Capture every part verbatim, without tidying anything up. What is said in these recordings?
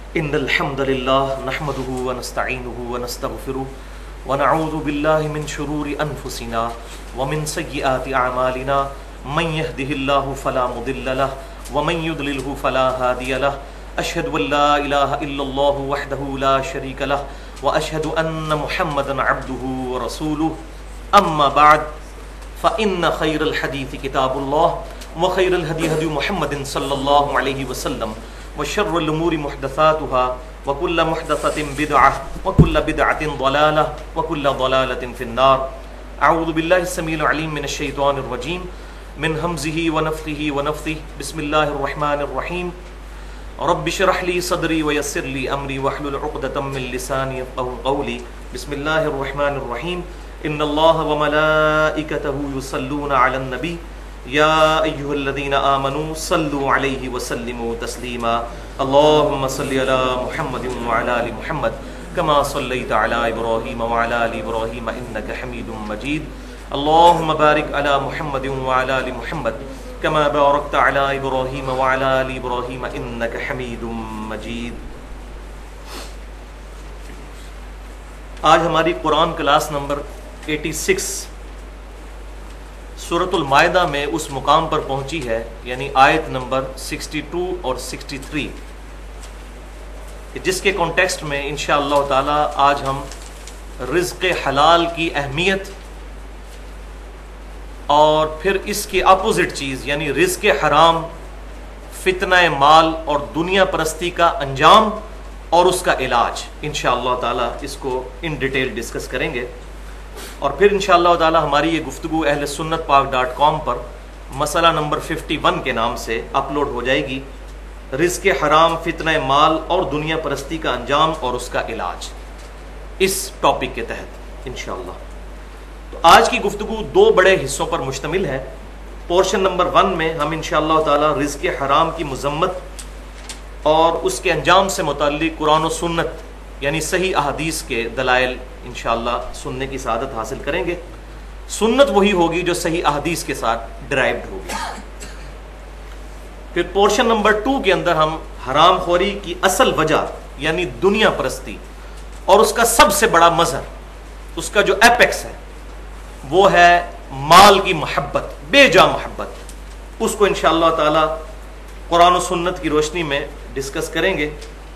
إن الحمد لله نحمده ونستعينه ونستغفره ونعوذ بالله من شرور أنفسنا ومن سيئات أعمالنا من يهده الله فلا مضل له ومن يضلله فلا هادي له أشهد أن لا إله إلا الله وحده لا شريك له وأشهد أن محمدا عبده ورسوله أما بعد فإن خير الحديث كتاب الله وخير الهدي هدي محمد صلى الله عليه وسلم وشر الأمور محدثاتها وكل محدثة بدعة وكل بدعة ضلالة وكل ضلالة في النار. أعوذ بالله السميع العليم من الشيطان الرجيم من همزه ونفخه ونفثه. بسم الله الرحمن الرحيم. رب اشرح لي صدري ويسر لي أمري واحلل عقدة من لساني يفقهوا قولي. بسم الله الرحمن الرحيم. إن الله وملائكته يصلون على النبي يا أيها الذين آمنوا صلوا عليه وسلموا تسليما. اللهم صل على محمد وعلى آل محمد كما صليت على إبراهيم وعلى آل إبراهيم إنك حميد مجيد. اللهم بارك على محمد وعلى آل محمد كما باركت على إبراهيم وعلى آل إبراهيم إنك حميد مجيد. آج ہماری Quran class number eighty six سورۃ المائدہ میں اس مقام پر پہنچی ہے، یعنی آیت نمبر سکسٹی ٹو اور سکسٹی تھری، جس کے کانٹیکسٹ میں انشاءاللہ تعالی آج ہم رزق حلال کی اہمیت اور پھر اس کی اپوزٹ چیز یعنی رزق حرام، فتنہ مال اور دنیا پرستی کا انجام اور اس کا علاج انشاءاللہ تعالی اس کو ان ڈیٹیل ڈسکس کریں گے. اور پھر انشاءاللہ تعالی ہماری یہ گفتگو اہل سنت پاک ڈاٹ کام پر مسئلہ نمبر ففٹی ون کے نام سے اپلوڈ ہو جائے گی، رزق حرام، فتنہ مال اور دنیا پرستی کا انجام اور اس کا علاج، اس ٹاپک کے تحت انشاءاللہ. تو آج کی گفتگو دو بڑے حصوں پر مشتمل ہے. پورشن نمبر ون میں ہم انشاءاللہ تعالی رزق حرام کی مذمت اور اس کے انجام سے متعلق قرآن و سنت یعنی صحیح احادیث کے دلائل انشاءاللہ سننے کی سعادت حاصل کریں گے. سنت وہی ہوگی جو صحیح احادیث کے ساتھ ڈرائیوڈ ہوگی. پھر پورشن نمبر ٹو کے اندر ہم حرام خوری کی اصل وجہ یعنی دنیا پرستی اور اس کا سب سے بڑا مظہر، اس کا جو ایپیکس ہے وہ ہے مال کی محبت، بے جا محبت. اس کو انشاءاللہ تعالی قرآن و سنت کی روشنی میں ڈسکس کریں گے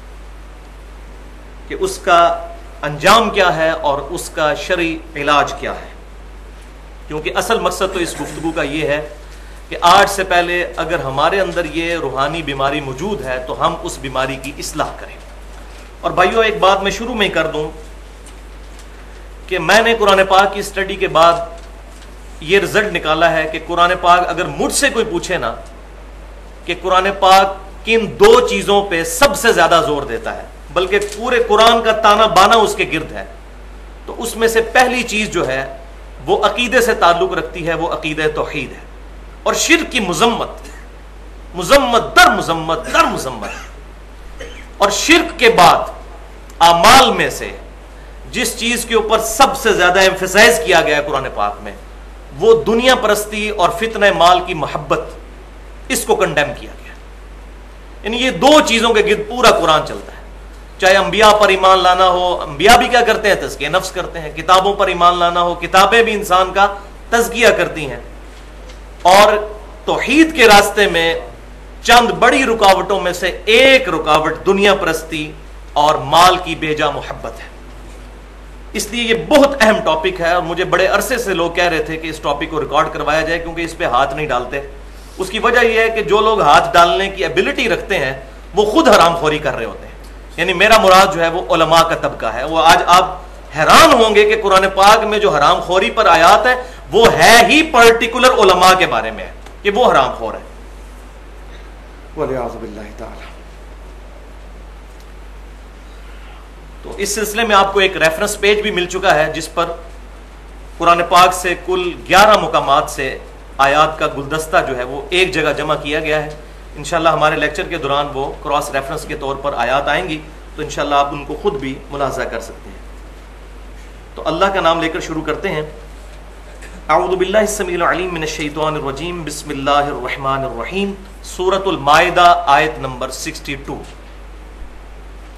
کہ اس کا انجام کیا ہے اور اس کا شرعی علاج کیا ہے. کیونکہ اصل مقصد تو اس گفتگو کا یہ ہے کہ آج سے پہلے اگر ہمارے اندر یہ روحانی بیماری موجود ہے تو ہم اس بیماری کی اصلاح کریں. اور بھائیو ایک بات میں شروع میں ہی کر دوں کہ میں نے قرآن پاک کی اسٹڈی کے بعد یہ رزلٹ نکالا ہے کہ قرآن پاک اگر مجھ سے کوئی پوچھے نا کہ قرآن پاک کن دو چیزوں پہ سب سے زیادہ زور دیتا ہے، بلکہ پورے قرآن کا تانا بانا اس کے گرد ہے، تو اس میں سے پہلی چیز جو ہے وہ عقیدے سے تعلق رکھتی ہے، وہ عقیدہ توحید ہے اور شرک کی مذمت، مذمت در مذمت در مذمت. اور شرک کے بعد اعمال میں سے جس چیز کے اوپر سب سے زیادہ ایمفسائز کیا گیا ہے قرآن پاک میں وہ دنیا پرستی اور فتنہ مال کی محبت، اس کو کنڈیم کیا گیا. یعنی یہ دو چیزوں کے گرد پورا قرآن چلتا ہے. چاہے انبیاء پر ایمان لانا ہو، انبیاء بھی کیا کرتے ہیں؟ تزکیہ نفس کرتے ہیں. کتابوں پر ایمان لانا ہو، کتابیں بھی انسان کا تزکیہ کرتی ہیں. اور توحید کے راستے میں چند بڑی رکاوٹوں میں سے ایک رکاوٹ دنیا پرستی اور مال کی بے جا محبت ہے. اس لیے یہ بہت اہم ٹاپک ہے اور مجھے بڑے عرصے سے لوگ کہہ رہے تھے کہ اس ٹاپک کو ریکارڈ کروایا جائے کیونکہ اس پہ ہاتھ نہیں ڈالتے. اس کی وجہ یہ ہے کہ جو لوگ ہاتھ ڈالنے کی ایبلٹی رکھتے ہیں وہ خود حرام خوری کر رہے ہوتے ہیں. یعنی میرا مراد جو ہے وہ علماء کا طبقہ ہے. وہ آج آپ حیران ہوں گے کہ قرآن پاک میں جو حرام خوری پر آیات ہے وہ ہے ہی پرٹیکولر علماء کے بارے میں ہے کہ وہ حرام خور ہے. وَلِعَاذُ بِاللَّهِ تعالی. تو اس سلسلے میں آپ کو ایک ریفرنس پیج بھی مل چکا ہے جس پر قرآن پاک سے کل گیارہ مقامات سے آیات کا گلدستہ جو ہے وہ ایک جگہ جمع کیا گیا ہے. انشاءاللہ ہمارے لیکچر کے دوران وہ کراس ریفرنس کے طور پر آیات آئیں گی تو انشاءاللہ آپ ان کو خود بھی ملاحظہ کر سکتے ہیں. تو اللہ کا نام لے کر شروع کرتے ہیں. اعوذ باللہ السمیع العلیم من الشیطان الرجیم. بسم اللہ الرحمن الرحیم. سورۃ المائدہ آیت نمبر سکسٹی ٹو.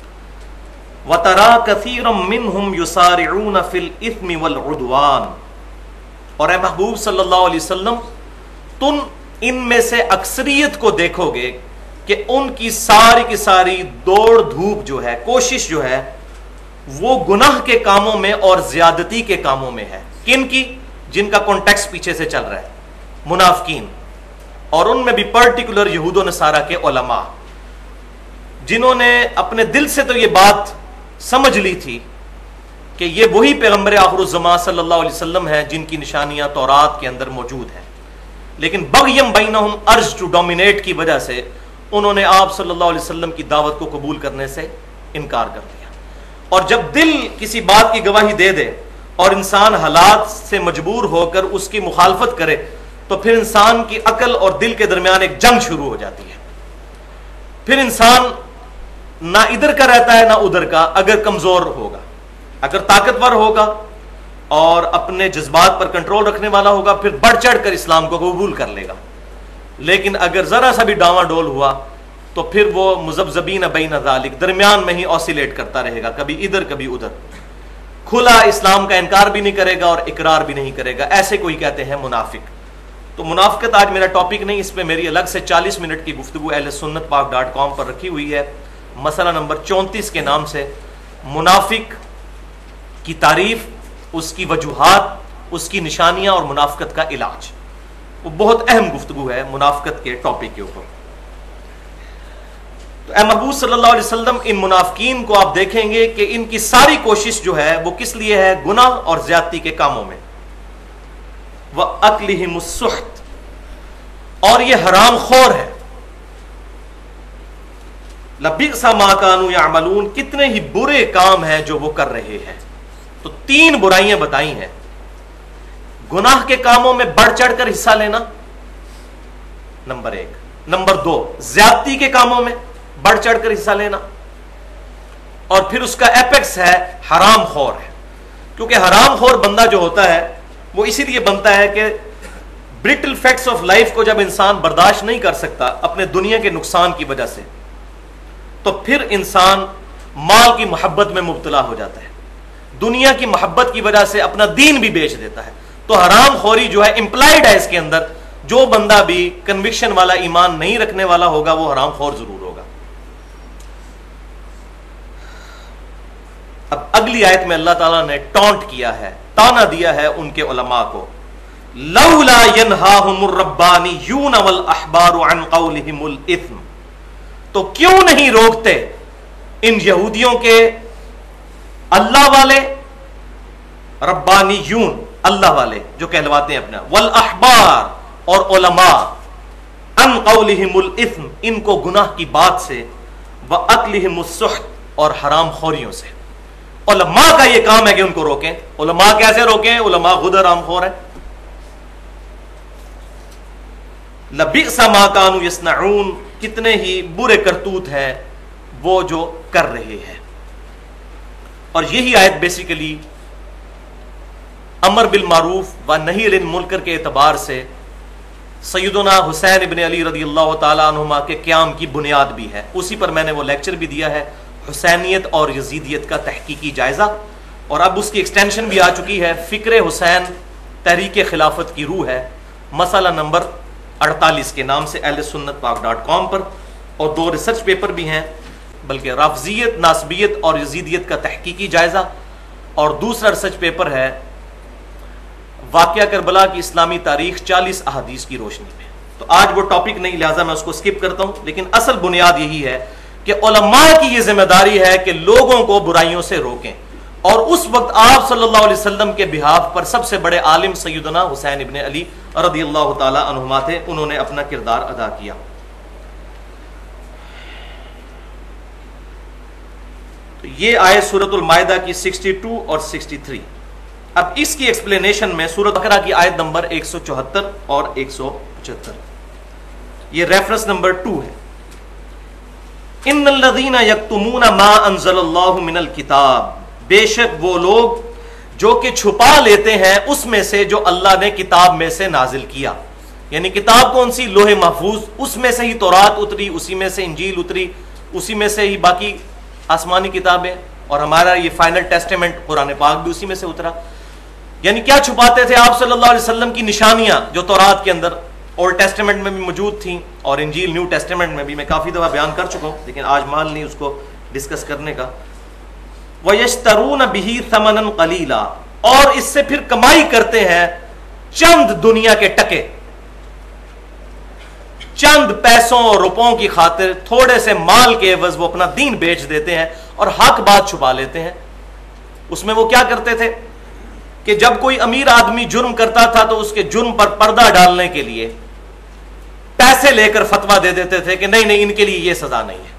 وَتَرَا كَثِيرًا مِّنْهُمْ يُسَارِعُونَ فِي الْإِثْمِ وَالْعُدْوَانِ، اور اے محبوب صلی اللہ علیہ وسلم تم ان میں سے اکثریت کو دیکھو گے کہ ان کی ساری کی ساری دوڑ دھوپ جو ہے، کوشش جو ہے، وہ گناہ کے کاموں میں اور زیادتی کے کاموں میں ہے. کن کی؟ جن کا کانٹیکس پیچھے سے چل رہا ہے، منافقین، اور ان میں بھی پرٹیکولر یہود و نصارہ کے علماء، جنہوں نے اپنے دل سے تو یہ بات سمجھ لی تھی کہ یہ وہی پیغمبر آخر الزمان صلی اللہ علیہ وسلم ہے جن کی نشانیاں تورات کے اندر موجود ہیں، لیکن بغیم بینہم ارج ٹو ڈومینیٹ کی وجہ سے انہوں نے آپ صلی اللہ علیہ وسلم کی دعوت کو قبول کرنے سے انکار کر دیا. اور جب دل کسی بات کی گواہی دے دے اور انسان حالات سے مجبور ہو کر اس کی مخالفت کرے تو پھر انسان کی عقل اور دل کے درمیان ایک جنگ شروع ہو جاتی ہے. پھر انسان نہ ادھر کا رہتا ہے نہ ادھر کا. اگر کمزور ہوگا، اگر طاقتور ہوگا اور اپنے جذبات پر کنٹرول رکھنے والا ہوگا، پھر بڑھ چڑھ کر اسلام کو قبول کر لے گا. لیکن اگر ذرا سا بھی ڈاواں ڈول ہوا تو پھر وہ مذبذبین بین ذالک، درمیان میں ہی آسیلیٹ کرتا رہے گا، کبھی ادھر کبھی ادھر. کھلا اسلام کا انکار بھی نہیں کرے گا اور اقرار بھی نہیں کرے گا. ایسے کوئی کہتے ہیں منافق. تو منافقت آج میرا ٹاپک نہیں، اس پہ میری الگ سے چالیس منٹ کی گفتگو اہل سنت پاک ڈاٹ کام پر رکھی ہوئی ہے، مسئلہ نمبر چونتیس کے نام سے، منافق کی تعریف، اس کی وجوہات، اس کی نشانیاں اور منافقت کا علاج. وہ بہت اہم گفتگو ہے منافقت کے ٹاپک کے اوپر. تو اے محبوب صلی اللہ علیہ وسلم ان منافقین کو آپ دیکھیں گے کہ ان کی ساری کوشش جو ہے وہ کس لیے ہے؟ گناہ اور زیادتی کے کاموں میں. وَأَكْلِهِمُ السُّحْتِ، اور یہ حرام خور ہے. لَبِئْسَ مَا كَانُوا يَعْمَلُونَ، کتنے ہی برے کام ہیں جو وہ کر رہے ہیں. تو تین برائیاں بتائی ہیں. گناہ کے کاموں میں بڑھ چڑھ کر حصہ لینا نمبر ایک. نمبر دو، زیادتی کے کاموں میں بڑھ چڑھ کر حصہ لینا. اور پھر اس کا ایپیکس ہے حرام خور ہے. کیونکہ حرام خور بندہ جو ہوتا ہے وہ اسی لیے بنتا ہے کہ برٹل فیکٹس آف لائف کو جب انسان برداشت نہیں کر سکتا اپنے دنیا کے نقصان کی وجہ سے، تو پھر انسان مال کی محبت میں مبتلا ہو جاتا ہے، دنیا کی محبت کی وجہ سے اپنا دین بھی بیچ دیتا ہے. تو حرام خوری جو ہے امپلائڈ ہے اس کے اندر. جو بندہ بھی کنوکشن والا ایمان نہیں رکھنے والا ہوگا وہ حرام خور ضرور ہوگا. اب اگلی آیت میں اللہ تعالیٰ نے ٹانٹ کیا ہے، تانا دیا ہے ان کے علماء کو. لولا ینہاہم الربانیون والاحبار عن قولہم الاثم، تو کیوں نہیں روکتے ان یہودیوں کے اللہ والے، ربانیون اللہ والے جو کہلواتے ہیں اپنا، والاحبار اور علماء، عن قولہم الاثم ان کو گناہ کی بات سے، واکلہم السحت اور حرام خوریوں سے. علماء کا یہ کام ہے کہ ان کو روکیں. علماء کیسے روکیں؟ علماء خود حرام خور ہیں. لبئس ما کانوا یصنعون، کتنے ہی برے کرتوت ہیں وہ جو کر رہے ہیں. اور یہی آیت بیسیکلی امر بالمعروف و نہی عن المنکر کے اعتبار سے سیدنا حسین ابن علی رضی اللہ تعالیٰ عنہما کے قیام کی بنیاد بھی ہے. اسی پر میں نے وہ لیکچر بھی دیا ہے، حسینیت اور یزیدیت کا تحقیقی جائزہ، اور اب اس کی ایکسٹینشن بھی آ چکی ہے. فکر حسین تحریک خلافت کی روح ہے، مسئلہ نمبر اڑتالیس کے نام سے اہل سنت پاک ڈاٹ کام پر. اور دو ریسرچ پیپر بھی ہیں، بلکہ رافضیت، ناسبیت اور یزیدیت کا تحقیقی جائزہ، اور دوسرا ریسرچ پیپر ہے واقعہ کربلا کی اسلامی تاریخ چالیس احادیث کی روشنی میں. تو آج وہ ٹاپک نہیں، لہٰذا میں اس کو اسکپ کرتا ہوں. لیکن اصل بنیاد یہی ہے کہ علماء کی یہ ذمہ داری ہے کہ لوگوں کو برائیوں سے روکیں. اور اس وقت آپ صلی اللہ علیہ وسلم کے بہاف پر سب سے بڑے عالم سیدنا حسین ابن علی رضی اللہ تعالی عنہما تھے، انہوں نے اپنا کردار ادا کیا. تو یہ آئے سورۃ المائدہ کی سکسٹی ٹو اور سکسٹی تھری. اب اس کی ایکسپلینیشن میں سورۃ بقرہ کی آیت نمبر ایک سو چوہتر اور ایک سو پچہتر، یہ ریفرنس نمبر ٹو ہے. ان الذین یکتمون ما انزل اللہ من الکتاب، بے شک وہ لوگ جو کہ چھپا لیتے ہیں اس میں سے جو اللہ نے کتاب میں سے نازل کیا. یعنی کتاب کون سی؟ لوح محفوظ. اس میں سے ہی تورات اتری، اسی میں سے انجیل اتری، اسی میں سے ہی باقی آسمانی کتابیں اور ہمارا یہ فائنل ٹیسٹیمنٹ قرآن پاک بھی اسی میں سے اترا. یعنی کیا چھپاتے تھے آپ صلی اللہ علیہ وسلم کی نشانیاں جو تورات کے اندر اولڈ ٹیسٹیمنٹ میں بھی موجود تھیں اور انجیل نیو ٹیسٹیمنٹ میں بھی. میں کافی دفعہ بیان کر چکا ہوں لیکن آج مال نہیں اس کو ڈسکس کرنے کا. وَيَشْتَرُونَ بِهِ ثَمَنًا قَلِيلًا, اور اس سے پھر کمائی کرتے ہیں چند دنیا کے ٹکے, چند پیسوں اور روپوں کی خاطر تھوڑے سے مال کے عوض وہ اپنا دین بیچ دیتے ہیں اور حق بات چھپا لیتے ہیں. اس میں وہ کیا کرتے تھے کہ جب کوئی امیر آدمی جرم کرتا تھا تو اس کے جرم پر پردہ ڈالنے کے لیے پیسے لے کر فتویٰ دے دیتے تھے کہ نہیں نہیں ان کے لیے یہ سزا نہیں ہے.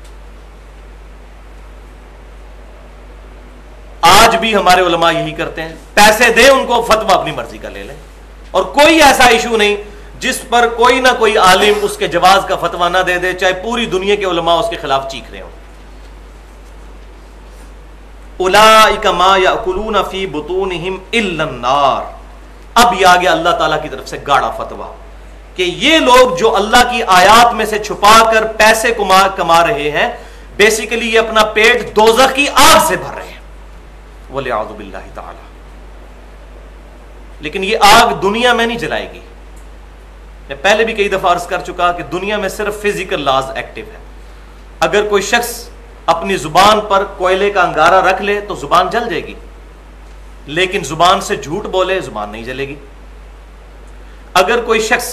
آج بھی ہمارے علماء یہی کرتے ہیں, پیسے دیں ان کو, فتویٰ اپنی مرضی کا لے لیں, اور کوئی ایسا ایشو نہیں جس پر کوئی نہ کوئی عالم اس کے جواز کا فتویٰ نہ دے دے, چاہے پوری دنیا کے علماء اس کے خلاف چیخ رہے ہوں. اولئک ما یاکلون فی بطونہم الا النار. اب یہ آ گیا اللہ تعالیٰ کی طرف سے گاڑا فتویٰ کہ یہ لوگ جو اللہ کی آیات میں سے چھپا کر پیسے کما کما رہے ہیں, بیسیکلی یہ اپنا پیٹ دوزخ کی آگ سے بھر رہے ہیں, وَلِعَوْذُ بِاللَّهِ تَعَالَى. لیکن یہ آگ دنیا میں نہیں جلائے گی. میں پہلے بھی کئی دفعہ عرض کر چکا کہ دنیا میں صرف فزیکل لاز ایکٹیو ہے. اگر کوئی شخص اپنی زبان پر کوئلے کا انگارہ رکھ لے تو زبان جل جائے گی, لیکن زبان سے جھوٹ بولے زبان نہیں جلے گی. اگر کوئی شخص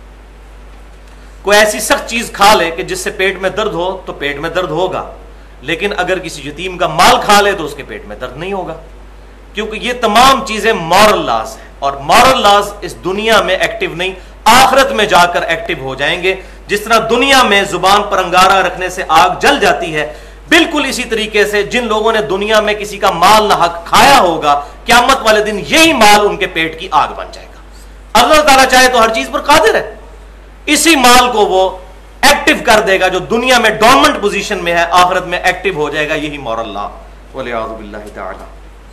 کوئی ایسی سخت چیز کھا لے کہ جس سے پیٹ میں درد ہو تو پیٹ میں درد ہوگا, لیکن اگر کسی یتیم کا مال کھا لے تو اس کے پیٹ میں درد نہیں ہوگا, کیونکہ یہ تمام چیزیں مورل لاز ہیں, اور مورل لاز اس دنیا میں ایکٹیو نہیں, آخرت میں جا کر ایکٹیو ہو جائیں گے. جس طرح دنیا میں زبان پر انگارہ رکھنے سے آگ جل جاتی ہے, بالکل اسی طریقے سے جن لوگوں نے دنیا میں کسی کا مال نہ حق کھایا ہوگا, قیامت والے دن یہی مال ان کے پیٹ کی آگ بن جائے گا. اللہ تعالیٰ چاہے تو ہر چیز پر قادر ہے, اسی مال کو وہ ایکٹیو کر دے گا جو دنیا میں ڈورمنٹ پوزیشن میں ہے, آخرت میں ایکٹیو ہو جائے گا. یہی مورل لا. وَلِعَوْذُ بِاللَّهِ تَعَالَى.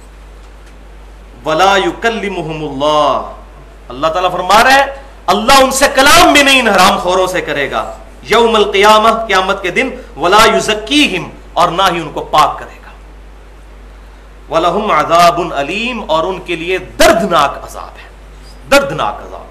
وَلَا يُكَلِّمُهُمُ اللَّهُ, اللہ تعالیٰ فرما رہے ہیں اللہ ان سے کلام بھی نہیں ان حرام خوروں سے کرے گا یوم القیامہ, قیامت کے دن. وَلَا يُزَكِّيهِمْ, اور نہ ہی ان کو پاک کرے گا. وَلَهُمْ عَذَابٌ أَلِيمٌ, اور ان کے لیے دردناک عذاب ہے, دردناک عذاب.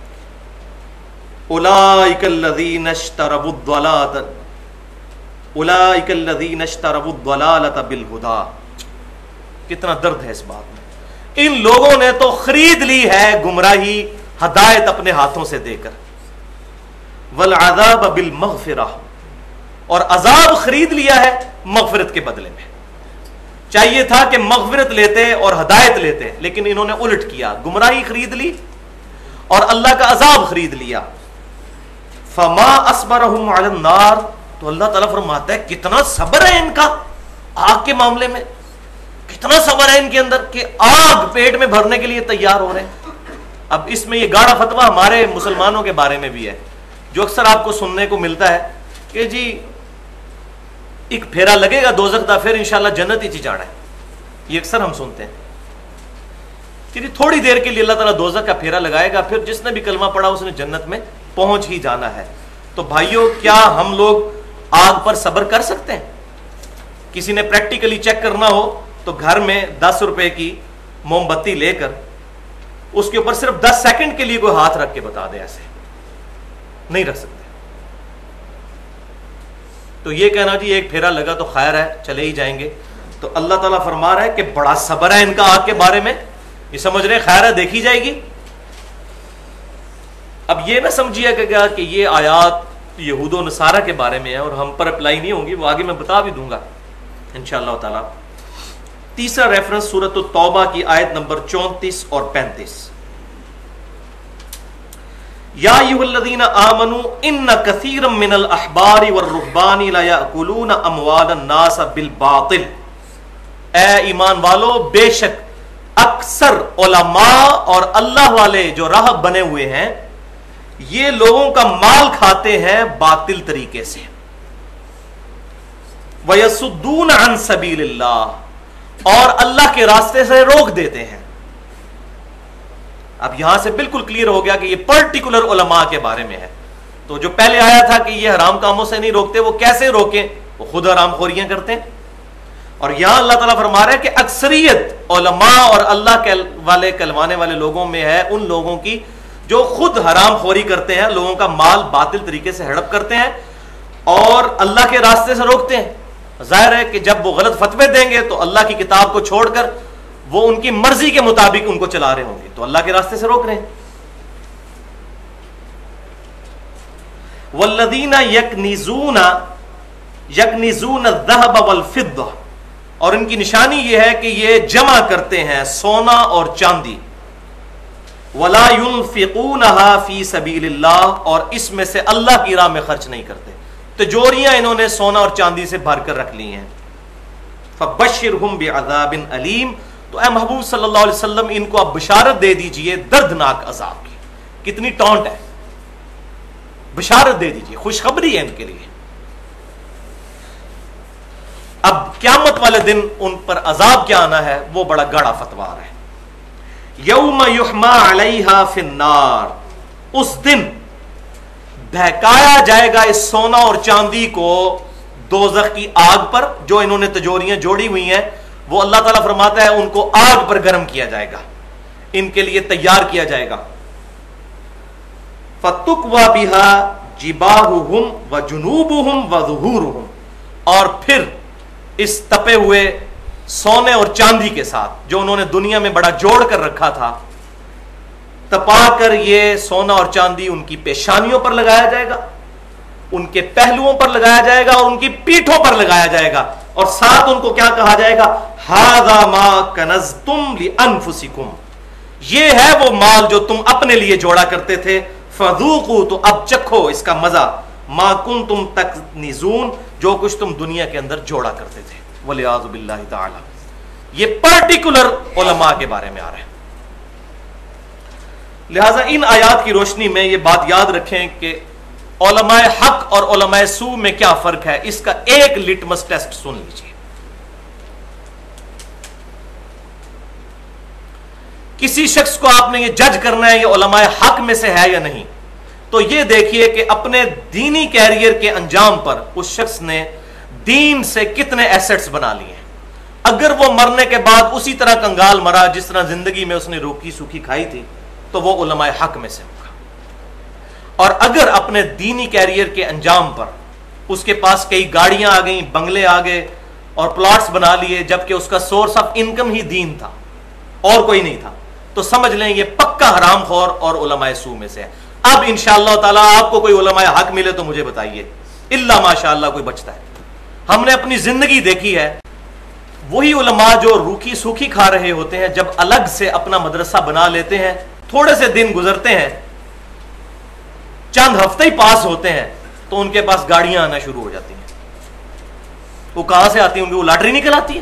اولئک الذین اشتروا الضلالۃ اولئک الذین اشتروا الضلالۃ بالہدی. کتنا درد ہے اس بات میں. ان لوگوں نے تو خرید لی ہے گمراہی ہدایت اپنے ہاتھوں سے دے کر. والعذاب بالمغفرہ, اور عذاب خرید لیا ہے مغفرت کے بدلے میں. چاہیے تھا کہ مغفرت لیتے اور ہدایت لیتے, لیکن انہوں نے الٹ کیا, گمراہی خرید لی اور اللہ کا عذاب خرید لیا. فما اصبرهم علی النار, تو اللہ تعالیٰ فرماتا ہے کتنا صبر ہے ان کا آگ کے معاملے میں, کتنا صبر ہے ان کے اندر کہ آگ پیٹ میں بھرنے کے لیے تیار ہو رہے ہیں. اب اس میں یہ گاڑا فتویٰ ہمارے مسلمانوں کے بارے میں بھی ہے, جو اکثر آپ کو سننے کو ملتا ہے کہ جی ایک پھیرا لگے گا دوزخ دا, پھر انشاءاللہ جنت ہی جانا ہے. یہ اکثر ہم سنتے ہیں کہ جی تھوڑی دیر کے لیے اللہ تعالیٰ دوزخ کا پھیرا لگائے گا, پھر جس نے بھی کلمہ پڑھا اس نے جنت میں پہنچ ہی جانا ہے. تو بھائیوں, کیا ہم لوگ آگ پر صبر کر سکتے ہیں؟ کسی نے پریکٹیکلی چیک کرنا ہو تو گھر میں دس روپے کی موم بتی لے کر اس کے اوپر صرف دس سیکنڈ کے لیے کوئی ہاتھ رکھ کے بتا دے, ایسے نہیں رکھ سکتے. تو یہ کہنا جی ایک پھیرا لگا تو خیر ہے چلے ہی جائیں گے, تو اللہ تعالیٰ فرما رہا ہے کہ بڑا صبر ہے ان کا آگ کے بارے میں. یہ سمجھ رہے خیر ہے دیکھی جائے گی. اب یہ نہ سمجھیے گا کہ یہ آیات یہود و نصارہ کے بارے میں ہے اور ہم پر اپلائی نہیں ہوں گی, وہ آگے میں بتا بھی دوں گا انشاءاللہ تعالی. تیسرا ریفرنس سورۃ التوبہ کی آیت نمبر چونتیس اور پینتیس. یا ایھا الذین آمنوا ان کثیرا من الاحبار والرہبان لیأکلون اموال الناس بالباطل. اے ایمان والو, بے شک اکثر علماء اور اللہ والے جو راہب بنے ہوئے ہیں یہ لوگوں کا مال کھاتے ہیں باطل طریقے سے. وَيَصُدُّونَ عَن سَبِيلِ اللَّهِ, اور اللہ کے راستے سے روک دیتے ہیں. اب یہاں سے بالکل کلیئر ہو گیا کہ یہ پرٹیکولر علماء کے بارے میں ہے. تو جو پہلے آیا تھا کہ یہ حرام کاموں سے نہیں روکتے, وہ کیسے روکیں؟ وہ خود حرام خوریاں کرتے ہیں. اور یہاں اللہ تعالیٰ فرما رہا ہے کہ اکثریت علماء اور اللہ کے والے کلوانے والے لوگوں میں ہے ان لوگوں کی جو خود حرام خوری کرتے ہیں، لوگوں کا مال باطل طریقے سے ہڑپ کرتے ہیں اور اللہ کے راستے سے روکتے ہیں۔ ظاہر ہے کہ جب وہ غلط فتوے دیں گے تو اللہ کی کتاب کو چھوڑ کر وہ ان کی مرضی کے مطابق ان کو چلا رہے ہوں گے، تو اللہ کے راستے سے روک رہے ہیں۔ والذین یکنزون یکنزون الذهب والفضة، اور ان کی نشانی یہ ہے کہ یہ جمع کرتے ہیں سونا اور چاندی، ولا ينفقونها فی سبیل اللہ، اور اس میں سے اللہ کی راہ میں خرچ نہیں کرتے۔ تجوریاں انہوں نے سونا اور چاندی سے بھر کر رکھ لی ہیں۔ فبشرہم بعذاب علیم، تو اے محبوب صلی اللہ علیہ وسلم ان کو اب بشارت دے دیجئے دردناک عذاب کی۔ کتنی ٹونٹ ہے، بشارت دے دیجئے، خوشخبری ہے ان کے لیے۔ اب قیامت والے دن ان پر عذاب کیا آنا ہے وہ بڑا گاڑا فتوار ہے۔ یوم یحما علیہا فی النار، اس دن بہکایا جائے گا اس سونا اور چاندی کو دوزخ کی آگ پر، جو انہوں نے تجوریاں جوڑی ہوئی ہیں وہ اللہ تعالیٰ فرماتا ہے ان کو آگ پر گرم کیا جائے گا، ان کے لیے تیار کیا جائے گا۔ فَتُقْوَى بِهَا جِبَاهُهُمْ وَجُنُوبُهُمْ وَظُهُورُهُمْ، اور پھر اس تپے ہوئے سونے اور چاندی کے ساتھ جو انہوں نے دنیا میں بڑا جوڑ کر رکھا تھا، تپا کر یہ سونا اور چاندی ان کی پیشانیوں پر لگایا جائے گا، ان کے پہلوؤں پر لگایا جائے گا اور ان کی پیٹھوں پر لگایا جائے گا، اور ساتھ ان کو کیا کہا جائے گا، ہَذَا مَا كَنَزْتُمْ لِأَنفُسِكُمْ، یہ ہے وہ مال جو تم اپنے لیے جوڑا کرتے تھے، فَذُوقُوا، تو اب چکھو اس کا مزہ، مَا كُنْتُمْ تَكْنِزُونَ، جو کچھ تم دنیا کے اندر جوڑا کرتے تھے۔ وَلِعَاذُ بِاللَّهِ تَعَالَى، یہ پرٹیکولر علماء کے بارے میں آ رہا ہے۔ لہٰذا ان آیات کی روشنی میں یہ بات یاد رکھیں کہ علماء حق اور علماء سو میں کیا فرق ہے، اس کا ایک لٹمس ٹیسٹ سن لیجیے۔ کسی شخص کو آپ نے یہ جج کرنا ہے یہ علماء حق میں سے ہے یا نہیں، تو یہ دیکھیے کہ اپنے دینی کیریئر کے انجام پر اس شخص نے دین سے کتنے ایسٹس بنا لیے ہیں۔ اگر وہ مرنے کے بعد اسی طرح کنگال مرا جس طرح زندگی میں اس نے روکی سوکھی کھائی تھی تو وہ علماء حق میں سے ہوگا، اور اگر اپنے دینی کیریئر کے انجام پر اس کے پاس کئی گاڑیاں آ گئیں، بنگلے آ گئے اور پلاٹس بنا لیے جبکہ اس کا سورس آف انکم ہی دین تھا اور کوئی نہیں تھا، تو سمجھ لیں یہ پکا حرام خور اور علماء سو میں سے ہے۔ اب انشاءاللہ تعالیٰ آپ کو کوئی علماء حق ملے تو مجھے بتائیے، الا ماشاءاللہ کوئی بچتا ہے۔ ہم نے اپنی زندگی دیکھی ہے، وہی علماء جو روکھی سوکھی کھا رہے ہوتے ہیں جب الگ سے اپنا مدرسہ بنا لیتے ہیں، تھوڑے سے دن گزرتے ہیں، چند ہفتے ہی پاس ہوتے ہیں تو ان کے پاس گاڑیاں آنا شروع ہو جاتی ہیں۔ وہ کہاں سے آتی ہیں؟ ان کی وہ لاٹری نکل آتی ہے۔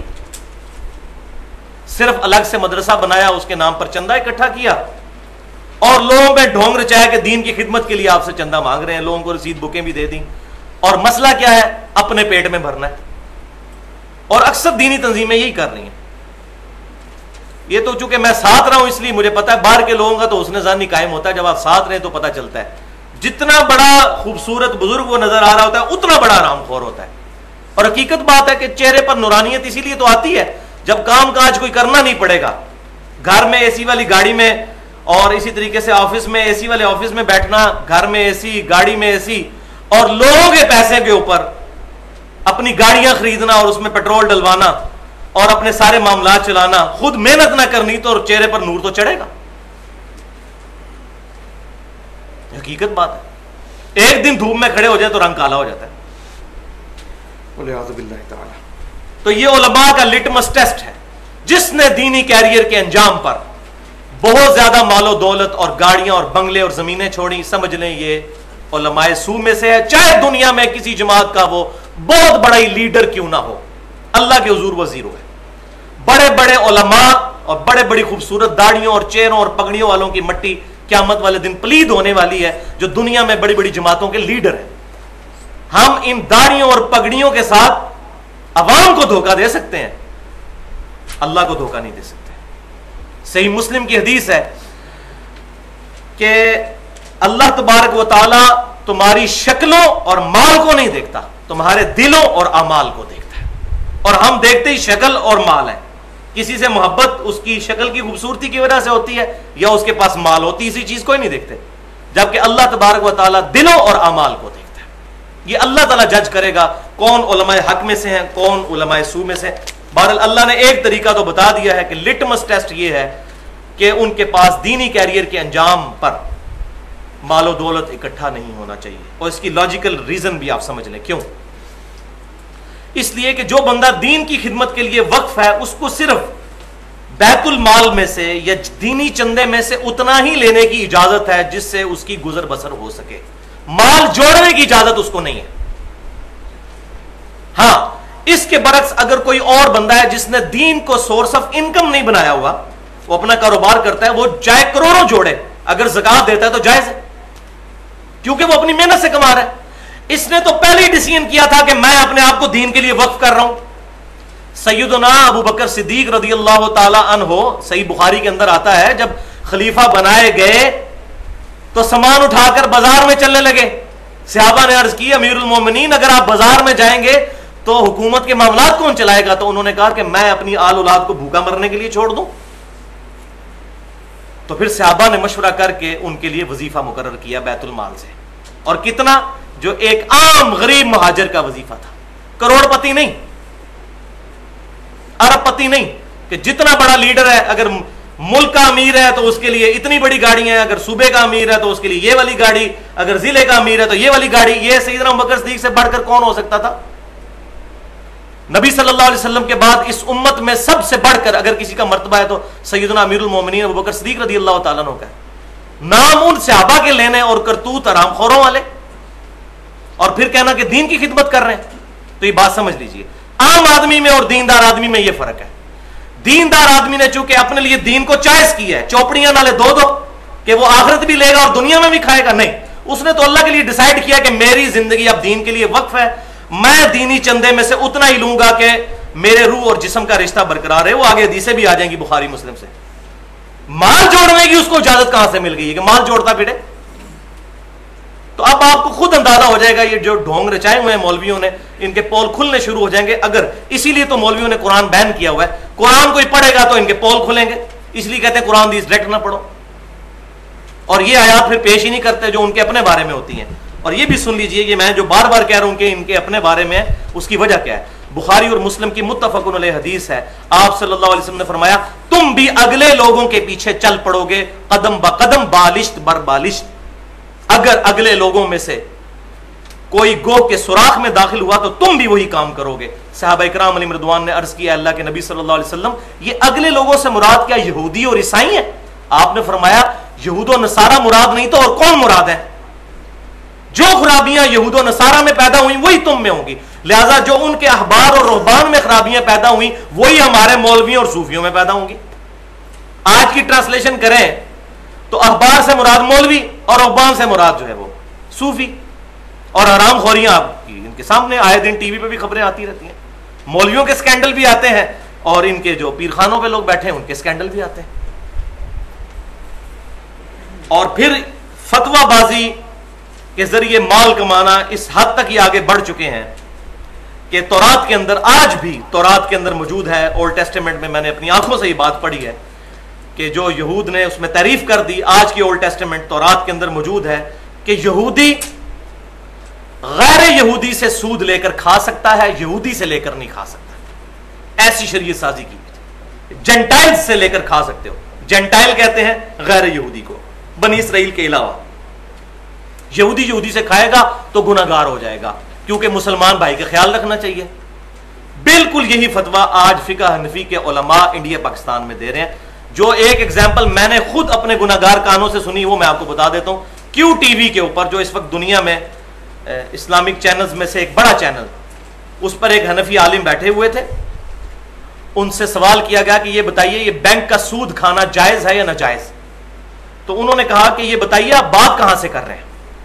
صرف الگ سے مدرسہ بنایا، اس کے نام پر چندہ اکٹھا کیا اور لوگوں میں ڈھونگ رچایا کہ دین کی خدمت کے لیے آپ سے چندہ مانگ رہے ہیں، لوگوں کو رسید بکیں بھی دے دیں، اور مسئلہ کیا ہے؟ اپنے پیٹ میں بھرنا ہے۔ اور اکثر دینی تنظیمیں یہی کر رہی ہیں۔ یہ تو چونکہ میں ساتھ رہا ہوں اس لیے مجھے پتا ہے، باہر کے لوگوں کا تو حسن ظن قائم ہوتا ہے، جب آپ ساتھ رہے تو پتا چلتا ہے جتنا بڑا خوبصورت بزرگ وہ نظر آ رہا ہوتا ہے اتنا بڑا حرام خور ہوتا ہے۔ اور حقیقت بات ہے کہ چہرے پر نورانیت اسی لیے تو آتی ہے جب کام کاج کوئی کرنا نہیں پڑے گا، گھر میں اے سی والی گاڑی میں اور اسی طریقے سے آفس میں اے سی والے آفس میں بیٹھنا، گھر میں اے سی، گاڑی میں اے سی، اور لوگوں کے پیسے کے اوپر اپنی گاڑیاں خریدنا اور اس میں پیٹرول ڈلوانا اور اپنے سارے معاملات چلانا، خود محنت نہ کرنی تو چہرے پر نور تو چڑھے گا۔ حقیقت بات ہے، ایک دن دھوپ میں کھڑے ہو جائے تو رنگ کالا ہو جاتا ہے۔ والعیاذ باللہ تعالی۔ تو یہ علماء کا لٹمس ٹیسٹ ہے، جس نے دینی کیریئر کے انجام پر بہت زیادہ مال و دولت اور گاڑیاں اور بنگلے اور زمینیں چھوڑی، سمجھ لیں یہ علماء سو میں سے ہے، چاہے دنیا میں کسی جماعت کا وہ بہت بڑا ہی لیڈر کیوں نہ ہو، اللہ کے حضور وہ زیرو ہے۔ بڑے بڑے علماء اور بڑے بڑی خوبصورت داڑھیوں اور چہروں اور پگڑیوں والوں کی مٹی قیامت والے دن پلید ہونے والی ہے، جو دنیا میں بڑی بڑی جماعتوں کے لیڈر ہیں۔ ہم ان داڑھیوں اور پگڑیوں کے ساتھ عوام کو دھوکہ دے سکتے ہیں، اللہ کو دھوکہ نہیں دے سکتے۔ صحیح مسلم کی حدیث ہے کہ اللہ تبارک و تعالی تمہاری شکلوں اور مال کو نہیں دیکھتا، تمہارے دلوں اور اعمال کو دیکھتا ہے، اور ہم دیکھتے ہی شکل اور مال ہے. کسی سے محبت اس کی شکل کی خوبصورتی کی وجہ سے ہوتی ہے یا اس کے پاس مال ہوتی ہے, اسی چیز کو ہی نہیں دیکھتے. جبکہ اللہ تبارک و تعالیٰ دلوں اور اعمال کو دیکھتا ہے. یہ اللہ تعالیٰ جج کرے گا کون علماء حق میں سے ہیں, کون علماء سو میں سے. بہرحال اللہ نے ایک طریقہ تو بتا دیا ہے کہ لٹمس ٹیسٹ یہ ہے کہ ان کے پاس دینی کیریئر کے انجام پر مال و دولت اکٹھا نہیں ہونا چاہیے. اور اس کی لاجیکل ریزن بھی آپ سمجھ لیں کیوں. اس لیے کہ جو بندہ دین کی خدمت کے لیے وقف ہے اس کو صرف بیت المال میں سے یا دینی چندے میں سے اتنا ہی لینے کی اجازت ہے جس سے اس کی گزر بسر ہو سکے. مال جوڑنے کی اجازت اس کو نہیں ہے. ہاں اس کے برعکس اگر کوئی اور بندہ ہے جس نے دین کو سورس آف انکم نہیں بنایا ہوا, وہ اپنا کاروبار کرتا ہے, وہ چاہے کروڑوں جوڑے, اگر زکات دیتا ہے تو جائز ہے کیونکہ وہ اپنی محنت سے کما رہا ہے. اس نے تو پہلے ہی ڈیسیژن کیا تھا کہ میں اپنے آپ کو دین کے لیے وقف کر رہا ہوں. سیدنا ابو بکر صدیق رضی اللہ تعالی عنہ, صحیح بخاری کے اندر آتا ہے, جب خلیفہ بنائے گئے تو سامان اٹھا کر بازار میں چلنے لگے. صحابہ نے عرض کی امیر المومنین اگر آپ بازار میں جائیں گے تو حکومت کے معاملات کون چلائے گا؟ تو انہوں نے کہا کہ میں اپنی آل اولاد کو بھوکا مرنے کے لیے چھوڑ دوں. تو پھر صحابہ نے مشورہ کر کے ان کے لیے وظیفہ مقرر کیا بیت المال سے. اور کتنا؟ جو ایک عام غریب مہاجر کا وظیفہ تھا, کروڑ پتی نہیں, ارب پتی نہیں, کہ جتنا بڑا لیڈر ہے اگر ملک کا امیر ہے تو اس کے لیے اتنی بڑی گاڑیاں ہیں, اگر صوبے کا امیر ہے تو اس کے لیے یہ والی گاڑی, اگر ضلع کا امیر ہے تو یہ والی گاڑی. یہ سیدنا ابو بکر صدیق سے بڑھ کر کون ہو سکتا تھا؟ نبی صلی اللہ علیہ وسلم کے بعد اس امت میں سب سے بڑھ کر اگر کسی کا مرتبہ ہے تو سیدنا امیر المومنین ابو بکر صدیق رضی اللہ تعالیٰ عنہ کا ہے. نام ان صحابہ کے لینے اور کرتوت حرام خوروں والے, اور پھر کہنا کہ دین کی خدمت کر رہے ہیں. تو یہ بات سمجھ لیجئے, عام آدمی میں اور دیندار آدمی میں یہ فرق ہے. دیندار آدمی نے چونکہ اپنے لیے دین کو چوائس کیا ہے, چوپڑیاں نالے دو دو کہ وہ آخرت بھی لے گا اور دنیا میں بھی کھائے گا, نہیں, اس نے تو اللہ کے لیے ڈیسائیڈ کیا کہ میری زندگی اب دین کے لیے وقف ہے, میں دینی چندے میں سے اتنا ہی لوں گا کہ میرے روح اور جسم کا رشتہ برقرار ہے. وہ آگے حدیثیں بھی آ جائیں گی بخاری مسلم سے. مال جوڑنے کی اس کو اجازت کہاں سے مل گئی ہے کہ مال جوڑتا پھرے؟ تو اب آپ کو خود اندازہ ہو جائے گا یہ جو ڈھونگ رچائے ہوئے ہیں مولویوں نے, ان کے پول کھلنے شروع ہو جائیں گے. اگر اسی لیے تو مولویوں نے قرآن بین کیا ہوا ہے, قرآن کوئی پڑھے گا تو ان کے پول کھلیں گے, اس لیے کہتے ہیں قرآن حدیث ڈائریکٹ نہ پڑھو. اور یہ آیات پھر پیش ہی نہیں کرتے جو ان کے اپنے بارے میں ہوتی ہیں. اور یہ بھی سن لیجئے, یہ میں جو بار بار کہہ رہا ہوں کہ ان کے اپنے بارے میں, اس کی وجہ کیا ہے؟ بخاری اور مسلم کی متفق علیہ حدیث ہے, آپ صلی اللہ علیہ وسلم نے فرمایا تم بھی اگلے لوگوں کے پیچھے چل پڑو گے قدم با قدم بالشت بر بالشت. اگر اگلے لوگوں میں سے کوئی گوہ کے سوراخ میں داخل ہوا تو تم بھی وہی کام کرو گے. صحابہ اکرام علیہم رضوان نے عرض کیا اللہ کے نبی صلی اللہ علیہ وسلم یہ اگلے لوگوں سے مراد کیا یہودی اور عیسائی ہیں؟ آپ نے فرمایا یہود و نصارہ مراد نہیں تو اور کون مراد ہے؟ جو خرابیاں یہود و نصارہ میں پیدا ہوئیں وہی تم میں ہوں گی, لہذا جو ان کے احبار اور رہبان میں خرابیاں پیدا ہوئیں وہی ہمارے مولویوں اور صوفیوں میں پیدا ہوں گی. آج کی ٹرانسلیشن کریں تو احبار سے مراد مولوی اور رہبان سے مراد جو ہے وہ صوفی. اور حرام خوریاں آپ کی ان کے سامنے آئے دن ٹی وی پہ بھی خبریں آتی رہتی ہیں, مولویوں کے سکینڈل بھی آتے ہیں اور ان کے جو پیرخانوں پہ لوگ بیٹھے ہیں ان کے سکینڈل بھی آتے ہیں. اور پھر فتویٰ بازی کے ذریعے مال کمانا اس حد تک یہ آگے بڑھ چکے ہیں کہ تورات کے اندر, آج بھی تورات کے اندر موجود ہے, اولڈ ٹیسٹیمنٹ میں میں نے اپنی آنکھوں سے یہ بات پڑھی ہے کہ جو یہود نے اس میں تعریف کر دی, آج کی اولڈ ٹیسٹیمنٹ تورات کے اندر موجود ہے کہ یہودی غیر یہودی سے سود لے کر کھا سکتا ہے, یہودی سے لے کر نہیں کھا سکتا. ایسی شریعت سازی کی. جنٹائل سے لے کر کھا سکتے ہو, جنٹائل کہتے ہیں غیر یہودی کو, بنی اسرائیل کے علاوہ. یہودی یہودی سے کھائے گا تو گناہگار ہو جائے گا, کیونکہ مسلمان بھائی کا خیال رکھنا چاہیے. بالکل یہی فتویٰ آج فقہ حنفی کے علماء انڈیا پاکستان میں دے رہے ہیں. جو ایک ایگزامپل میں نے خود اپنے گناہگار کانوں سے سنی وہ میں آپ کو بتا دیتا ہوں. کیو ٹی وی کے اوپر, جو اس وقت دنیا میں اسلامک چینلز میں سے ایک بڑا چینل, اس پر ایک حنفی عالم بیٹھے ہوئے تھے. ان سے سوال کیا گیا کہ یہ بتائیے یہ بینک کا سود کھانا جائز ہے یا ناجائز؟ تو انہوں نے کہا کہ یہ بتائیے آپ بات کہاں سے کر رہے ہیں.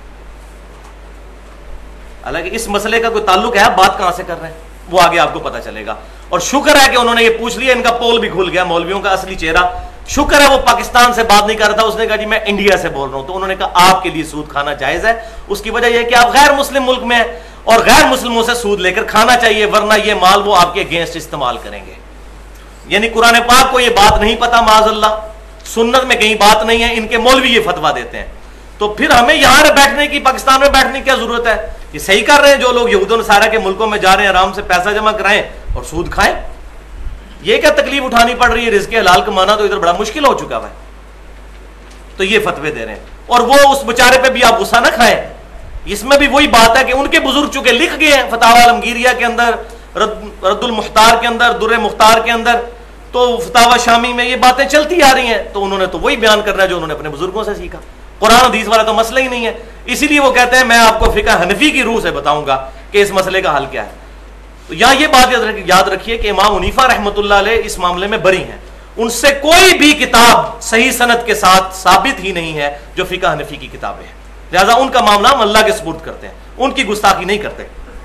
حالانکہ اس مسئلے کا کوئی تعلق ہے, آپ بات کہاں سے کر رہے ہیں وہ آگے آپ کو پتا چلے گا. اور شکر ہے کہ انہوں نے یہ پوچھ لیا, ان کا پول بھی کھل گیا, مولویوں کا اصلی چہرہ. شکر ہے وہ پاکستان سے بات نہیں کر رہا تھا, اس نے کہا جی میں انڈیا سے بول رہا ہوں. تو انہوں نے کہا آپ کے لیے سود کھانا جائز ہے. اس کی وجہ یہ ہے کہ آپ غیر مسلم ملک میں ہیں اور غیر مسلموں سے سود لے کر کھانا چاہیے، ورنہ یہ مال وہ آپ کے اگینسٹ استعمال کریں گے. یعنی قرآن پاک کو یہ بات نہیں پتا، معاذ اللہ، سنت میں کہیں بات نہیں ہے، ان کے مولوی یہ فتوا دیتے ہیں. تو پھر ہمیں یہاں بیٹھنے کی، پاکستان میں بیٹھنے کی کیا ضرورت ہے؟ یہ صحیح کر رہے ہیں جو لوگ یہود و نصارہ کے ملکوں میں جا رہے ہیں، آرام سے پیسہ جمع کرائیں اور سود کھائیں. یہ کیا تکلیف اٹھانی پڑ رہی ہے؟ رزق حلال کمانا تو ادھر بڑا مشکل ہو چکا ہے. تو یہ فتوے دے رہے ہیں، اور وہ اس بیچارے پہ بھی آپ غصہ نہ کھائیں. اس میں بھی وہی بات ہے کہ ان کے بزرگ چونکہ لکھ گئے ہیں فتاوی عالمگیریہ کے اندر، رد, رد المختار کے اندر، در مختار کے اندر، تو فتاوی شامی میں یہ باتیں چلتی آ رہی ہیں، تو انہوں نے تو وہی بیان کرنا ہے جو انہوں نے اپنے بزرگوں سے سیکھا. قرآن حدیث والا تو مسئلہ ہی نہیں ہے. اسی لیے وہ کہتے ہیں میں آپ کو فقہ حنفی کی روح سے بتاؤں گا کہ اس مسئلے کا حل کیا ہے. تو یہاں یہ بات یاد رکھیے کہ امام حنیفہ رحمۃ اللہ علیہ اس معاملے میں بری ہیں. ان سے کوئی بھی کتاب صحیح سند کے ساتھ ثابت ہی نہیں ہے جو فقہ حنفی کی کتابیں ہیں. لہذا ان کا معاملہ ہم اللہ کے سپرد کرتے ہیں، ان کی گستاخی نہیں کرتے.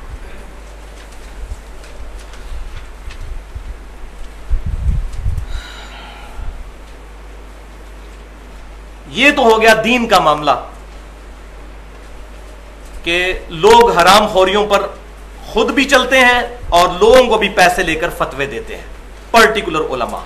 یہ تو ہو گیا دین کا معاملہ کہ لوگ حرام خوریوں پر خود بھی چلتے ہیں اور لوگوں کو بھی پیسے لے کر فتوے دیتے ہیں، پرٹیکولر علماء.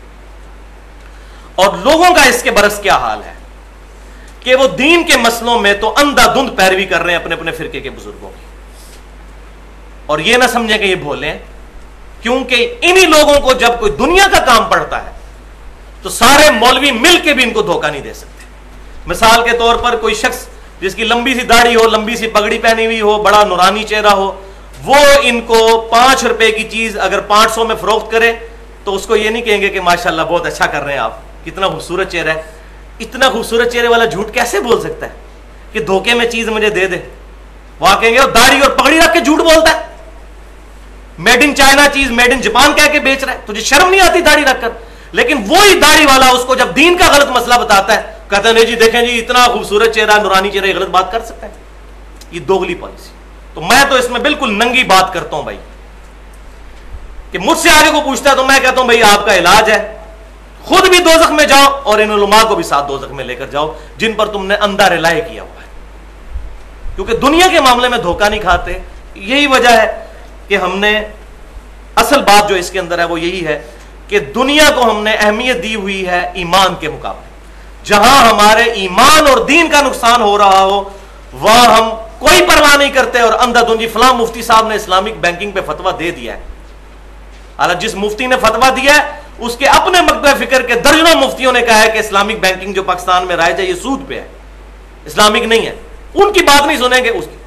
اور لوگوں کا اس کے برعکس کیا حال ہے کہ وہ دین کے مسئلوں میں تو اندھا دھند پیروی کر رہے ہیں اپنے اپنے فرقے کے بزرگوں کی. اور یہ نہ سمجھیں کہ یہ بھولے ہیں، کیونکہ انہی لوگوں کو جب کوئی دنیا کا کام پڑتا ہے تو سارے مولوی مل کے بھی ان کو دھوکہ نہیں دے سکتے. مثال کے طور پر کوئی شخص جس کی لمبی سی داڑھی ہو، لمبی سی پگڑی پہنی ہوئی ہو، بڑا نورانی چہرہ ہو، وہ ان کو پانچ روپے کی چیز اگر پانچ سو میں فروخت کرے تو اس کو یہ نہیں کہیں گے کہ ماشاءاللہ بہت اچھا کر رہے ہیں آپ، کتنا خوبصورت چہرہ ہے. اتنا خوبصورت چہرے والا جھوٹ کیسے بول سکتا ہے کہ دھوکے میں چیز مجھے دے دے؟ وہاں کہیں گے وہ داڑھی اور پگڑی رکھ کے جھوٹ بولتا ہے، میڈ ان چائنا چیز میڈ ان جاپان کہہ کے بیچ رہا ہے، تجھے شرم نہیں آتی داڑھی رکھ کر؟ لیکن وہی داڑھی والا اس کو جب دین کا غلط مسئلہ بتاتا ہے کہتا ہے نہیں جی دیکھیں جی اتنا خوبصورت چہرہ، نورانی چہرہ، یہ غلط بات کر سکتا ہے؟ یہ دوغلی پالیسی. تو میں تو اس میں بالکل ننگی بات کرتا ہوں بھائی، کہ مجھ سے آگے کو پوچھتا ہے تو میں کہتا ہوں بھائی آپ کا علاج ہے، خود بھی دوزخ میں جاؤ اور ان علماء کو بھی ساتھ دوزخ میں لے کر جاؤ جن پر تم نے اندھا رلائے کیا ہوا ہے. کیونکہ دنیا کے معاملے میں دھوکہ نہیں کھاتے. یہی وجہ ہے کہ ہم نے، اصل بات جو اس کے اندر ہے وہ یہی ہے کہ دنیا کو ہم نے اہمیت دی ہوئی ہے ایمان کے مقابلے. جہاں ہمارے ایمان اور دین کا نقصان ہو رہا ہو وہاں ہم کوئی پرواہ نہیں کرتے اور اندھا دھند. فلاں مفتی صاحب نے اسلامک بینکنگ پہ فتویٰ دے دیا ہے، حالانکہ جس مفتی نے فتویٰ دیا ہے اس کے اپنے مکتب فکر کے درجنوں مفتیوں نے کہا ہے کہ اسلامک بینکنگ جو پاکستان میں رائج ہے یہ سود پہ ہے، اسلامک نہیں ہے. ان کی بات نہیں سنیں گے اس کی.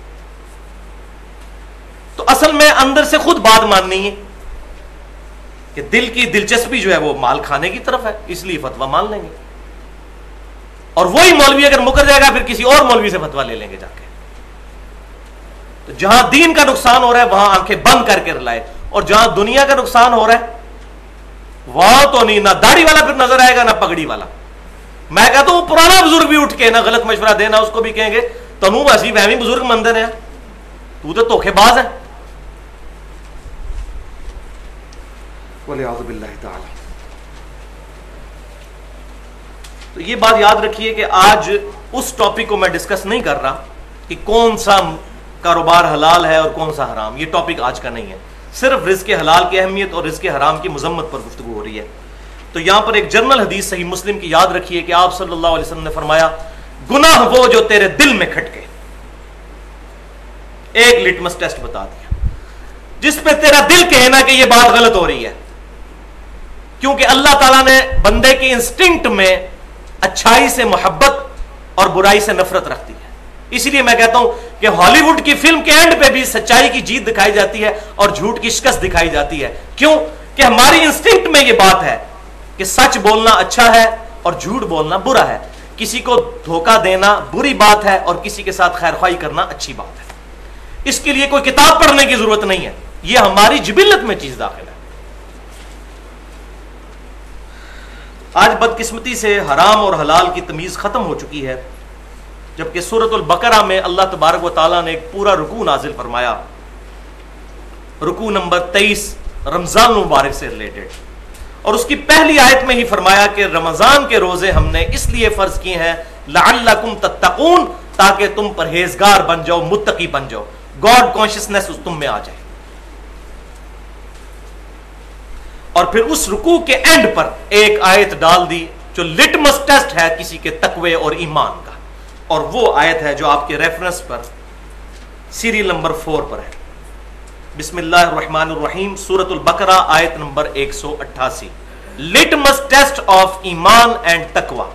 تو اصل میں اندر سے خود بات ماننی ہے کہ دل کی دلچسپی جو ہے وہ مال کھانے کی طرف ہے، اس لیے فتویٰ مان لیں گے. اور وہی مولوی اگر مکر جائے گا پھر کسی اور مولوی سے فتویٰ لے لیں گے جا کے. تو جہاں دین کا نقصان ہو رہا ہے وہاں آنکھیں بند کر کے رلائے، اور جہاں دنیا کا نقصان ہو رہا ہے وہاں تو نہیں، نہ داڑھی والا پھر نظر آئے گا نہ پگڑی والا. میں کہتا ہوں پرانا بزرگ بھی اٹھ کے نہ غلط مشورہ دینا، اس کو بھی کہیں گے تنو ویسی فہمی بزرگ مندر ہے، تو تو دھوکے باز ہے. وَلِعَوْذُ بِاللَّهِ تَعَالَى. تو یہ بات یاد رکھیے کہ آج اس ٹاپک کو میں ڈسکس نہیں کر رہا کہ کون سا کاروبار حلال ہے اور کون سا حرام. یہ ٹاپک آج کا نہیں ہے. صرف رزق حلال کی اہمیت اور رزق حرام کی مذمت پر گفتگو ہو رہی ہے. تو یہاں پر ایک جرنل حدیث صحیح مسلم کی یاد رکھیے کہ آپ صلی اللہ علیہ وسلم نے فرمایا گناہ وہ جو تیرے دل میں کھٹکے. ایک لٹمس ٹیسٹ بتا دیا جس پہ تیرا دل کہے نا کہ یہ بات غلط ہو رہی ہے. کیونکہ اللہ تعالیٰ نے بندے کی انسٹنکٹ میں اچھائی سے محبت اور برائی سے نفرت رکھتی ہے. اسی لیے میں کہتا ہوں کہ ہالی ووڈ کی فلم کے اینڈ پہ بھی سچائی کی جیت دکھائی جاتی ہے اور جھوٹ کی شکست دکھائی جاتی ہے. کیوں؟ کہ ہماری انسٹنکٹ میں یہ بات ہے کہ سچ بولنا اچھا ہے اور جھوٹ بولنا برا ہے. کسی کو دھوکہ دینا بری بات ہے اور کسی کے ساتھ خیر خواہی کرنا اچھی بات ہے. اس کے لیے کوئی کتاب پڑھنے کی ضرورت نہیں ہے، یہ ہماری جبلت میں چیز داخل ہے. آج بدقسمتی سے حرام اور حلال کی تمیز ختم ہو چکی ہے، جبکہ سورۃ البقرہ میں اللہ تبارک و تعالیٰ نے ایک پورا رکوع نازل فرمایا، رکوع نمبر تیئیس رمضان المبارک سے ریلیٹڈ. اور اس کی پہلی آیت میں ہی فرمایا کہ رمضان کے روزے ہم نے اس لیے فرض کیے ہیں لعلکم تتقون، تاکہ تم پرہیزگار بن جاؤ، متقی بن جاؤ. گاڈ کانشیسنس اس تم میں آ جائے. اور پھر اس رکوع کے اینڈ پر ایک آیت ڈال دی جو لٹمس ٹیسٹ ہے کسی کے تقوی اور ایمان کا, اور وہ آیت ہے جو آپ کے ریفرنس پر سیریل نمبر فور پر ہے. بسم اللہ الرحمن الرحیم, سورۃ البقرہ آیت نمبر ایک سو اٹھاسی. لٹمس ٹیسٹ آف ایمان اینڈ تقوی.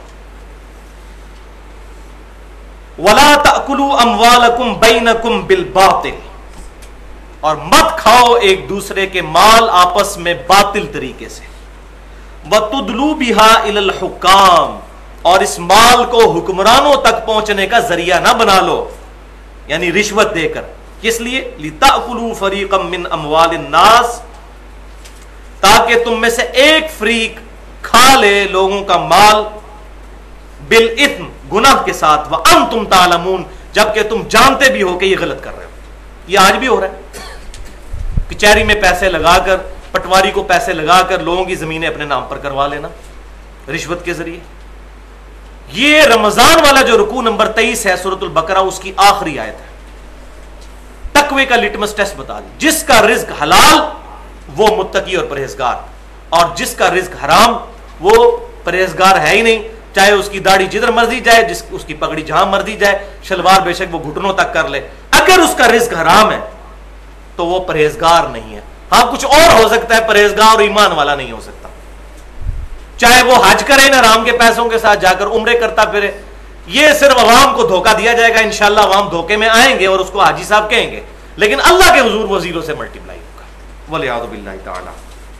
وَلَا تَأْكُلُوا أَمْوَالَكُمْ بَيْنَكُمْ بِالْبَاطِلِ, اور مت کھاؤ ایک دوسرے کے مال آپس میں باطل طریقے سے. وَتُدْلُوا بِهَا إِلَى الْحُكَّامِ, اور اس مال کو حکمرانوں تک پہنچنے کا ذریعہ نہ بنا لو, یعنی رشوت دے کر. کس لیے؟ لِتَأْكُلُوا فَرِيقًا مِّنْ أَمْوَالِ النَّاسِ, تاکہ تم میں سے ایک فریق کھا لے لوگوں کا مال بالإثم, گناہ کے ساتھ, وَأَنْتُمْ تَعْلَمُونَ, جبکہ تم جانتے بھی ہو کہ یہ غلط کر رہے ہو. یہ آج بھی ہو رہا ہے, کچہری میں پیسے لگا کر, پٹواری کو پیسے لگا کر لوگوں کی زمینیں اپنے نام پر کروا لینا رشوت کے ذریعے. یہ رمضان والا جو رکوع نمبر تیئیس ہے سورۃ البقرہ, اس کی آخری آیت ہے. تقوی کا لٹمس ٹیسٹ بتا دی. جس کا رزق حلال وہ متقی اور پرہیزگار, اور جس کا رزق حرام وہ پرہیزگار ہے ہی نہیں, چاہے اس کی داڑھی جدھر مرضی جائے, جس اس کی پگڑی جہاں مرضی جائے, شلوار بے شک وہ گھٹنوں تک کر لے, اگر اس کا رزق حرام ہے تو وہ پرہیزگار نہیں ہے. ہاں کچھ اور ہو سکتا ہے, پرہیزگار اور ایمان والا نہیں ہو سکتا. چاہے وہ حج کرے نا حرام کے پیسوں کے ساتھ جا کر عمرے کرتا پھرے, یہ صرف عوام کو دھوکہ دیا جائے گا. انشاءاللہ عوام دھوکے میں آئیں گے اور اس کو حاجی صاحب کہیں گے, لیکن اللہ کے حضور وہ زیرو سے ملٹی پلائی ہوگا. وَلِعَاذُ بِاللَّهِ تَعَالَى.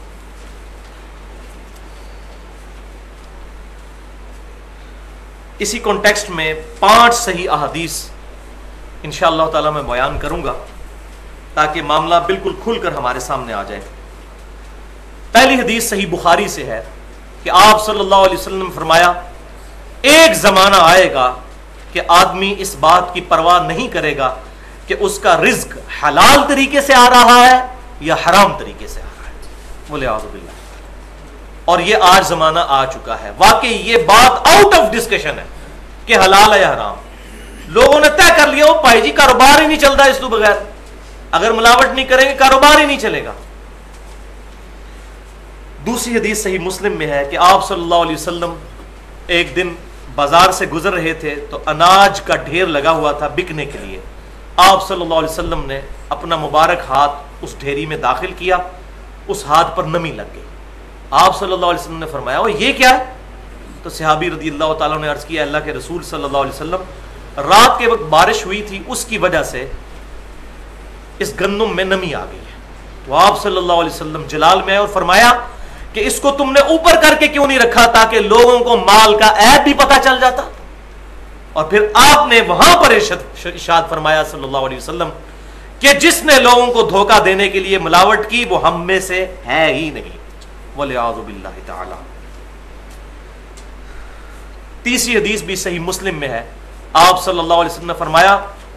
اسی کانٹیکسٹ میں پانچ صحیح احادیث انشاءاللہ تعالی میں بیان کروں گا تاکہ معاملہ بالکل کھل کر ہمارے سامنے آ جائے. پہلی حدیث صحیح بخاری سے ہے کہ آپ صلی اللہ علیہ وسلم نے فرمایا, ایک زمانہ آئے گا کہ آدمی اس بات کی پرواہ نہیں کرے گا کہ اس کا رزق حلال طریقے سے آ رہا ہے یا حرام طریقے سے آ رہا ہے. وَلِعَاذُ بِاللَّهِ. اور یہ آج زمانہ آ چکا ہے. واقعی یہ بات آؤٹ آف ڈسکشن ہے کہ حلال ہے یا حرام. لوگوں نے طے کر لیا, وہ بھائی جی کاروبار ہی نہیں چلتا اس تو بغیر, اگر ملاوٹ نہیں کریں گے کاروبار ہی نہیں چلے گا. دوسری حدیث صحیح مسلم میں ہے کہ آپ صلی اللہ علیہ وسلم ایک دن بازار سے گزر رہے تھے تو اناج کا ڈھیر لگا ہوا تھا بکنے کے لیے. آپ صلی اللہ علیہ وسلم نے اپنا مبارک ہاتھ اس ڈھیری میں داخل کیا, اس ہاتھ پر نمی لگ گئی. آپ صلی اللہ علیہ وسلم نے فرمایا, وہ یہ کیا ہے؟ تو صحابی رضی اللہ تعالیٰ نے عرض کیا, اللہ کے رسول صلی اللہ علیہ وسلم, رات کے وقت بارش ہوئی تھی, اس کی وجہ سے اس گندم میں نمی آ گئی ہے. تو آپ صلی اللہ علیہ وسلم جلال میں آئے اور فرمایا کہ اس کو تم نے اوپر کر کے کیوں نہیں رکھا تاکہ لوگوں کو مال کا عیب بھی پتہ چل جاتا. اور پھر آپ نے وہاں پر ارشاد فرمایا صلی اللہ علیہ وسلم کہ جس نے لوگوں کو دھوکہ دینے کے لیے ملاوٹ کی وہ ہم میں سے ہے ہی نہیں. وَلِعَاذُ بِاللَّهِ تَعَالَى. تیسری حدیث بھی صحیح مسلم میں ہے, آپ صلی اللہ علیہ وسلم نے فرمایا,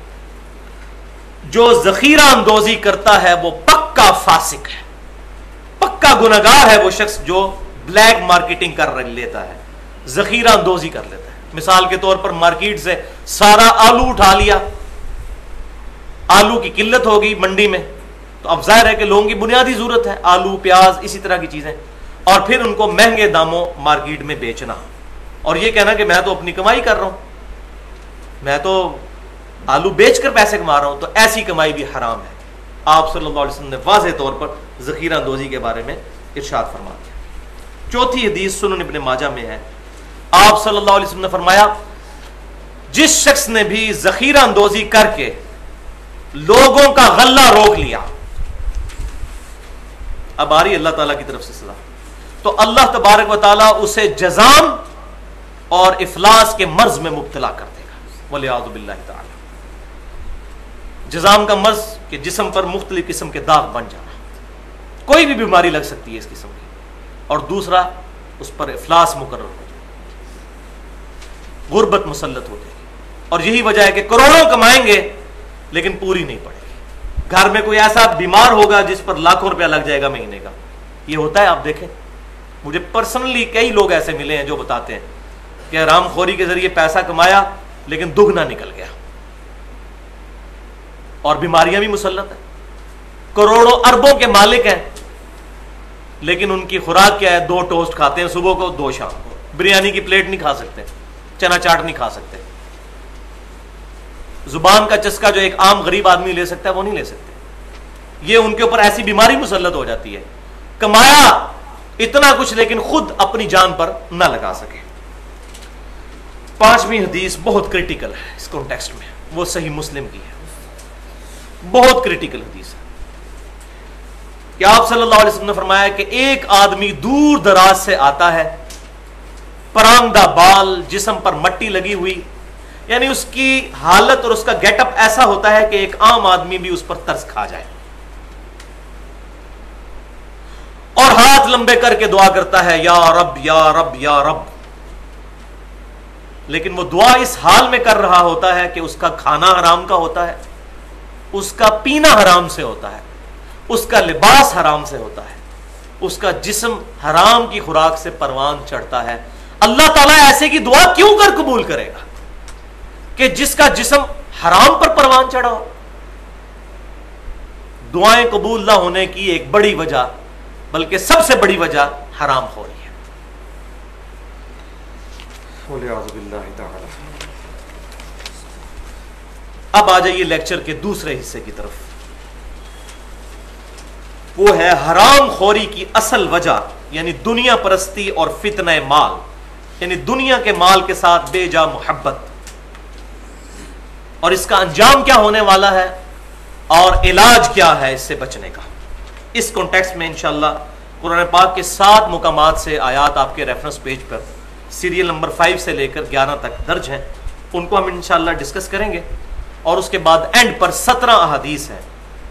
جو ذخیرہ اندوزی کرتا ہے وہ پکا فاسق ہے, پکا گنہگار ہے وہ شخص جو بلیک مارکیٹنگ کر لیتا ہے, ذخیرہ اندوزی کر لیتا ہے. مثال کے طور پر مارکیٹ سے سارا آلو اٹھا لیا, آلو کی قلت ہوگی منڈی میں, تو اب ظاہر ہے کہ لوگوں کی بنیادی ضرورت ہے آلو, پیاز, اسی طرح کی چیزیں, اور پھر ان کو مہنگے داموں مارکیٹ میں بیچنا, اور یہ کہنا کہ میں تو اپنی کمائی کر رہا ہوں, میں تو آلو بیچ کر پیسے کما رہا ہوں, تو ایسی کمائی بھی حرام ہے. آپ صلی اللہ علیہ وسلم نے واضح طور پر ذخیرہ اندوزی کے بارے میں ارشاد فرما دیا. چوتھی حدیث سنن ابن ماجہ میں ہے, آپ صلی اللہ علیہ وسلم نے فرمایا, جس شخص نے بھی ذخیرہ اندوزی کر کے لوگوں کا غلہ روک لیا, اب آ رہی اللہ تعالیٰ کی طرف سے سزا, تو اللہ تبارک و تعالیٰ اسے جزام اور افلاس کے مرض میں مبتلا کر دے گا. وَلِعَاذُ بِاللَّهِ تَعَالَى. جزام کا مرض کہ جسم پر مختلف قسم کے داغ بن جانا, کوئی بھی بیماری لگ سکتی ہے اس قسم کی, اور دوسرا اس پر افلاس مقرر ہو جائے, غربت مسلط ہو جائے گی. اور یہی وجہ ہے کہ کروڑوں کمائیں گے لیکن پوری نہیں پڑے گی. گھر میں کوئی ایسا بیمار ہوگا جس پر لاکھوں روپیہ لگ جائے گا مہینے کا. یہ ہوتا ہے, آپ دیکھیں, مجھے پرسنلی کئی لوگ ایسے ملے ہیں جو بتاتے ہیں کہ حرام خوری کے ذریعے پیسہ کمایا لیکن دگنا نکل گیا. اور بیماریاں بھی مسلط ہیں، کروڑوں اربوں کے مالک ہیں، لیکن ان کی خوراک کیا ہے؟ دو ٹوسٹ کھاتے ہیں صبح کو، دو شام کو، بریانی کی پلیٹ نہیں کھا سکتے، چنا چاٹ نہیں کھا سکتے، زبان کا چسکا جو ایک عام غریب آدمی لے سکتا ہے وہ نہیں لے سکتے. یہ ان کے اوپر ایسی بیماری مسلط ہو جاتی ہے، کمایا اتنا کچھ لیکن خود اپنی جان پر نہ لگا سکے. پانچویں حدیث بہت کریٹیکل ہے اس کانٹیکسٹ میں، وہ صحیح مسلم کی ہے، بہت کریٹیکل حدیث ہے کہ آپ صلی اللہ علیہ وسلم نے فرمایا کہ ایک آدمی دور دراز سے آتا ہے، پرانگدہ بال، جسم پر مٹی لگی ہوئی، یعنی اس کی حالت اور اس کا گیٹ اپ ایسا ہوتا ہے کہ ایک عام آدمی بھی اس پر ترس کھا جائے، اور ہاتھ لمبے کر کے دعا کرتا ہے یا رب یا رب یا رب، لیکن وہ دعا اس حال میں کر رہا ہوتا ہے کہ اس کا کھانا حرام کا ہوتا ہے، اس کا پینا حرام سے ہوتا ہے، اس کا لباس حرام سے ہوتا ہے، اس کا جسم حرام کی خوراک سے پروان چڑھتا ہے. اللہ تعالیٰ ایسے کی دعا کیوں کر قبول کرے گا کہ جس کا جسم حرام پر پروان چڑھا ہو؟ دعائیں قبول نہ ہونے کی ایک بڑی وجہ، بلکہ سب سے بڑی وجہ حرام خوری ہے. اب آ جائیے لیکچر کے دوسرے حصے کی طرف، وہ ہے حرام خوری کی اصل وجہ، یعنی دنیا پرستی اور فتنہ مال، یعنی دنیا کے مال کے ساتھ بے جا محبت، اور اس کا انجام کیا ہونے والا ہے اور علاج کیا ہے اس سے بچنے کا. اس کانٹیکسٹ میں انشاءاللہ قرآن پاک کے سات مقامات سے آیات آپ کے ریفرنس پیج پر سیریل نمبر فائیو سے لے کر گیارہ تک درج ہیں، ان کو ہم انشاءاللہ ڈسکس کریں گے، اور اس کے بعد اینڈ پر سترہ احادیث ہیں.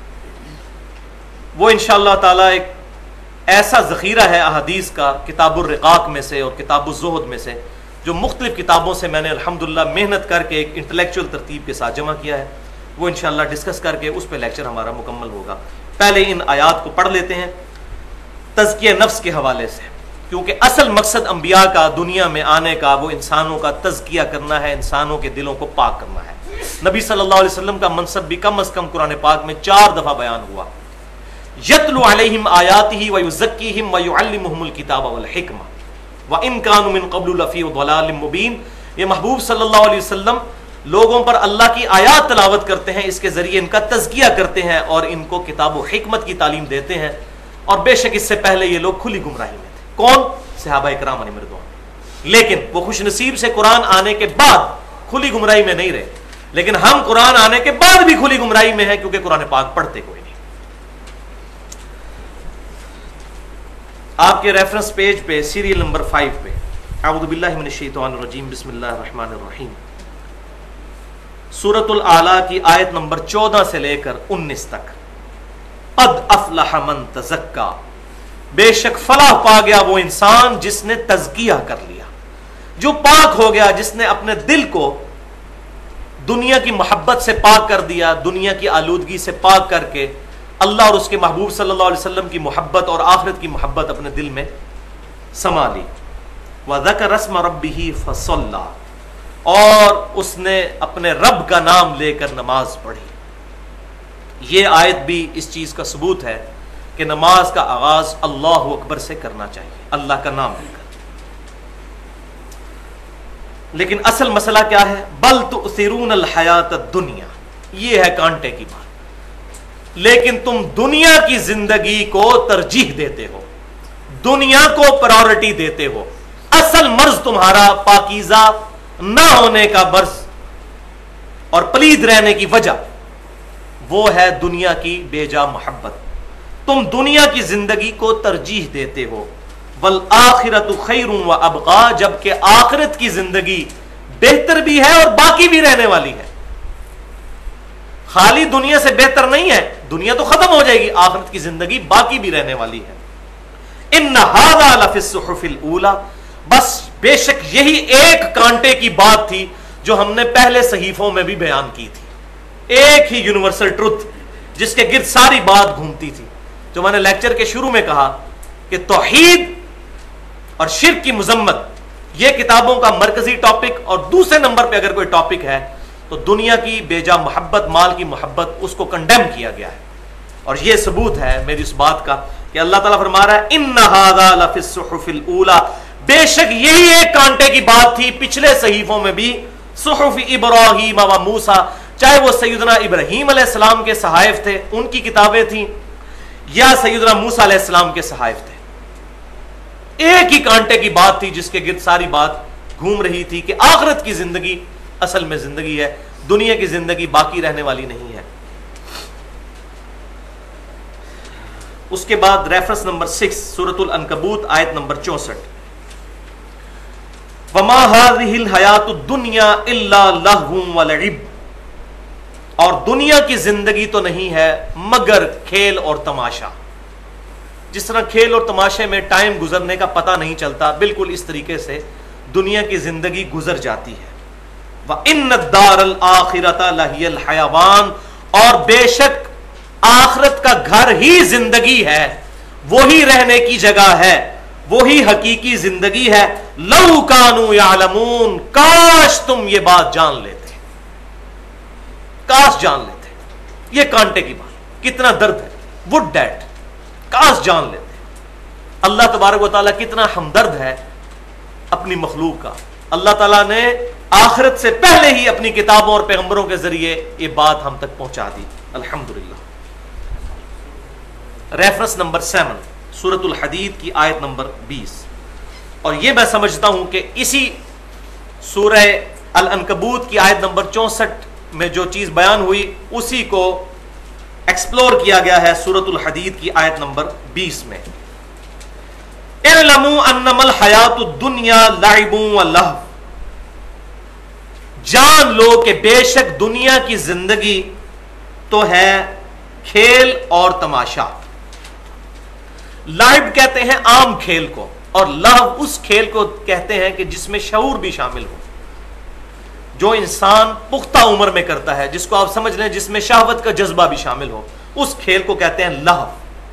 وہ انشاءاللہ تعالی ایک ایسا ذخیرہ ہے احادیث کا کتاب الرقاق میں سے اور کتاب الزہد میں سے، جو مختلف کتابوں سے میں نے الحمدللہ محنت کر کے ایک انٹلیکچوئل ترتیب کے ساتھ جمع کیا ہے. وہ انشاءاللہ ڈسکس کر کے اس پہ لیکچر ہمارا مکمل ہوگا. پہلے ان آیات کو پڑھ لیتے ہیں تزکیہ نفس کے حوالے سے، کیونکہ اصل مقصد انبیاء کا دنیا میں آنے کا وہ انسانوں کا تزکیہ کرنا ہے، انسانوں کے دلوں کو پاک کرنا ہے. نبی صلی اللہ علیہ وسلم کا منصب بھی کم از کم قرآن پاک میں چار دفعہ بیان ہوا. یتلو علیہم آیاتہ ویزکیہم ویعلمہم الکتاب والحکمہ وان کانوا من قبل لفی ضلال مبین. یہ محبوب صلی اللہ علیہ وسلم لوگوں پر اللہ کی آیات تلاوت کرتے ہیں، اس کے ذریعے ان کا تزکیہ کرتے ہیں اور ان کو کتاب و حکمت کی تعلیم دیتے ہیں. اور بے شک اس سے پہلے یہ لوگ کھلی گمراہی میں تھے. کون؟ صحابہ کرام علیہم رضوان. لیکن وہ خوش نصیب سے قرآن آنے کے بعد کھلی گمراہی میں نہیں رہے، لیکن ہم قرآن آنے کے بعد بھی کھلی گمراہی میں ہیں، کیونکہ قرآن پاک پڑھتے کوئی نہیں. آپ کے ریفرنس پیج پہ سیریل نمبر فائیو پہ اعوذ باللہ من الشیطان الرجیم بسم اللہ الرحمن الرحیم، سورۃ الاعلیٰ کی آیت نمبر چودہ سے لے کر انیس تک. قد افلح من تزکا، بے شک فلاح پا گیا وہ انسان جس نے تزکیہ کر لیا، جو پاک ہو گیا، جس نے اپنے دل کو دنیا کی محبت سے پاک کر دیا، دنیا کی آلودگی سے پاک کر کے اللہ اور اس کے محبوب صلی اللہ علیہ وسلم کی محبت اور آخرت کی محبت اپنے دل میں سما لی. وَذَكَرَ اسْمَ رَبِّهِ فَصَلَّى، اور اس نے اپنے رب کا نام لے کر نماز پڑھی. یہ آیت بھی اس چیز کا ثبوت ہے کہ نماز کا آغاز اللہ اکبر سے کرنا چاہیے، اللہ کا نام لے کر. لیکن اصل مسئلہ کیا ہے؟ بل تؤثرون الحیات الدنیا، یہ ہے کانٹے کی بات. لیکن تم دنیا کی زندگی کو ترجیح دیتے ہو، دنیا کو پرائورٹی دیتے ہو. اصل مرض تمہارا پاکیزہ نہ ہونے کا مرض اور پلید رہنے کی وجہ وہ ہے دنیا کی بے جا محبت. تم دنیا کی زندگی کو ترجیح دیتے ہو. والآخرۃ خیر وابقیٰ، جبکہ آخرت کی زندگی بہتر بھی ہے اور باقی بھی رہنے والی ہے. خالی دنیا سے بہتر نہیں ہے، دنیا تو ختم ہو جائے گی، آخرت کی زندگی باقی بھی رہنے والی ہے. ان ھذا لفی الصحف الاولی، بس بے شک یہی ایک کانٹے کی بات تھی جو ہم نے پہلے صحیفوں میں بھی بیان کی تھی. ایک ہی یونیورسل ٹروتھ جس کے گرد ساری بات گھومتی تھی، جو میں نے لیکچر کے شروع میں کہا کہ توحید اور شرک کی مذمت یہ کتابوں کا مرکزی ٹاپک، اور دوسرے نمبر پہ اگر کوئی ٹاپک ہے تو دنیا کی بیجا محبت، مال کی محبت، اس کو کنڈیم کیا گیا ہے. اور یہ ثبوت ہے میری اس بات کا کہ اللہ تعالیٰ فرما رہا ہے ان ھذا لفی الصحف الاولی، بے شک یہی ایک کانٹے کی بات تھی پچھلے صحیفوں میں بھی، صحف ابراہیم و موسیٰ، چاہے وہ سیدنا ابراہیم علیہ السلام کے صحائف تھے، ان کی کتابیں تھیں، یا سیدنا موسیٰ علیہ السلام کے صحائف تھے. ایک ہی کانٹے کی بات تھی جس کے گرد ساری بات گھوم رہی تھی کہ آخرت کی زندگی اصل میں زندگی ہے، دنیا کی زندگی باقی رہنے والی نہیں ہے. اس کے بعد ریفرنس نمبر سکس، سورۃ العنکبوت، آیت نمبر چونسٹھ. وَمَا هَذِهِ الْحَيَاةُ الدُّنْيَا إِلَّا لَهْوٌ وَلَعِبٌ، اور دنیا کی زندگی تو نہیں ہے مگر کھیل اور تماشا. جس طرح کھیل اور تماشے میں ٹائم گزرنے کا پتہ نہیں چلتا، بالکل اس طریقے سے دنیا کی زندگی گزر جاتی ہے. وَإِنَّ الدَّارَ الْآخِرَةَ لَهِيَ الْحَيَوَانُ، اور بے شک آخرت کا گھر ہی زندگی ہے، وہی رہنے کی جگہ ہے، وہی حقیقی زندگی ہے. لَوْ كَانُوا يَعْلَمُونَ، کاش تم یہ بات جان لیتے، کاش جان لیتے. یہ کانٹے کی بات، کتنا درد ہے، وڈ ڈیٹ، کاش جان لیتے. اللہ تبارک و تعالیٰ کتنا ہمدرد ہے اپنی مخلوق کا. اللہ تعالیٰ نے آخرت سے پہلے ہی اپنی کتابوں اور پیغمبروں کے ذریعے یہ بات ہم تک پہنچا دی، الحمدللہ. ریفرنس نمبر سیون، سورۃ الحدید کی آیت نمبر بیس. اور یہ میں سمجھتا ہوں کہ اسی سورہ العنکبوت کی آیت نمبر چونسٹھ میں جو چیز بیان ہوئی اسی کو ایکسپلور کیا گیا ہے سورۃ الحدید کی آیت نمبر بیس میں. اعلموا انما الحیات الدنیا لعب و لہو، جان لو کہ بے شک دنیا کی زندگی تو ہے کھیل اور تماشا. لائب کہتے ہیں عام کھیل کو، اور لہو اس کھیل کو کہتے ہیں کہ جس میں شعور بھی شامل ہو، جو انسان پختہ عمر میں کرتا ہے، جس کو آپ سمجھ لیں جس میں شہوت کا جذبہ بھی شامل ہو، اس کھیل کو کہتے ہیں لہو.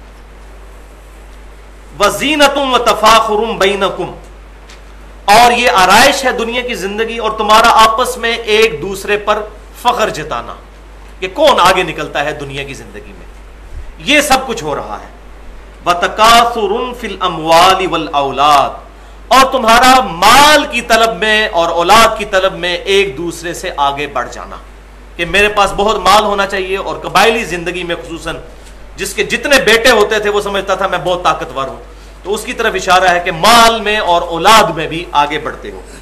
وَزِینَةٌ وَتَفَاخُرٌ بَیْنَکُمْ، اور یہ آرائش ہے دنیا کی زندگی اور تمہارا آپس میں ایک دوسرے پر فخر جتانا کہ کون آگے نکلتا ہے دنیا کی زندگی میں. یہ سب کچھ ہو رہا ہے. وَتَكَاثُرٌ فِي الْأَمْوَالِ وَالْأَوْلَادِ، اور تمہارا مال کی طلب میں اور اولاد کی طلب میں ایک دوسرے سے آگے بڑھ جانا کہ میرے پاس بہت مال ہونا چاہیے. اور قبائلی زندگی میں خصوصاً جس کے جتنے بیٹے ہوتے تھے وہ سمجھتا تھا میں بہت طاقتور ہوں، تو اس کی طرف اشارہ ہے کہ مال میں اور اولاد میں بھی آگے بڑھتے ہو.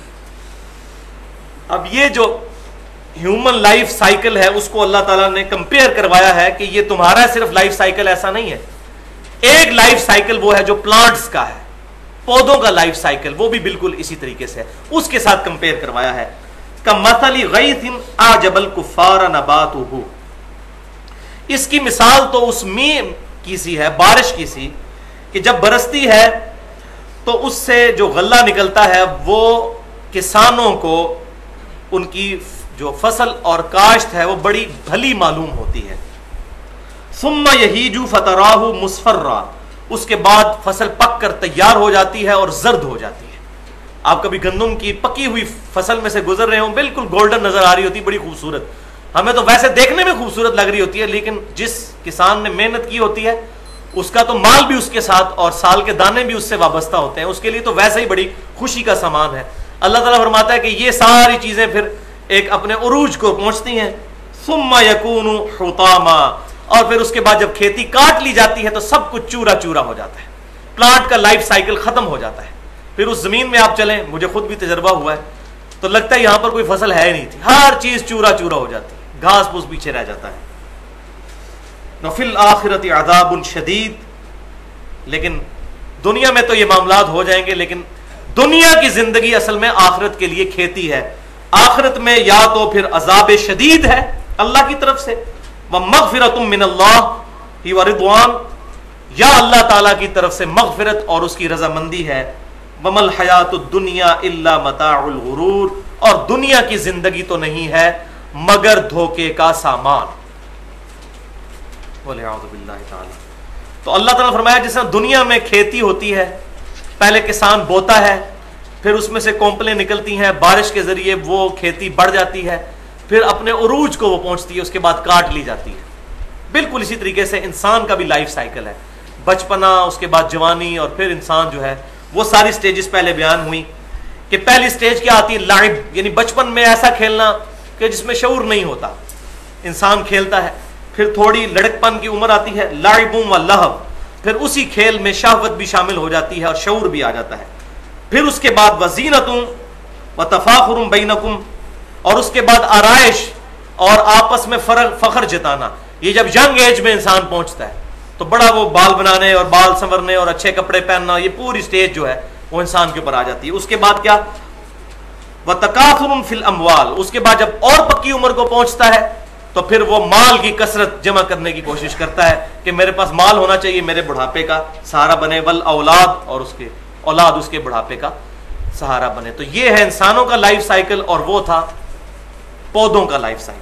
اب یہ جو ہیومن لائف سائیکل ہے اس کو اللہ تعالیٰ نے کمپیئر کروایا ہے کہ یہ تمہارا صرف لائف سائیکل ایسا نہیں ہے. ایک لائف سائیکل وہ ہے جو پلانٹس کا ہے، پودوں کا لائف سائیکل، وہ بھی بالکل اسی طریقے سے ہے، اس کے ساتھ کمپیئر کروایا ہے. کَمَثَلِ غَیْثٍ أَعْجَبَ الْكُفَّارَ نَبَاتُهُ، اس کی مثال تو اس میم کی سی ہے، بارش کی سی، کہ جب برستی ہے تو اس سے جو غلہ نکلتا ہے وہ کسانوں کو ان کی جو فصل اور کاشت ہے وہ بڑی بھلی معلوم ہوتی ہے. ثم یہیج فتراہ مصفرا، اس کے بعد فصل پک کر تیار ہو جاتی ہے اور زرد ہو جاتی ہے. آپ کبھی گندم کی پکی ہوئی فصل میں سے گزر رہے ہوں، بالکل گولڈن نظر آ رہی ہوتی، بڑی خوبصورت، ہمیں تو ویسے دیکھنے میں خوبصورت لگ رہی ہوتی ہے، لیکن جس کسان نے محنت کی ہوتی ہے اس کا تو مال بھی اس کے ساتھ اور سال کے دانے بھی اس سے وابستہ ہوتے ہیں، اس کے لیے تو ویسے ہی بڑی خوشی کا سامان ہے. اللہ تعالیٰ فرماتا ہے کہ یہ ساری چیزیں پھر ایک اپنے عروج کو پہنچتی ہیں. ثم یکون حطاما، اور پھر اس کے بعد جب کھیتی کاٹ لی جاتی ہے تو سب کچھ چورا چورا ہو جاتا ہے، پلانٹ کا لائف سائیکل ختم ہو جاتا ہے. پھر اس زمین میں آپ چلیں، مجھے خود بھی تجربہ ہوا ہے، تو لگتا ہے یہاں پر کوئی فصل ہے ہی نہیں تھی، ہر چیز چورا چورا ہو جاتی ہے، گھاس پھوس پیچھے رہ جاتا ہے. وفی الآخرۃ عذاب شدید، لیکن دنیا میں تو یہ معاملات ہو جائیں گے، لیکن دنیا کی زندگی اصل میں آخرت کے لیے کھیتی ہے. آخرت میں یا تو پھر عذاب شدید ہے اللہ کی طرف سے، وَمَغْفِرَةٌ مِّنَ اللَّهِ وَرِضْوَانٌ، یا اللہ تعالیٰ کی طرف سے مغفرت اور اس کی رضامندی ہے. وَمَا الْحَيَاةُ الدُّنْيَا إِلَّا مَتَاعُ الْغُرُورِ، اور دنیا کی زندگی تو نہیں ہے مگر دھوکے کا سامان. وَلِعَوْذُ بِاللَّهِ تعالیٰ. تو اللہ تعالیٰ فرمایا جس طرح دنیا میں کھیتی ہوتی ہے، پہلے کسان بوتا ہے، پھر اس میں سے کونپلیں نکلتی ہیں، بارش کے ذریعے وہ کھیتی بڑھ جاتی ہے، پھر اپنے عروج کو وہ پہنچتی ہے، اس کے بعد کاٹ لی جاتی ہے۔ بالکل اسی طریقے سے انسان کا بھی لائف سائیکل ہے، بچپنا، اس کے بعد جوانی، اور پھر انسان جو ہے وہ ساری سٹیجز پہلے بیان ہوئی کہ پہلی سٹیج کیا آتی ہے؟ لعب، یعنی بچپن میں ایسا کھیلنا کہ جس میں شعور نہیں ہوتا، انسان کھیلتا ہے۔ پھر تھوڑی لڑک پن کی عمر آتی ہے، لعب و لہو، پھر اسی کھیل میں شہوت بھی شامل ہو جاتی ہے اور شعور بھی آ جاتا ہے۔ پھر اس کے بعد وزینت و تفاخر بینکم، اور اس کے بعد آرائش اور آپس میں فرق فخر جتانا۔ یہ جب ینگ ایج میں انسان پہنچتا ہے تو بڑا وہ بال بنانے اور بال سنورنے اور اچھے کپڑے پہننا، یہ پوری سٹیج جو ہے وہ انسان کے اوپر آ جاتی ہے۔ اس کے بعد کیا؟ وتکاثر فی الاموال، اس کے بعد جب اور پکی عمر کو پہنچتا ہے تو پھر وہ مال کی کثرت جمع کرنے کی کوشش کرتا ہے کہ میرے پاس مال ہونا چاہیے، میرے بڑھاپے کا سہارا بنے، ول اولاد، اور اس کے اولاد اس کے بڑھاپے کا سہارا بنے۔ تو یہ ہے انسانوں کا لائف سائیکل، اور وہ تھا پودوں کا لائف سائیکل۔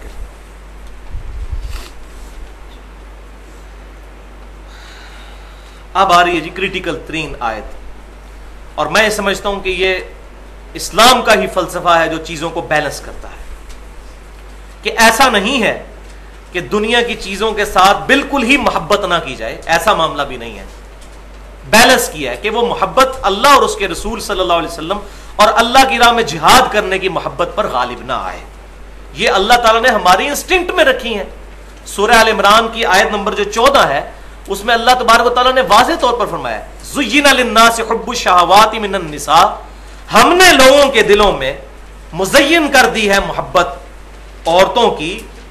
اب آ رہی ہے جی کریٹیکل ترین آیت، اور میں سمجھتا ہوں کہ یہ اسلام کا ہی فلسفہ ہے جو چیزوں کو بیلنس کرتا ہے، کہ ایسا نہیں ہے کہ دنیا کی چیزوں کے ساتھ بالکل ہی محبت نہ کی جائے، ایسا معاملہ بھی نہیں ہے۔ بیلنس کیا ہے کہ وہ محبت اللہ اور اس کے رسول صلی اللہ علیہ وسلم اور اللہ کی راہ میں جہاد کرنے کی محبت پر غالب نہ آئے۔ یہ اللہ تعالیٰ نے ہماری انسٹنکٹ میں رکھی ہیں۔ سورہ آل عمران کی آیت نمبر جو چودہ ہے، اس میں اللہ تبارک و تعالیٰ نے واضح طور پر فرمایا زُيِّنَ لِلنَّاسِ حُبُّ الشَّهَوَاتِ مِنَ النِّسَاءِ، ہم نے لوگوں کے دلوں میں مزین کر دی ہے محبت عورتوں کی،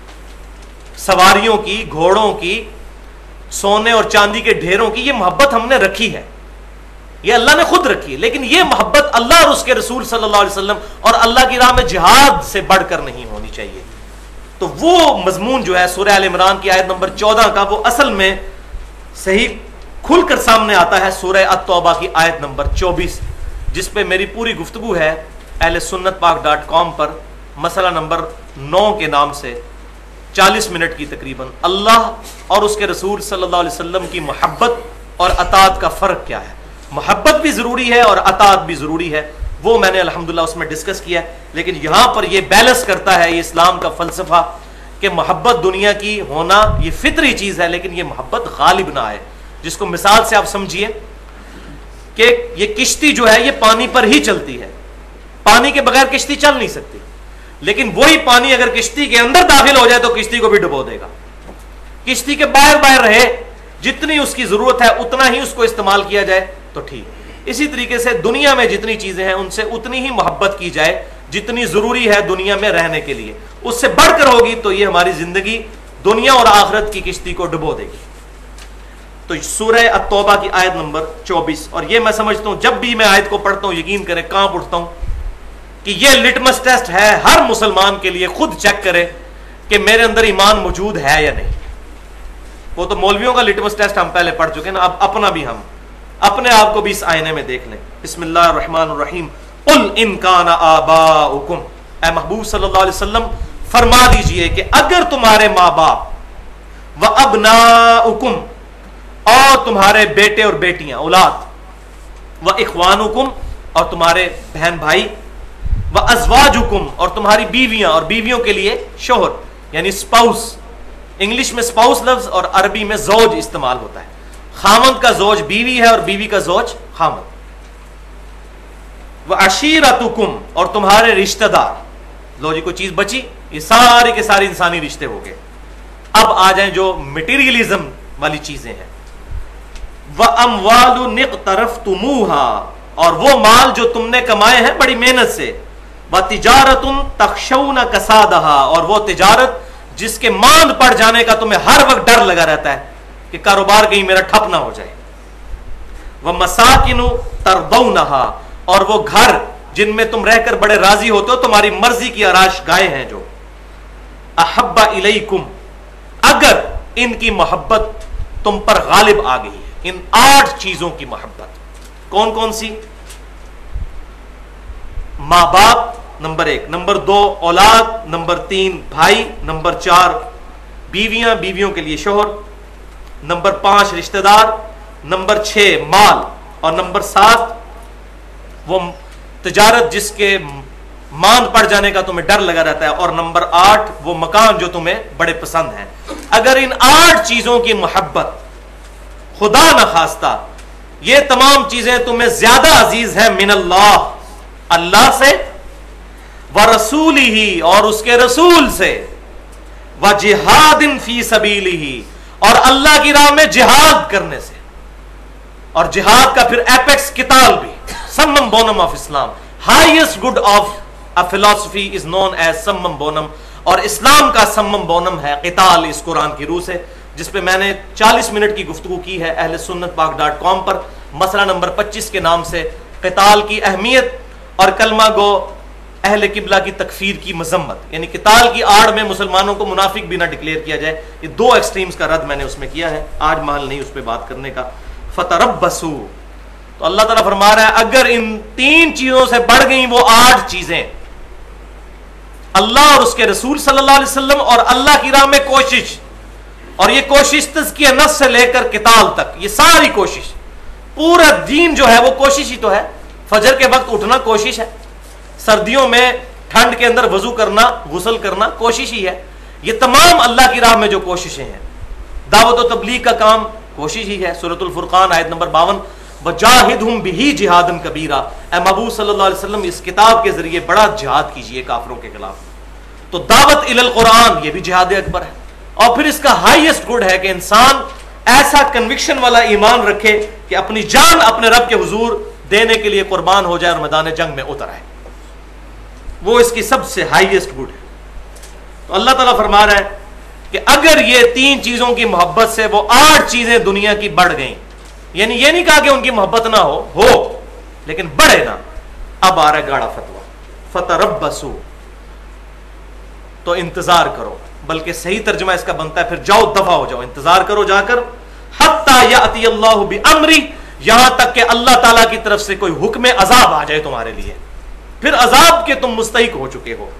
سواریوں کی، گھوڑوں کی، سونے اور چاندی کے ڈھیروں کی۔ یہ محبت ہم نے رکھی ہے، یہ اللہ نے خود رکھی ہے، لیکن یہ محبت اللہ اور اس کے رسول صلی اللہ علیہ وسلم اور اللہ کی راہ میں جہاد سے بڑھ کر نہیں ہونی چاہیے۔ تو وہ مضمون جو ہے سورہ آل عمران کی آیت نمبر چودہ کا، وہ اصل میں صحیح کھل کر سامنے آتا ہے سورہ التوبہ کی آیت نمبر چوبیس، جس پہ میری پوری گفتگو ہے اہل سنت پاک ڈاٹ کام پر، مسئلہ نمبر نو کے نام سے، چالیس منٹ کی تقریباً، اللہ اور اس کے رسول صلی اللہ علیہ وسلم کی محبت اور اطاعت کا فرق کیا ہے۔ محبت بھی ضروری ہے اور اطاعت بھی ضروری ہے، وہ میں نے الحمدللہ اس میں ڈسکس کیا ہے، لیکن یہاں پر یہ بیلنس کرتا ہے یہ اسلام کا فلسفہ کہ محبت دنیا کی ہونا یہ فطری چیز ہے، لیکن یہ محبت غالب نہ آئے۔ جس کو مثال سے آپ سمجھیے کہ یہ کشتی جو ہے یہ پانی پر ہی چلتی ہے، پانی کے بغیر کشتی چل نہیں سکتی، لیکن وہی پانی اگر کشتی کے اندر داخل ہو جائے تو کشتی کو بھی ڈبو دے گا۔ کشتی کے باہر باہر رہے، جتنی اس کی ضرورت ہے اتنا ہی اس کو استعمال کیا جائے تو ٹھیک۔ اسی طریقے سے دنیا میں جتنی چیزیں ہیں ان سے اتنی ہی محبت کی جائے جتنی ضروری ہے دنیا میں رہنے کے لیے، اس سے بڑھ کر ہوگی تو یہ ہماری زندگی دنیا اور آخرت کی کشتی کو ڈبو دے گی۔ تو سورہ التوبہ کی آیت نمبر چوبیس، اور یہ میں سمجھتا ہوں جب بھی میں آیت کو پڑھتا ہوں یقین کریں کانپ اٹھتا ہوں کہ یہ لٹمس ٹیسٹ ہے ہر مسلمان کے لیے، خود چیک کرے کہ میرے اندر ایمان موجود ہے یا نہیں۔ وہ تو مولویوں کا لٹمس ٹیسٹ ہم پہلے پڑھ چکے نا، اب اپنا بھی ہم اپنے آپ کو بھی اس آئینے میں دیکھ لیں۔ بسم اللہ الرحمن الرحیم، قل ان کان آباؤکم، اے محبوب صلی اللہ علیہ وسلم فرما دیجئے کہ اگر تمہارے ماں باپ، و ابناؤکم، اور تمہارے بیٹے اور بیٹیاں اولاد، و اخوانکم، اور تمہارے بہن بھائی، و ازواجکم، اور تمہاری بیویاں، اور بیویوں کے لیے شوہر یعنی سپاؤس، انگلش میں سپاؤس لفظ اور عربی میں زوج استعمال ہوتا ہے۔ خامند کا زوج بیوی ہے اور بیوی کا زوج خامند۔ و عشیرتکم، اور تمہارے رشتہ دار۔ لو جی کوئی چیز بچی، یہ سارے کے سارے انسانی رشتے ہو گئے۔ اب آ جائیں جو مٹیریلزم والی چیزیں ہیں۔ وَأَمْوَالُ نِقْتَرَفْتُمُوهَا، اور وہ مال جو تم نے کمائے ہیں بڑی محنت سے۔ وَتِجَارَةٌ تَخْشَوْنَ كَسَادَهَا، اور وہ تجارت جس کے ماند پڑ جانے کا تمہیں ہر وقت ڈر لگا رہتا ہے کہ کاروبار کہیں میرا ٹھپ نہ ہو جائے۔ وَمَسَاكِنُ تَرْضَوْنَهَا، اور وہ گھر جن میں تم رہ کر بڑے راضی ہوتے ہو، تمہاری مرضی کی آرائش گاہیں ہیں جو۔ احب الیکم، اگر ان کی محبت تم پر غالب آ گئی ہے، ان آٹھ چیزوں کی محبت کون کون سی؟ ماں باپ نمبر ایک، نمبر دو اولاد، نمبر تین بھائی، نمبر چار بیویاں، بیویوں کے لیے شوہر، نمبر پانچ رشتہ دار، نمبر چھ مال، اور نمبر سات وہ تجارت جس کے ماند پڑ جانے کا تمہیں ڈر لگا رہتا ہے، اور نمبر آٹھ وہ مکان جو تمہیں بڑے پسند ہیں. اگر ان آٹھ چیزوں کی محبت خدا نہ خواستہ یہ تمام چیزیں تمہیں زیادہ عزیز ہیں من اللہ، اللہ سے، ورسولہ اور اس کے رسول سے، وجہاد فی سبیلہ اور اللہ کی راہ میں جہاد کرنے سے، اور جہاد کا پھر ایپیکس قتال بھی، summum bonum of Islam, highest good of a philosophy is known as summum bonum، اور اسلام کا سمم بونم ہے قتال اس قرآن کی روح سے، جس پہ میں نے چالیس منٹ کی گفتگو کی ہے اہل سنت پاک ڈاٹ کام پر، مسئلہ نمبر پچیس کے نام سے، قتال کی اہمیت اور کلمہ گو اہل قبلہ کی تکفیر کی مذمت، یعنی قتال کی آڑ میں مسلمانوں کو منافق بھی نہ ڈکلیئر کیا جائے. یہ دو ایکسٹریمز کا رد میں نے اس میں کیا ہے، آج محل نہیں اس پہ بات کرنے کا. فتربصوا، تو اللہ تعالیٰ فرما رہا ہے اگر ان تین چیزوں سے بڑھ گئیں وہ آٹھ چیزیں، اللہ اور اس کے رسول صلی اللہ علیہ وسلم اور اللہ کی راہ میں کوشش، اور یہ کوشش تزکیہ نفس سے لے کر قتال تک، یہ ساری کوشش، پورا دین جو ہے وہ کوشش ہی تو ہے. فجر کے وقت اٹھنا کوشش ہے، سردیوں میں ٹھنڈ کے اندر وضو کرنا، غسل کرنا کوشش ہی ہے. یہ تمام اللہ کی راہ میں جو کوششیں ہیں، دعوت و تبلیغ کا کام کوشش ہی ہے. سورۃ الفرقان آیت نمبر باون، وجاہدہم بہ جہادا کبیرا، اے محبوب صلی اللہ علیہ وسلم اس کتاب کے ذریعے بڑا جہاد کیجئے کافروں کے خلاف. تو دعوت الی القرآن یہ بھی جہاد اکبر ہے. اور پھر اس کا ہائیسٹ گڈ ہے کہ انسان ایسا کنوکشن والا ایمان رکھے کہ اپنی جان اپنے رب کے حضور دینے کے لیے قربان ہو جائے اور میدان جنگ میں اتر آئے، وہ اس کی سب سے ہائیسٹ گڈ ہے. تو اللہ تعالیٰ فرما رہا ہے کہ اگر یہ تین چیزوں کی محبت سے وہ آٹھ چیزیں دنیا کی بڑھ گئیں، یعنی یہ نہیں کہا کہ ان کی محبت نہ ہو ہو لیکن بڑھے نہ. اب آ رہا ہے گاڑا فتوا، فتربصوا، تو انتظار کرو، بلکہ صحیح ترجمہ اس کا بنتا ہے پھر جاؤ دفع ہو جاؤ، انتظار کرو جا کر، حتی یأتی اللہ بامری، یہاں تک کہ اللہ تعالیٰ کی طرف سے کوئی حکم عذاب آ جائے تمہارے لیے، پھر عذاب کے تم مستحق ہو چکے ہو.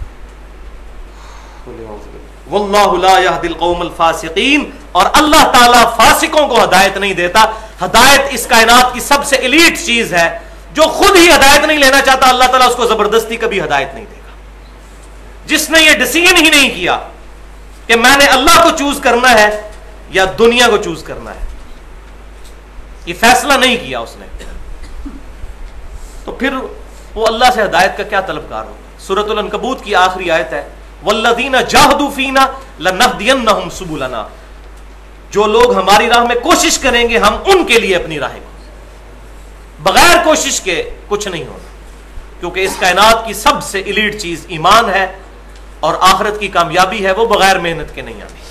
واللہ لا یہدی القوم الفاسقین، اور اللہ تعالیٰ فاسقوں کو ہدایت نہیں دیتا. ہدایت اس کائنات کی سب سے ایلیٹ چیز ہے، جو خود ہی ہدایت نہیں لینا چاہتا اللہ تعالیٰ اس کو زبردستی کبھی ہدایت نہیں دے گا. جس نے یہ ڈیسیژن ہی نہیں کیا کہ میں نے اللہ کو چوز کرنا ہے یا دنیا کو چوز کرنا ہے، یہ فیصلہ نہیں کیا اس نے، تو پھر وہ اللہ سے ہدایت کا کیا طلبگار ہوگا. سورۃ العنکبوت کی آخری آیت ہے، والذین جاہدوا فینا لنہدینہم سبلنا، جو لوگ ہماری راہ میں کوشش کریں گے ہم ان کے لیے اپنی راہیں کو، بغیر کوشش کے کچھ نہیں ہونا، کیونکہ اس کائنات کی سب سے ایلیٹ چیز ایمان ہے، اور آخرت کی کامیابی ہے وہ بغیر محنت کے نہیں آتی.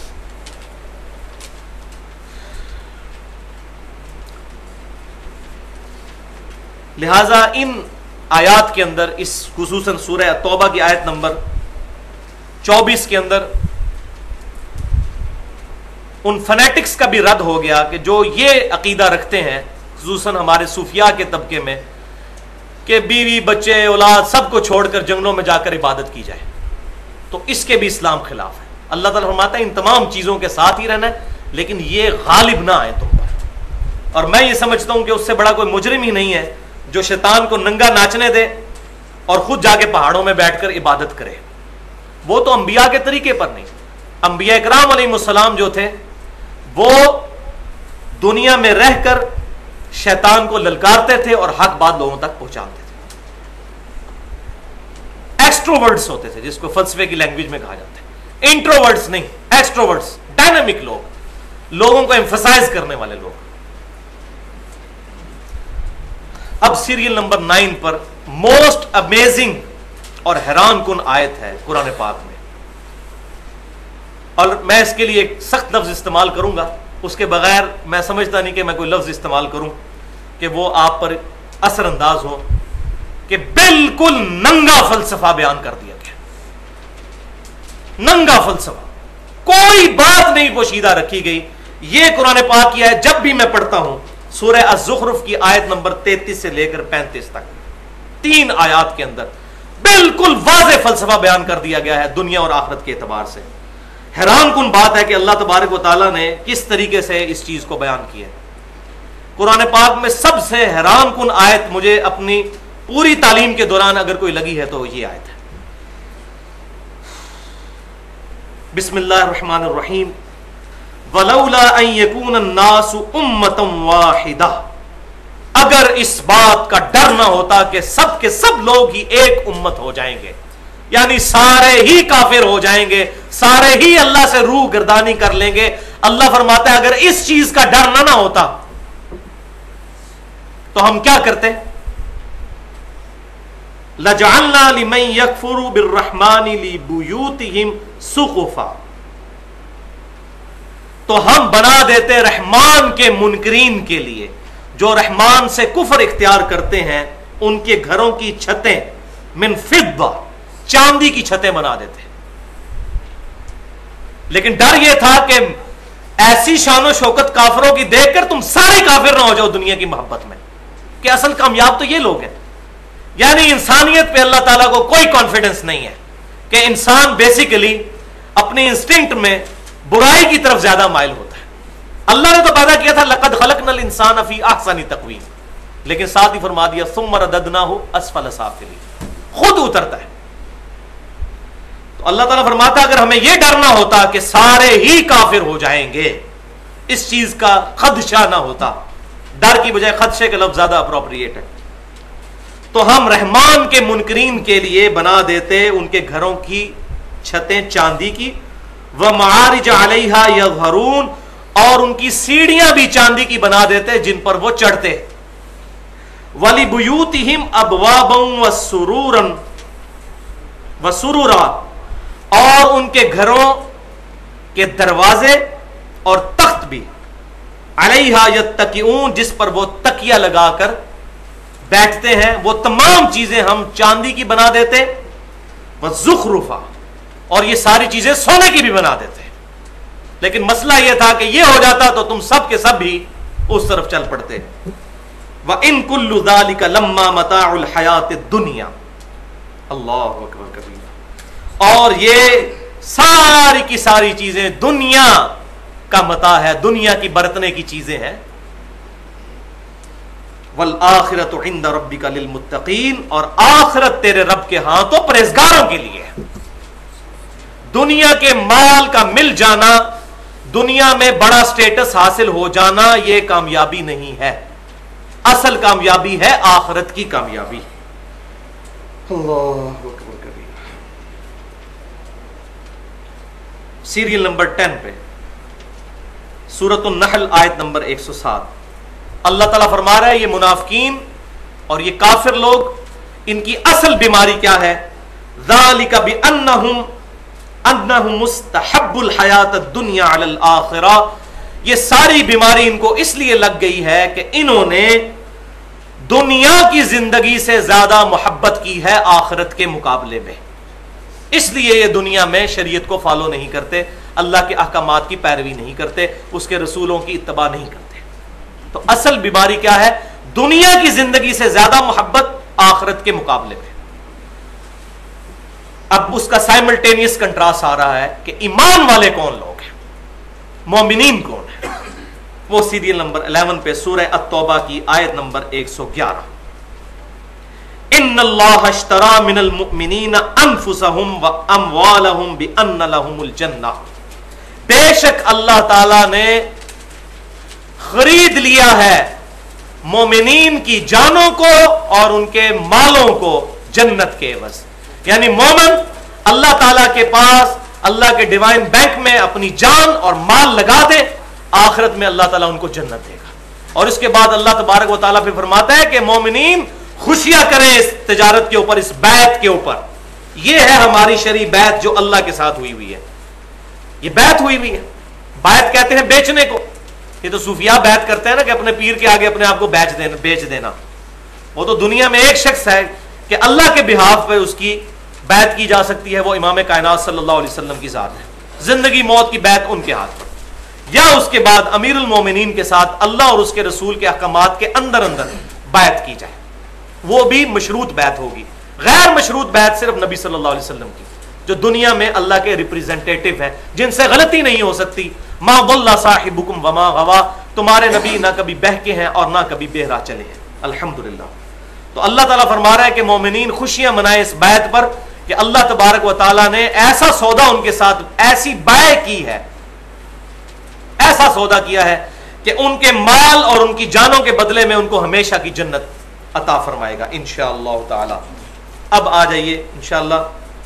لہذا ان آیات کے اندر، اس خصوصاً سورہ توبہ کی آیت نمبر چوبیس کے اندر ان فنیٹکس کا بھی رد ہو گیا کہ جو یہ عقیدہ رکھتے ہیں خصوصاً ہمارے صوفیاء کے طبقے میں کہ بیوی بچے اولاد سب کو چھوڑ کر جنگلوں میں جا کر عبادت کی جائے، تو اس کے بھی اسلام خلاف ہے. اللہ تعالیٰ فرماتا ہے ان تمام چیزوں کے ساتھ ہی رہنا ہے، لیکن یہ غالب نہ آئے تم پر. اور میں یہ سمجھتا ہوں کہ اس سے بڑا کوئی مجرم ہی نہیں ہے جو شیطان کو ننگا ناچنے دے اور خود جا کے پہاڑوں میں بیٹھ کر عبادت کرے. وہ تو انبیاء کے طریقے پر نہیں. انبیاء اکرام علیہ السلام جو تھے وہ دنیا میں رہ کر شیطان کو للکارتے تھے اور حق بات لوگوں تک پہنچاتے تھے. ایکسٹروورٹس ہوتے تھے جس کو فلسفے کی لینگویج میں کہا جاتا ہے، انٹروورٹس نہیں، ایکسٹروورٹس، ڈائنامک لوگ، لوگوں کو ایمفسائز کرنے والے لوگ. اب سیریل نمبر نائن پر موسٹ امیزنگ اور حیران کن آیت ہے قرآن پاک میں، اور میں اس کے لیے ایک سخت لفظ استعمال کروں گا، اس کے بغیر میں سمجھتا نہیں کہ میں کوئی لفظ استعمال کروں کہ وہ آپ پر اثر انداز ہو، کہ بالکل ننگا فلسفہ بیان کر دیا گیا. ننگا فلسفہ، کوئی بات نہیں پوشیدہ رکھی گئی. یہ قرآن پاک کی ہے، جب بھی میں پڑھتا ہوں سورہ الزخرف کی آیت نمبر تینتیس سے لے کر پینتیس تک، تین آیات کے اندر بالکل واضح فلسفہ بیان کر دیا گیا ہے دنیا اور آخرت کے اعتبار سے. حیران کن بات ہے کہ اللہ تبارک و تعالیٰ نے کس طریقے سے اس چیز کو بیان کیا ہے. قرآن پاک میں سب سے حیران کن آیت مجھے اپنی پوری تعلیم کے دوران اگر کوئی لگی ہے تو یہ آیت ہے. بسم اللہ الرحمن الرحیم. ولولا ان یکون الناس امۃ واحدہ، اگر اس بات کا ڈر نہ ہوتا کہ سب کے سب لوگ ہی ایک امت ہو جائیں گے، یعنی سارے ہی کافر ہو جائیں گے، سارے ہی اللہ سے روح گردانی کر لیں گے. اللہ فرماتا ہے اگر اس چیز کا ڈر نہ نہ ہوتا تو ہم کیا کرتے؟ لَجَعَلْنَا لِمَنْ يَكْفُرُ بِالرَّحْمَنِ لِبُيُوتِهِمْ سُقُفًا، تو ہم بنا دیتے رحمان کے منکرین کے لیے، جو رحمان سے کفر اختیار کرتے ہیں، ان کے گھروں کی چھتیں من فضہ، چاندی کی چھتیں بنا دیتے. لیکن ڈر یہ تھا کہ ایسی شان و شوکت کافروں کی دیکھ کر تم سارے کافر نہ ہو جاؤ دنیا کی محبت میں، کہ اصل کامیاب تو یہ لوگ ہیں. یعنی انسانیت پہ اللہ تعالیٰ کو کوئی کانفیڈنس نہیں ہے کہ انسان بیسیکلی اپنے انسٹنکٹ میں برائی کی طرف زیادہ مائل ہوتا ہے. اللہ نے تو پیدا کیا تھا لقد خلقنا الانسان فی احسن تقویم، لیکن ساتھ ہی فرما دیا ثم رددناہ اسفل سافلین، خود اترتا ہے. تو اللہ تعالیٰ فرماتا اگر ہمیں یہ ڈر نہ ہوتا کہ سارے ہی کافر ہو جائیں گے، اس چیز کا خدشہ نہ ہوتا، ڈر کی بجائے خدشے کا لفظ زیادہ اپروپریٹ ہے، تو ہم رحمان کے منکرین کے لیے بنا دیتے ان کے گھروں کی چھتیں چاندی کی، وَمَعَارِجَ عَلَيْهَا يَظْهَرُونَ، اور ان کی سیڑھیاں بھی چاندی کی بنا دیتے جن پر وہ چڑھتے. وَلِبُيُوتِهِمْ أَبْوَابًا وَسُرُورًا وَسُرُورًا، اور ان کے گھروں کے دروازے اور تخت بھی عَلَيْهَا يَتَّكِئُونَ، جس پر وہ تکیہ لگا کر بیٹھتے ہیں، وہ تمام چیزیں ہم چاندی کی بنا دیتے. وَزُخْرُفًا، اور یہ ساری چیزیں سونے کی بھی بنا دیتے. لیکن مسئلہ یہ تھا کہ یہ ہو جاتا تو تم سب کے سب ہی اس طرف چل پڑتے. وَإِن كُلُّ ذَلِكَ لَمَّا مَتَاعُ الْحَيَاةِ الدُّنْيَا، اللہ اکبر کبیرہ، اور یہ ساری کی ساری چیزیں دنیا کا متاع ہے، دنیا کی برتنے کی چیزیں ہیں. وَالْآخِرَةُ عِنْدَ رَبِّكَ لِلْمُتَّقِينَ، اور آخرت تیرے رب کے ہاں تو پرہیزگاروں کے لیے ہے. دنیا کے مال کا مل جانا، دنیا میں بڑا سٹیٹس حاصل ہو جانا، یہ کامیابی نہیں ہے. اصل کامیابی ہے آخرت کی کامیابی. اللہ اکبر کبیر. سیریل نمبر ٹین پہ سورۃ النحل آیت نمبر ایک سو سات، اللہ تعالیٰ فرما رہا ہے یہ منافقین اور یہ کافر لوگ، ان کی اصل بیماری کیا ہے؟ ذَلِكَ بِأَنَّهُمْ أَنَّهُمْ مُسْتَحَبُّ الْحَيَاةَ الدُّنْيَا عَلَى الْآخِرَةِ، یہ ساری بیماری ان کو اس لیے لگ گئی ہے کہ انہوں نے دنیا کی زندگی سے زیادہ محبت کی ہے آخرت کے مقابلے میں، اس لیے یہ دنیا میں شریعت کو فالو نہیں کرتے، اللہ کے احکامات کی پیروی نہیں کرتے، اس کے رسولوں کی اتباع نہیں کرتے. تو اصل بیماری کیا ہے؟ دنیا کی زندگی سے زیادہ محبت آخرت کے مقابلے میں. اب اس کا سائملٹینیس کنٹراسٹ آ رہا ہے کہ ایمان والے کون لوگ ہیں، مومنین کون ہیں. وہ سیریل نمبر الیون پہ سورہ التوبہ کی آیت نمبر ایک سو گیارہ، ان اللہ اشترى من المؤمنین انفسهم واموالهم بان لهم الجنہ، بے شک اللہ تعالی نے خرید لیا ہے مومنین کی جانوں کو اور ان کے مالوں کو جنت کے عوض. یعنی مومن اللہ تعالیٰ کے پاس اللہ کے ڈیوائن بینک میں اپنی جان اور مال لگا دے، آخرت میں اللہ تعالیٰ ان کو جنت دے گا. اور اس کے بعد اللہ تبارک و تعالیٰ پھر فرماتا ہے کہ مومنین خوشیاں کریں اس تجارت کے اوپر، اس بیعت کے اوپر. یہ ہے ہماری شرعی بیعت جو اللہ کے ساتھ ہوئی ہوئی ہے. یہ بیعت ہوئی ہوئی ہے. بیعت کہتے ہیں بیچنے کو. یہ تو صوفیاء بیعت کرتے ہیں نا کہ اپنے پیر کے آگے اپنے آپ کو بیچ دینا بیچ دینا. وہ تو دنیا میں ایک شخص ہے کہ اللہ کے بہاف پہ اس کی بیعت کی جا سکتی ہے، وہ امام کائنات صلی اللہ علیہ وسلم کی ذات ہے. زندگی موت کی بیعت ان کے ہاتھ پر، یا اس کے بعد امیر المومنین کے ساتھ اللہ اور اس کے رسول کے احکامات کے اندر اندر بیعت کی جائے، وہ بھی مشروط بیعت ہوگی. غیر مشروط بیعت صرف نبی صلی اللہ علیہ وسلم کی، جو دنیا میں اللہ کے ریپریزنٹیٹو ہیں، جن سے غلطی نہیں ہو سکتی. ما ضل صاحبکم وما غوا، تمہارے نبی نہ کبھی بہکے ہیں اور نہ کبھی بہرا چلے ہیں. الحمدللہ. تو اللہ تعالیٰ فرما رہا ہے کہ مومنین خوشیاں منائیں اس بیعت پر کہ اللہ تبارک و تعالیٰ نے ایسا سودا ان کے ساتھ، ایسی بیع کی ہے، ایسا سودا کیا ہے کہ ان کے مال اور ان کی جانوں کے بدلے میں ان کو ہمیشہ کی جنت عطا فرمائے گا انشاءاللہ تعالی۔ اب آ جائیے انشاءاللہ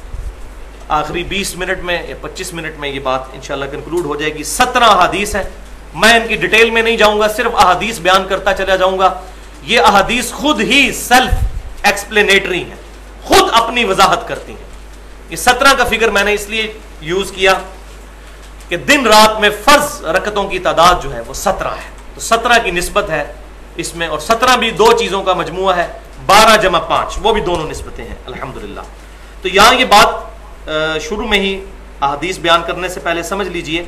آخری بیس منٹ میں یا پچیس منٹ میں یہ بات انشاءاللہ کنکلوڈ ہو جائے گی۔ سترہ احادیث ہیں، میں ان کی ڈیٹیل میں نہیں جاؤں گا، صرف احادیث بیان کرتا چلا جاؤں گا۔ یہ احادیث خود ہی سیلف ایکسپلینیٹری ہیں، خود اپنی وضاحت کرتی ہیں۔ یہ سترہ کا فگر میں نے اس لیے یوز کیا کہ دن رات میں فرض رکعتوں کی تعداد جو ہے وہ سترہ ہے، تو سترہ کی نسبت ہے اس میں، اور سترہ بھی دو چیزوں کا مجموعہ ہے، بارہ جمع پانچ وہ بھی دونوں نسبتیں ہیں الحمدللہ۔ تو یہاں یہ بات شروع میں ہی احادیث بیان کرنے سے پہلے سمجھ لیجئے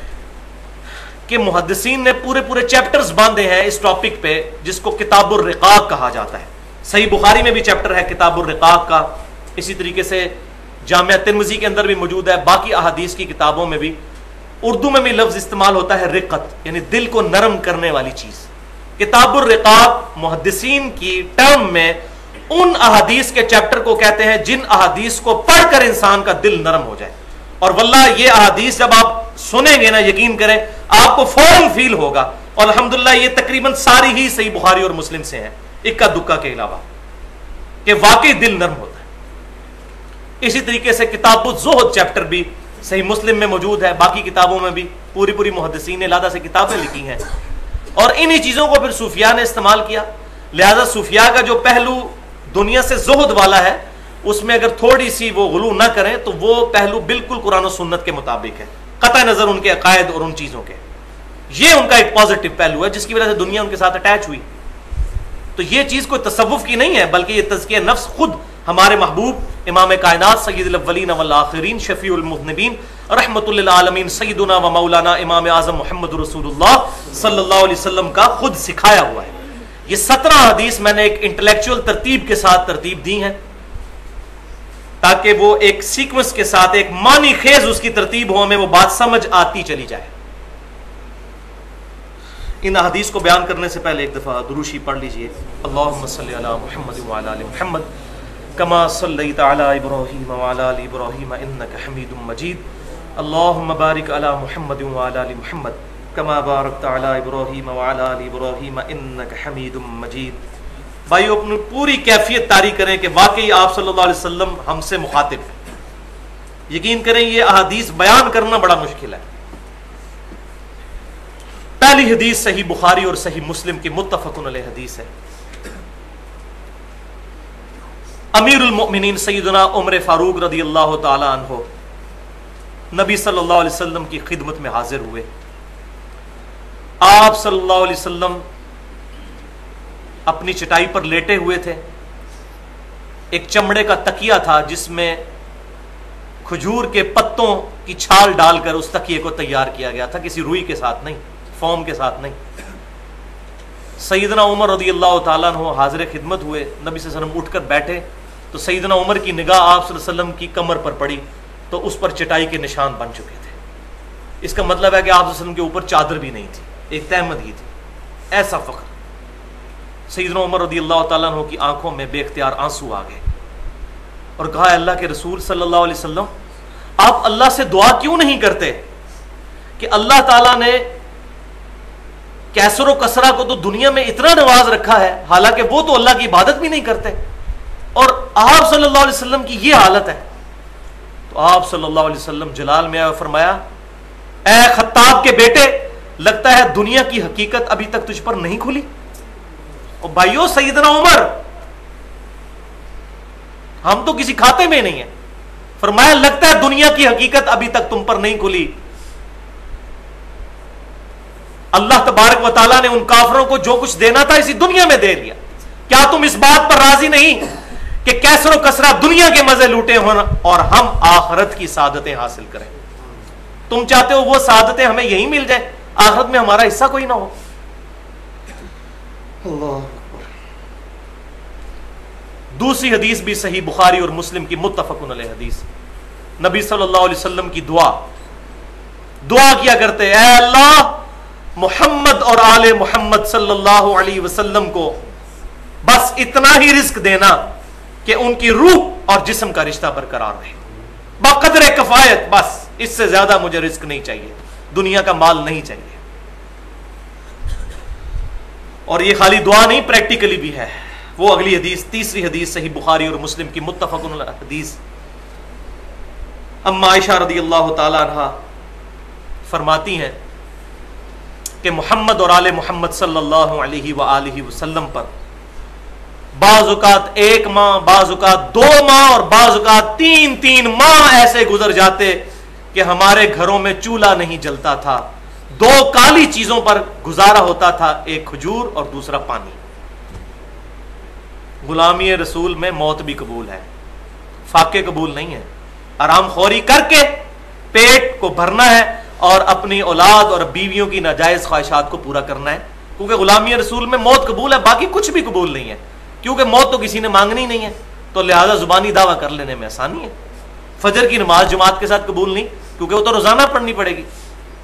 کہ محدثین نے پورے پورے چیپٹرز باندھے ہیں اس ٹاپک پہ جس کو کتاب الرقاق کہا جاتا ہے۔ صحیح بخاری میں بھی چیپٹر ہے کتاب الرقاق کا، اسی طریقے سے جامعہ ترمذی کے اندر بھی موجود ہے، باقی احادیث کی کتابوں میں بھی۔ اردو میں بھی لفظ استعمال ہوتا ہے رقت، یعنی دل کو نرم کرنے والی چیز۔ کتاب الرقاق محدثین کی ٹرم میں ان احادیث کے چیپٹر کو کہتے ہیں جن احادیث کو پڑھ کر انسان کا دل نرم ہو جائے، اور واللہ یہ احادیث جب آپ سنیں گے نا، یقین کریں آپ کو فوراً فیل ہوگا، اور الحمدللہ یہ تقریباً ساری ہی صحیح بخاری اور مسلم سے ہیں اکا دکا کے علاوہ، کہ واقعی دل نرم ہوتا ہے۔ اسی طریقے سے کتاب الزہد چیپٹر بھی صحیح مسلم میں موجود ہے، باقی کتابوں میں بھی پوری پوری محدثین نے لادہ سے کتابیں لکھی ہیں، اور انہی چیزوں کو پھر صوفیاء نے استعمال کیا۔ لہذا صوفیاء کا جو پہلو دنیا سے زہد والا ہے، اس میں اگر تھوڑی سی وہ غلو نہ کریں تو وہ پہلو بالکل قرآن و سنت کے مطابق ہے، قطع نظر ان کے عقائد اور ان چیزوں کے۔ یہ ان کا ایک پازیٹو پہلو ہے جس کی وجہ سے دنیا ان کے ساتھ اٹیچ ہوئی۔ تو یہ چیز کوئی تصوف کی نہیں ہے، بلکہ یہ تزکیہ نفس خود ہمارے محبوب امام کائنات سید الاولین والآخرین شفیع المذنبین رحمت للعالمین سیدنا و مولانا امام اعظم محمد رسول اللہ صلی اللہ علیہ وسلم کا خود سکھایا ہوا ہے۔ یہ سترہ حدیث میں نے ایک انٹلیکچوئل ترتیب کے ساتھ ترتیب دی ہیں تاکہ وہ ایک سیکوینس کے ساتھ ایک معنی خیز اس کی ترتیب ہو، ہمیں وہ بات سمجھ آتی چلی جائے۔ ان حدیث کو بیان کرنے سے پہلے ایک دفعہ دروشی پڑھ لیجئے۔ اللہم صلی علی محمد وعلی آل محمد کما صلیت علی ابراہیم وعلی آل ابراہیم انک حمید مجید، اللہم بارک علی محمد وعلی آل محمد کما بارکت علی ابراہیم وعلی آل ابراہیم انک حمید مجید۔ بھائیو اپنی پوری کیفیت طاری کریں کہ واقعی آپ صلی اللہ علیہ وسلم ہم سے مخاطب ہیں۔ یقین کریں یہ احادیث بیان کرنا بڑا مشکل ہے۔ پہلی حدیث صحیح بخاری اور صحیح مسلم کی متفق علیہ حدیث ہے۔ امیر المؤمنین سیدنا عمر فاروق رضی اللہ تعالی عنہ نبی صلی اللہ علیہ وسلم کی خدمت میں حاضر ہوئے۔ آپ صلی اللہ علیہ وسلم اپنی چٹائی پر لیٹے ہوئے تھے، ایک چمڑے کا تکیہ تھا جس میں کھجور کے پتوں کی چھال ڈال کر اس تکیے کو تیار کیا گیا تھا، کسی روئی کے ساتھ نہیں، فوم کے ساتھ نہیں۔ سیدنا عمر رضی اللہ تعالیٰ عنہ حاضر خدمت ہوئے، نبی صلی اللہ علیہ وسلم اٹھ کر بیٹھے تو سیدنا عمر کی نگاہ آپ صلی اللہ علیہ وسلم کی کمر پر پڑی تو اس پر چٹائی کے نشان بن چکے تھے۔ اس کا مطلب ہے کہ آپ صلی اللہ علیہ وسلم کے اوپر چادر بھی نہیں تھی، ایک تہمد ہی تھی۔ ایسا فخر۔ سیدنا عمر رضی اللہ تعالیٰ عنہ کی آنکھوں میں بے اختیار آنسو آ گئے اور کہا اللہ کے رسول صلی اللہ علیہ وسلم آپ اللہ سے دعا کیوں نہیں کرتے کہ اللہ تعالیٰ نے کیسر و کسرا کو تو دنیا میں اتنا نواز رکھا ہے، حالانکہ وہ تو اللہ کی عبادت بھی نہیں کرتے، اور آپ صلی اللہ علیہ وسلم کی یہ حالت ہے۔ تو آپ صلی اللہ علیہ وسلم جلال میں آئے اور فرمایا اے خطاب کے بیٹے، لگتا ہے دنیا کی حقیقت ابھی تک تجھ پر نہیں کھلی۔ اور بھائیو سیدنا عمر، ہم تو کسی کھاتے میں نہیں ہیں، فرمایا لگتا ہے دنیا کی حقیقت ابھی تک تم پر نہیں کھلی۔ اللہ تبارک و تعالیٰ نے ان کافروں کو جو کچھ دینا تھا اسی دنیا میں دے دیا۔ کیا تم اس بات پر راضی نہیں کہ کیسر و کسرا دنیا کے مزے لوٹے ہوں اور ہم آخرت کی سعادتیں حاصل کریں؟ تم چاہتے ہو وہ سعادتیں ہمیں یہی مل جائیں، آخرت میں ہمارا حصہ کوئی نہ ہو؟ اللہ دوسری حدیث بھی صحیح بخاری اور مسلم کی متفق علیہ حدیث، نبی صلی اللہ علیہ وسلم کی دعا دعا کیا کرتے اے اللہ محمد اور آل محمد صلی اللہ علیہ وسلم کو بس اتنا ہی رزق دینا کہ ان کی روح اور جسم کا رشتہ برقرار رہے، بقدر کفایت، بس اس سے زیادہ مجھے رزق نہیں چاہیے، دنیا کا مال نہیں چاہیے۔ اور یہ خالی دعا نہیں، پریکٹیکلی بھی ہے۔ وہ اگلی حدیث، تیسری حدیث صحیح بخاری اور مسلم کی متفق علیہ حدیث، اما عائشہ رضی اللہ تعالی عنہ فرماتی ہیں کہ محمد اور آل محمد صلی اللہ علیہ وآلہ وسلم پر بعض اوقات ایک ماہ، بعض اوقات دو ماہ اور بعض اوقات تین تین ماہ ایسے گزر جاتے کہ ہمارے گھروں میں چولہا نہیں جلتا تھا، دو کالی چیزوں پر گزارا ہوتا تھا، ایک کھجور اور دوسرا پانی۔ غلامی رسول میں موت بھی قبول ہے، فاقے قبول نہیں ہے، آرام خوری کر کے پیٹ کو بھرنا ہے اور اپنی اولاد اور بیویوں کی ناجائز خواہشات کو پورا کرنا ہے، کیونکہ غلامی رسول میں موت قبول ہے، باقی کچھ بھی قبول نہیں ہے، کیونکہ موت تو کسی نے مانگنی نہیں ہے، تو لہذا زبانی دعویٰ کر لینے میں آسانی ہے۔ فجر کی نماز جماعت کے ساتھ قبول نہیں، کیونکہ وہ تو روزانہ پڑھنی پڑے گی۔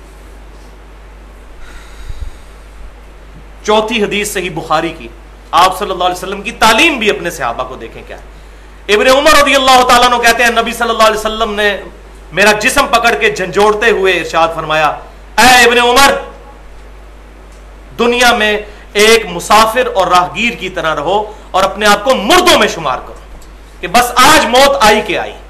چوتھی حدیث صحیح بخاری کی، آپ صلی اللہ علیہ وسلم کی تعلیم بھی اپنے صحابہ کو دیکھیں کیا ہے۔ ابن عمر رضی اللہ تعالیٰ عنہ کہتے ہیں نبی صلی اللہ علیہ وسلم نے میرا جسم پکڑ کے جھنجھوڑتے ہوئے ارشاد فرمایا، اے ابن عمر، دنیا میں ایک مسافر اور راہگیر کی طرح رہو اور اپنے آپ کو مردوں میں شمار کرو کہ بس آج موت آئی کہ آئی۔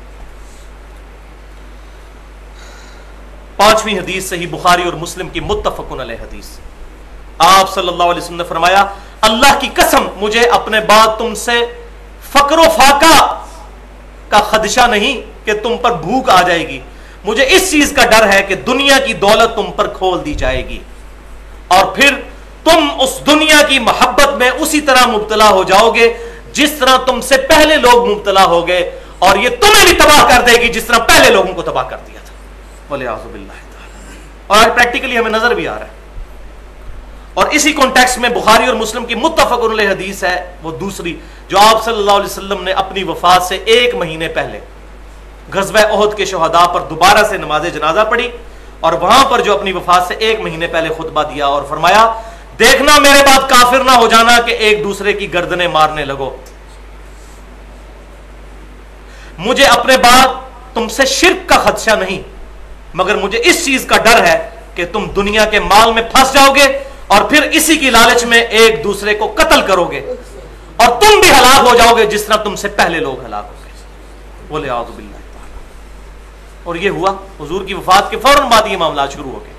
پانچویں حدیث صحیح بخاری اور مسلم کی متفق علیہ حدیث، آپ صلی اللہ علیہ وسلم نے فرمایا، اللہ کی قسم مجھے اپنے بعد تم سے فقر و فاقہ کا خدشہ نہیں کہ تم پر بھوک آ جائے گی، مجھے اس چیز کا ڈر ہے کہ دنیا کی دولت تم پر کھول دی جائے گی اور پھر تم اس دنیا کی محبت میں اسی طرح مبتلا ہو جاؤ گے جس طرح تم سے پہلے لوگ مبتلا ہو گئے، اور یہ تمہیں بھی تباہ کر دے گی جس طرح پہلے لوگوں کو تباہ کر دیا تھا۔ وَلِعَاذُ بِاللَّهِ تعالی۔ اور آج پریکٹیکلی ہمیں نظر بھی آ رہا ہے، اور اسی کانٹیکس میں بخاری اور مسلم کی متفق علیہ حدیث ہے، وہ دوسری جو آپ صلی اللہ علیہ وسلم نے اپنی وفات سے ایک مہینے پہلے غزوہ احد کے شہداء پر دوبارہ سے نماز جنازہ پڑھی، اور وہاں پر جو اپنی وفات سے ایک مہینے پہلے خطبہ دیا اور فرمایا، دیکھنا میرے بعد کافر نہ ہو جانا کہ ایک دوسرے کی گردنیں مارنے لگو، مجھے اپنے بعد تم سے شرک کا خدشہ نہیں، مگر مجھے اس چیز کا ڈر ہے کہ تم دنیا کے مال میں پھنس جاؤ گے اور پھر اسی کی لالچ میں ایک دوسرے کو قتل کرو گے اور تم بھی ہلاک ہو جاؤ گے جس طرح تم سے پہلے لوگ ہلاک ہو گئے۔ بولے اعوذ باللہ تعالی۔ اور یہ ہوا حضور کی وفات کے فوراً بعد یہ معاملات شروع ہو گئے۔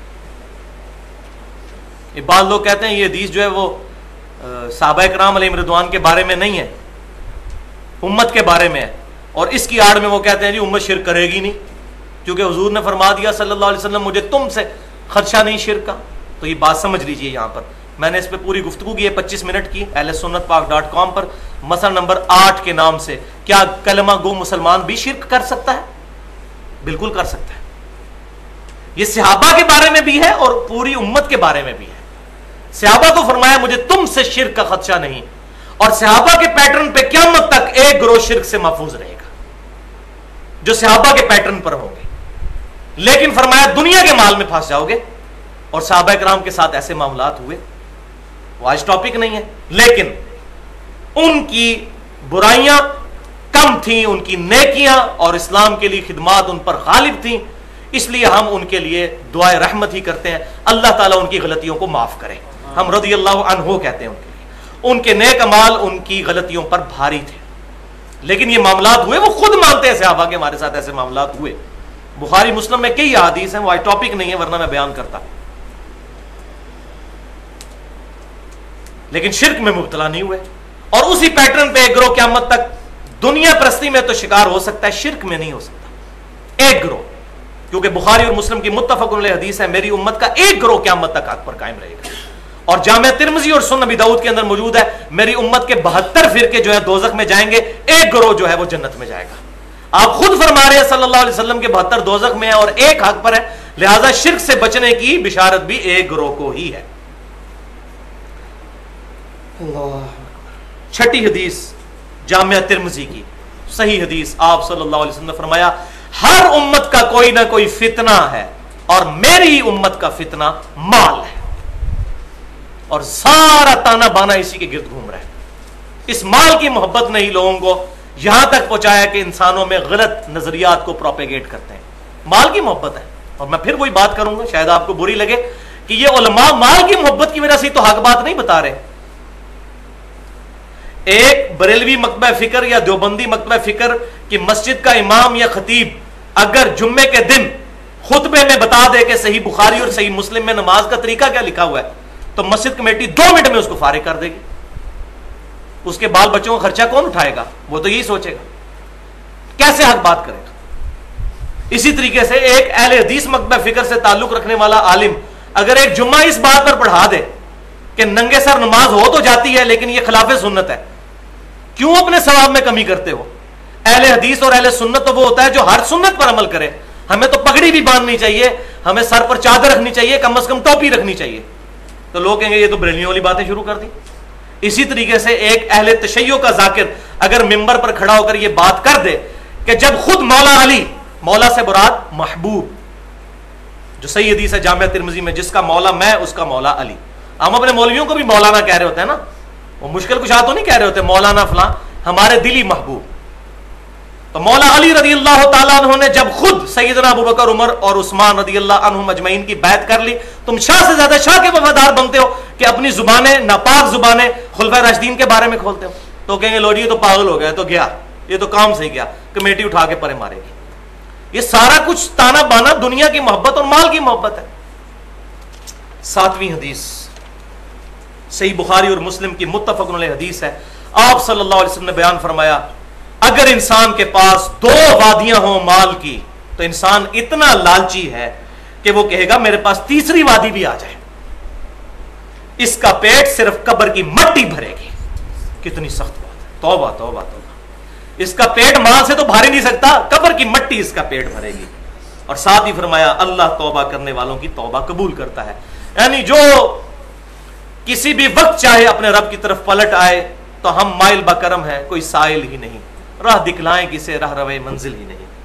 یہ بعض لوگ کہتے ہیں یہ حدیث جو ہے وہ صحابہ کرام علیہم رضوان کے بارے میں نہیں ہے، امت کے بارے میں ہے، اور اس کی آڑ میں وہ کہتے ہیں جی امت شرک کرے گی نہیں، کیونکہ حضور نے فرما دیا صلی اللہ علیہ وسلم مجھے تم سے خدشہ نہیں شرک کا۔ تو یہ بات سمجھ لیجئے، یہاں پر میں نے اس پہ پوری گفتگو کی ہے پچیس منٹ کی، اہل سنت پاک ڈاٹ کام پر، مسئلہ نمبر آٹھ کے نام سے، کیا کلمہ گو مسلمان بھی شرک کر سکتا ہے؟ بالکل کر سکتا ہے۔ یہ صحابہ کے بارے میں بھی ہے اور پوری امت کے بارے میں بھی ہے۔ صحابہ کو فرمایا مجھے تم سے شرک کا خدشہ نہیں، اور صحابہ کے پیٹرن پہ قیامت تک ایک گروہ شرک سے محفوظ رہے گا جو صحابہ کے پیٹرن پر ہوں گے، لیکن فرمایا دنیا کے مال میں پھنس جاؤ گے، اور صحابہ کرام کے ساتھ ایسے معاملات ہوئے، وہ آج ٹاپک نہیں ہے، لیکن ان کی برائیاں کم تھیں، ان کی نیکیاں اور اسلام کے لیے خدمات ان پر غالب تھیں، اس لیے ہم ان کے لیے دعائے رحمت ہی کرتے ہیں، اللہ تعالیٰ ان کی غلطیوں کو معاف کرے، ہم رضی اللہ عنہ کہتے ہیں ان کے لیے، ان کے نیک اعمال ان کی غلطیوں پر بھاری تھے، لیکن یہ معاملات ہوئے، وہ خود مانتے ہیں صحابہ کے ہمارے ساتھ ایسے معاملات ہوئے۔ بخاری مسلم میں کئی احادیث ہیں، وہ آج ٹاپک نہیں ہے ورنہ میں بیان کرتا، لیکن شرک میں مبتلا نہیں ہوئے، اور اسی پیٹرن پہ ایک گروہ قیامت تک دنیا پرستی میں تو شکار ہو سکتا ہے، شرک میں نہیں ہو سکتا، ایک گروہ، کیونکہ بخاری اور مسلم کی متفق علیہ حدیث ہے میری امت کا ایک گروہ قیامت تک حق پر قائم رہے گا، اور جامع ترمذی اور سنن ابی داؤد کے اندر موجود ہے میری امت کے بہتر فرقے جو ہے دوزخ میں جائیں گے، ایک گروہ جو ہے وہ جنت میں جائے گا۔ آپ خود فرما رہے ہیں صلی اللہ علیہ وسلم کے بہتر دوزخ میں ہے اور ایک حق پر ہے، لہذا شرک سے بچنے کی بشارت بھی ایک گروہ کو ہی ہے۔ چھٹی حدیث جامع ترمذی کی صحیح حدیث، آپ صلی اللہ علیہ وسلم نے فرمایا ہر امت کا کوئی نہ کوئی فتنہ ہے اور میری امت کا فتنہ مال ہے، اور سارا تانا بانا اسی کے گرد گھوم رہا ہے۔ اس مال کی محبت نے ہی لوگوں کو یہاں تک پہنچایا کہ انسانوں میں غلط نظریات کو پروپیگیٹ کرتے ہیں. مال کی محبت ہے. اور میں پھر وہی بات کروں گا, شاید آپ کو بری لگے کہ یہ علماء مال کی محبت کی وجہ سے تو حق بات نہیں بتا رہے. ایک بریلوی مکتبہ فکر یا دیوبندی مکتبہ فکر کی مسجد کا امام یا خطیب اگر جمعے کے دن خطبے میں بتا دے کہ صحیح بخاری اور صحیح مسلم میں نماز کا طریقہ کیا لکھا ہوا ہے, تو مسجد کمیٹی دو منٹ میں اس کو فارغ کر دے گی. اس کے بال بچوں کا خرچہ کون اٹھائے گا؟ وہ تو یہی سوچے گا کیسے حق بات کرے گا. اسی طریقے سے ایک اہل حدیث مکتبہ فکر سے تعلق رکھنے والا عالم اگر ایک جمعہ اس بات پر پڑھا دے کہ ننگے سر نماز ہو تو جاتی ہے لیکن یہ خلاف سنت ہے, کیوں اپنے ثواب میں کمی کرتے ہو؟ اہل حدیث اور اہل سنت تو وہ ہوتا ہے جو ہر سنت پر عمل کرے. ہمیں تو پگڑی بھی باندھنی چاہیے, ہمیں سر پر چادر رکھنی چاہیے, کم از کم ٹوپی رکھنی چاہیے. تو لوگ کہیں گے یہ تو بریلیوں والی باتیں شروع کر دی. اسی طریقے سے ایک اہل تشیع کا ذاکر اگر ممبر پر کھڑا ہو کر یہ بات کر دے کہ جب خود مولا علی, مولا سے مراد محبوب, جو صحیح حدیث ہے جامعہ ترمذی میں, جس کا مولا میں اس کا مولا علی. ہم اپنے مولویوں کو بھی مولانا کہہ رہے ہوتے ہیں نا, وہ مشکل کچھ تو نہیں کہہ رہے ہوتے مولانا فلاں, ہمارے دلی محبوب. تو مولا علی رضی اللہ تعالیٰ عنہ نے جب خود سیدنا ابوبکر, عمر اور عثمان رضی اللہ عنہم اجمعین کی بیعت کر لی. تم شاہ سے زیادہ شاہ کے وفادار بنتے ہو کہ اپنی زبانیں, ناپاک زبانیں خلفائے راشدین کے بارے میں کھولتے ہو. تو کہیں گے لوڈی یہ تو پاگل ہو گیا, تو گیا, یہ تو کام سے گیا, کمیٹی اٹھا کے پرے مارے گی. یہ سارا کچھ تانا بانا دنیا کی محبت اور مال کی محبت ہے. ساتویں حدیث صحیح بخاری اور مسلم کی متفق علیہ حدیث ہے. آپ صلی اللہ علیہ وسلم نے بیان فرمایا اگر انسان کے پاس دو وادیاں ہوں مال کی تو انسان اتنا لالچی ہے کہ وہ کہے گا میرے پاس تیسری وادی بھی آ جائے, اس کا پیٹ صرف قبر کی مٹی بھرے گی. کتنی سخت بات ہے. توبہ توبہ توبہ. اس کا پیٹ مال سے تو بھر ہی نہیں سکتا, قبر کی مٹی اس کا پیٹ بھرے گی. اور ساتھ ہی فرمایا اللہ توبہ کرنے والوں کی توبہ قبول کرتا ہے. یعنی جو کسی بھی وقت چاہے اپنے رب کی طرف پلٹ آئے تو ہم مائل بکرم ہیں, کوئی سائل ہی نہیں, راہ دکھلائیں کسے راہ روے منزل ہی نہیں.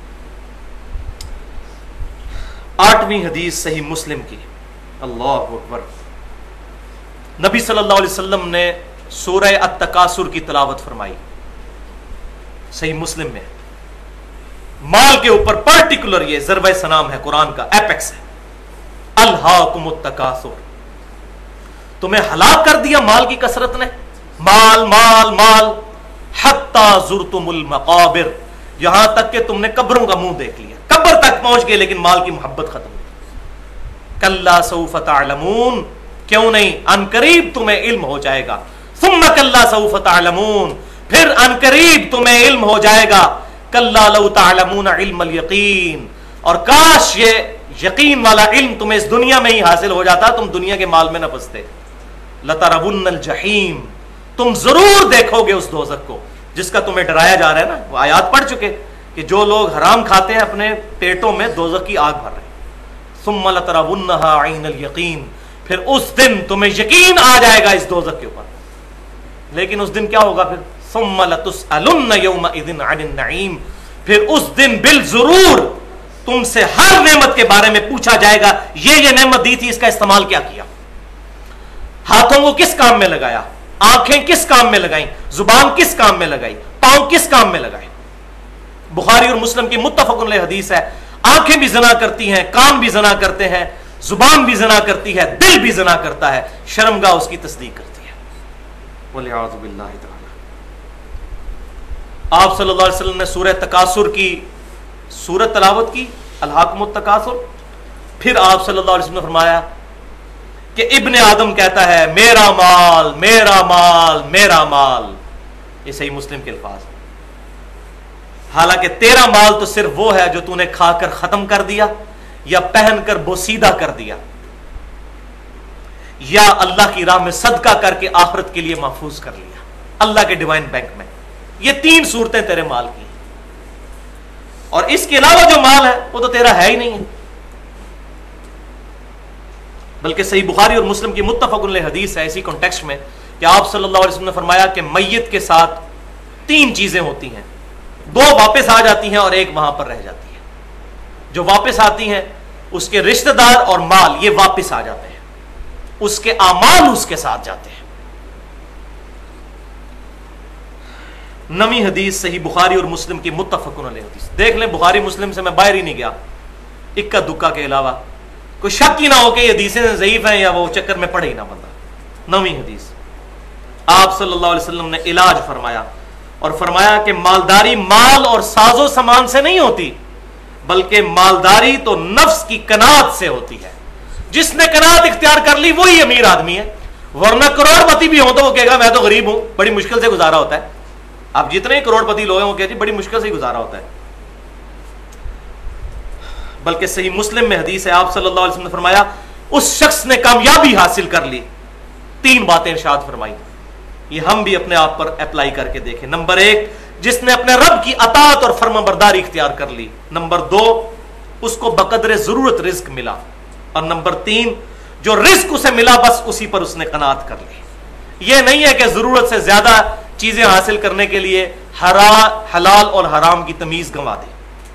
آٹھویں حدیث صحیح مسلم کی. اللہ اکبر. نبی صلی اللہ علیہ وسلم نے سورہ التکاثر کی تلاوت فرمائی صحیح مسلم میں. مال کے اوپر پرٹیکولر یہ ضربہ سنام ہے, قرآن کا ایپیکس ہے. الہاکم التکاثر, تمہیں ہلاک کر دیا مال کی کثرت نے. مال مال مال حتی زرتم المقابر, یہاں تک کہ تم نے قبروں کا منہ دیکھ لیا, قبر تک پہنچ گئے لیکن مال کی محبت ختم. کلا سوف تعلمون, کیوں نہیں ان قریب تمہیں علم ہو جائے گا. ثم کلا سوف تعلمون, پھر ان قریب تمہیں علم ہو جائے گا. کلا لو تعلمون علم الیقین, اور کاش یہ یقین والا علم تمہیں اس دنیا میں ہی حاصل ہو جاتا, تم دنیا کے مال میں نہ پھنستے. لترون الجحیم, تم ضرور دیکھو گے اس دوزخ کو جس کا تمہیں ڈرایا جا رہا ہے نا. وہ آیات پڑھ چکے کہ جو لوگ حرام کھاتے ہیں اپنے پیٹوں میں دوزخ کی آگ بھر رہے ہیں. ثم لترونها عین الیقین, پھر اس دن تمہیں یقین آ جائے گا اس دوزخ کے اوپر. لیکن اس دن کیا ہوگا پھر؟ ثم لتسألن یومئذ عن النعیم, پھر اس دن بالضرور تم سے ہر نعمت کے بارے میں پوچھا جائے گا. یہ یہ نعمت دی تھی, اس کا استعمال کیا کیا, ہاتھوں کو کس کام میں لگایا, آنکھیں کس کام میں لگائیں, زبان کس کام میں لگائی, پاؤں کس کام میں لگائے. بخاری اور مسلم کی متفق علیہ حدیث ہے. آنکھیں بھی زنا کرتی ہیں, کان بھی زنا کرتے ہیں, زبان بھی زنا کرتی ہے, دل بھی زنا کرتا ہے, شرمگاہ اس کی تصدیق کرتی ہے. والعیاذ باللہ تعالی. آپ صلی اللہ علیہ وسلم نے سورہ تکاثر کی سورت تلاوت کی, الہاکم التکاثر. پھر آپ صلی اللہ علیہ وسلم نے فرمایا کہ ابن آدم کہتا ہے میرا مال میرا مال میرا مال. یہ صحیح مسلم کے الفاظ ہیں. حالانکہ تیرا مال تو صرف وہ ہے جو تو نے کھا کر ختم کر دیا, یا پہن کر بوسیدہ کر دیا, یا اللہ کی راہ میں صدقہ کر کے آخرت کے لیے محفوظ کر لیا اللہ کے ڈیوائن بینک میں. یہ تین صورتیں تیرے مال کی, اور اس کے علاوہ جو مال ہے وہ تو تیرا ہے ہی نہیں ہے. بلکہ صحیح بخاری اور مسلم کی متفق علیہ حدیث ہے اسی کانٹیکسٹ میں کہ آپ صلی اللہ علیہ وسلم نے فرمایا کہ میت کے ساتھ تین چیزیں ہوتی ہیں, دو واپس آ جاتی ہیں اور ایک وہاں پر رہ جاتی ہے. جو واپس آتی ہیں اس کے رشتہ دار اور مال یہ واپس آ جاتے ہیں, اس کے اعمال اس کے ساتھ جاتے ہیں. نویں حدیث صحیح بخاری اور مسلم کی متفق علیہ حدیث. دیکھ لیں بخاری مسلم سے میں باہر ہی نہیں گیا اکا دکا کے علاوہ, کوئی شک ہی نہ ہو کہ یہ حدیثیں ضعیف ہیں یا وہ چکر میں پڑھے ہی نہ بندہ. نویں حدیث, آپ صلی اللہ علیہ وسلم نے علاج فرمایا اور فرمایا کہ مالداری مال اور ساز و سامان سے نہیں ہوتی, بلکہ مالداری تو نفس کی قناعت سے ہوتی ہے. جس نے قناعت اختیار کر لی وہی امیر آدمی ہے, ورنہ کروڑ پتی بھی ہو تو وہ کہے گا میں تو غریب ہوں, بڑی مشکل سے گزارا ہوتا ہے. اب جتنے کروڑ پتی لوگ ہیں وہ کہتے ہیں بڑی مشکل سے ہی گزارا ہوتا ہے. بلکہ صحیح مسلم میں حدیث ہے, آپ صلی اللہ علیہ وسلم نے فرمایا اس شخص نے کامیابی حاصل کر لی. تین باتیں ارشاد فرمائی, یہ ہم بھی اپنے آپ پر اپلائی کر کے دیکھیں. نمبر ایک, جس نے اپنے رب کی اطاعت اور فرما برداری اختیار کر لی. نمبر دو, اس کو بقدر ضرورت رزق ملا. اور نمبر تین, جو رزق اسے ملا بس اسی پر اس نے قناعت کر لی. یہ نہیں ہے کہ ضرورت سے زیادہ چیزیں حاصل کرنے کے لیے حلال اور حرام کی تمیز گنوا دی.